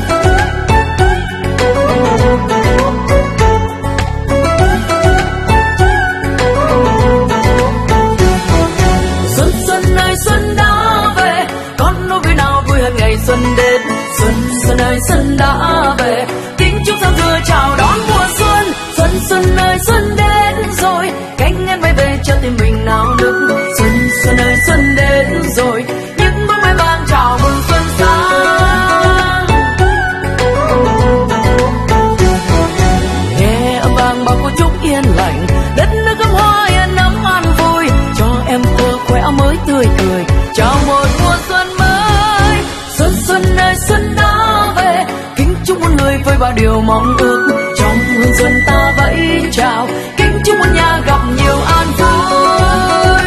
Xuân xuân ơi xuân đã về, con nói vui nào vui hơn ngày xuân đến. Xuân xuân ơi xuân đã về, kính chúc giao thừa chào đón mùa xuân. Xuân xuân ơi xuân đến rồi, cánh én bay về cho tim mình nao nức. Xuân xuân ơi xuân đến rồi, những bông mai vàng chào mừng xuân sang. Nghe âm vang bao câu chúc yên lành, đất nước gấm hoa yên ấm an vui, cho em thơ khoe áo mới tươi cười, chào một mùa xuân mới. Xuân xuân ơi xuân đã về, kính chúc muôn người với bao điều mong ước. Trong hương xuân ta vẫy chào, kính chúc muôn nhà gặp nhiều an vui.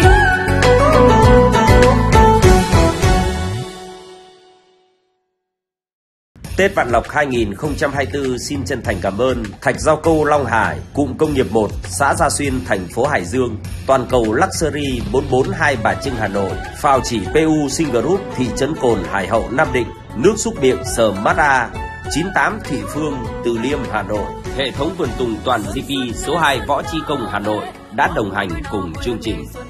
Tết Vạn Lộc 2024 xin chân thành cảm ơn Thạch Rau Câu Long Hải, cụm công nghiệp 1, xã Gia Xuyên, thành phố Hải Dương, toàn cầu Luxury 442 Bà Trưng, Hà Nội, phào chỉ PU Sinh Group, thị trấn Cồn, Hải Hậu, Nam Định, nước súc miệng Smart 98 Thụy Phương, Từ Liêm, Hà Nội, hệ thống vườn tùng toàn GP số 2 Võ Trí Công, Hà Nội đã đồng hành cùng chương trình.